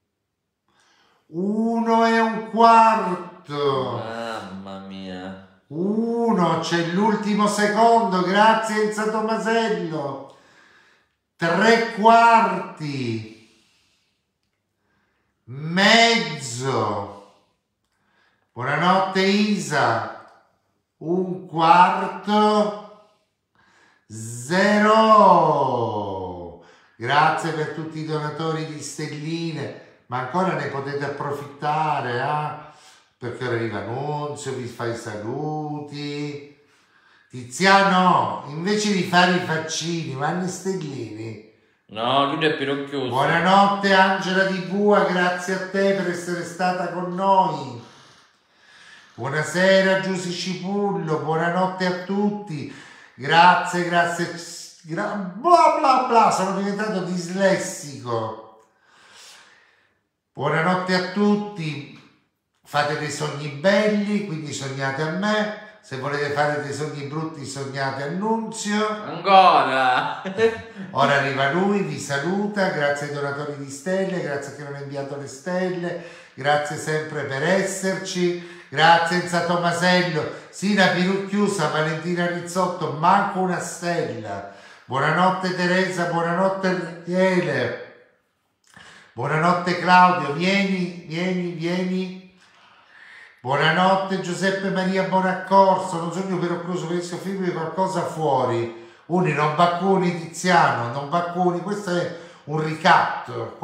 1 e un quarto. Mamma mia. 1, c'è l'ultimo secondo, grazie Enza Tomasello. 3 quarti, mezzo, buonanotte Isa, 1 quarto, 0. Grazie per tutti i donatori di stelline, ma ancora ne potete approfittare, perché ora arriva Nunzio, vi fa i saluti. Tiziano, invece di fare i faccini, vanno i stellini. No, chiude il pirocchiuso. Buonanotte Angela Di Bua, grazie a te per essere stata con noi. Buonasera Giusy Cipullo, buonanotte a tutti. Grazie, bla bla bla, sono diventato dislessico. Buonanotte a tutti. Fate dei sogni belli, quindi sognate a me. Se volete fare dei sogni brutti, sognate a Nunzio. Ancora! Ora arriva lui, vi saluta, grazie ai donatori di stelle, grazie a chi non ha inviato le stelle, grazie sempre per esserci, grazie Enza Tomasello, Sina Pirucchiusa, Valentina Rizzotto, manco una stella. Buonanotte Teresa, buonanotte Rachele, buonanotte Claudio, vieni. Buonanotte Giuseppe Maria Bonaccorso, non sogno per occluso, penso film qualcosa fuori. Uni non bacconi Tiziano, non bacconi, questo è un ricatto,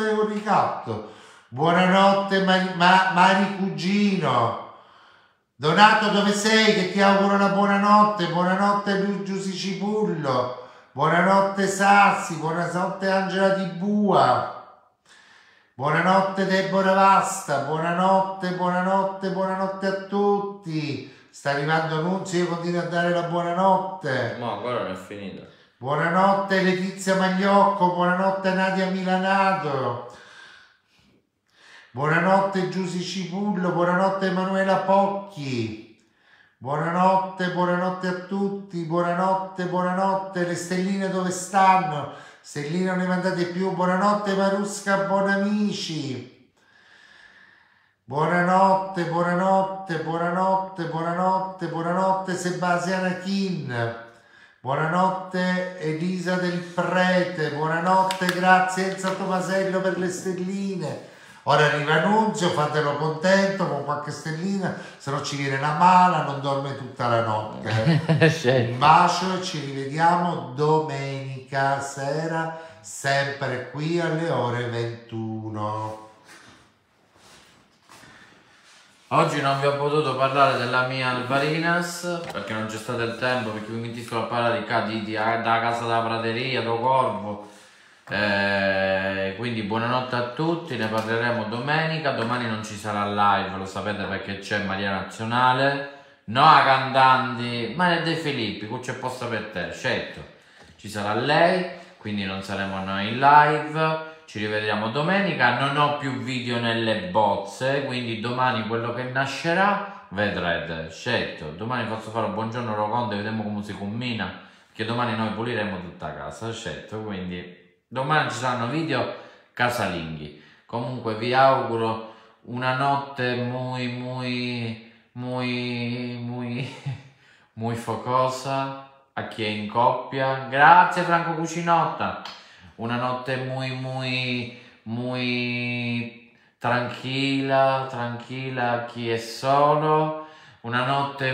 Buonanotte Mari Cugino. Donato dove sei? Che ti auguro una buonanotte Giusy Cipullo, buonanotte Sassi, buonanotte Angela Di Bua. Buonanotte Deborah Vasta, buonanotte a tutti. sta arrivando Nunzio, io continuo a dare la buonanotte. No, ancora non è finita. Buonanotte Letizia Magliocco, buonanotte Nadia Milanato, buonanotte Giusy Cipullo, buonanotte Emanuela Pocchi, buonanotte, buonanotte a tutti, buonanotte, buonanotte, le stelline dove stanno? Stelline non ne mandate più, buonanotte Marusca Bonamici, buonanotte, buonanotte, buonanotte, buonanotte, buonanotte Sebastiana Kin. Buonanotte Elisa del Prete, buonanotte, grazie Enza Tomasello per le stelline. Ora arriva Nunzio, fatelo contento con qualche stellina, se no ci viene la mala, non dorme tutta la notte. Un bacio e ci rivediamo domenica sera, sempre qui alle ore 21. Oggi non vi ho potuto parlare della mia Alvarinas perché non c'è stato il tempo, perché mi metti a parlare da casa della prateria, do corvo. Quindi buonanotte a tutti, ne parleremo domenica. Domani non ci sarà live, lo sapete, perché c'è Maria Nazionale. No a cantanti, ma è De Filippi, qui c'è posto per te, certo. Ci sarà lei, quindi non saremo noi in live. Ci rivediamo domenica, non ho più video nelle bozze, quindi domani quello che nascerà vedrete, certo. Domani faccio fare un buongiorno Roconde, vediamo come si combina, che domani noi puliremo tutta casa, certo. Quindi domani ci saranno video casalinghi. Comunque vi auguro una notte muy focosa a chi è in coppia. Grazie Franco Cucinotta. Una notte muy tranquilla a chi è solo. Una notte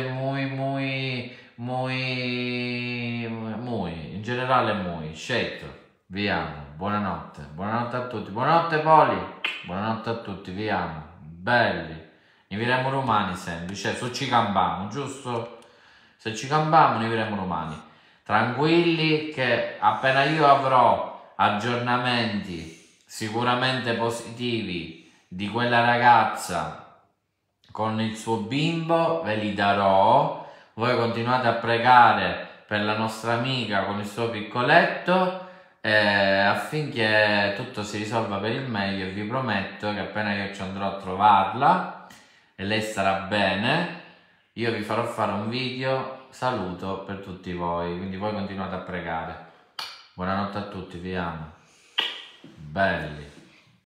in generale scelto. Vi amo, buonanotte a tutti, buonanotte Poli, buonanotte a tutti, vi amo, belli, ne viremo romani sempre, cioè se ci cambiamo, giusto? Se ci cambiamo ne viremo romani, tranquilli che appena io avrò aggiornamenti sicuramente positivi di quella ragazza con il suo bimbo ve li darò. Voi continuate a pregare per la nostra amica con il suo piccoletto affinché tutto si risolva per il meglio, e vi prometto che appena io ci andrò a trovarla e lei starà bene, io vi farò fare un video saluto per tutti voi, quindi voi continuate a pregare. Buonanotte a tutti, vi amo, belli.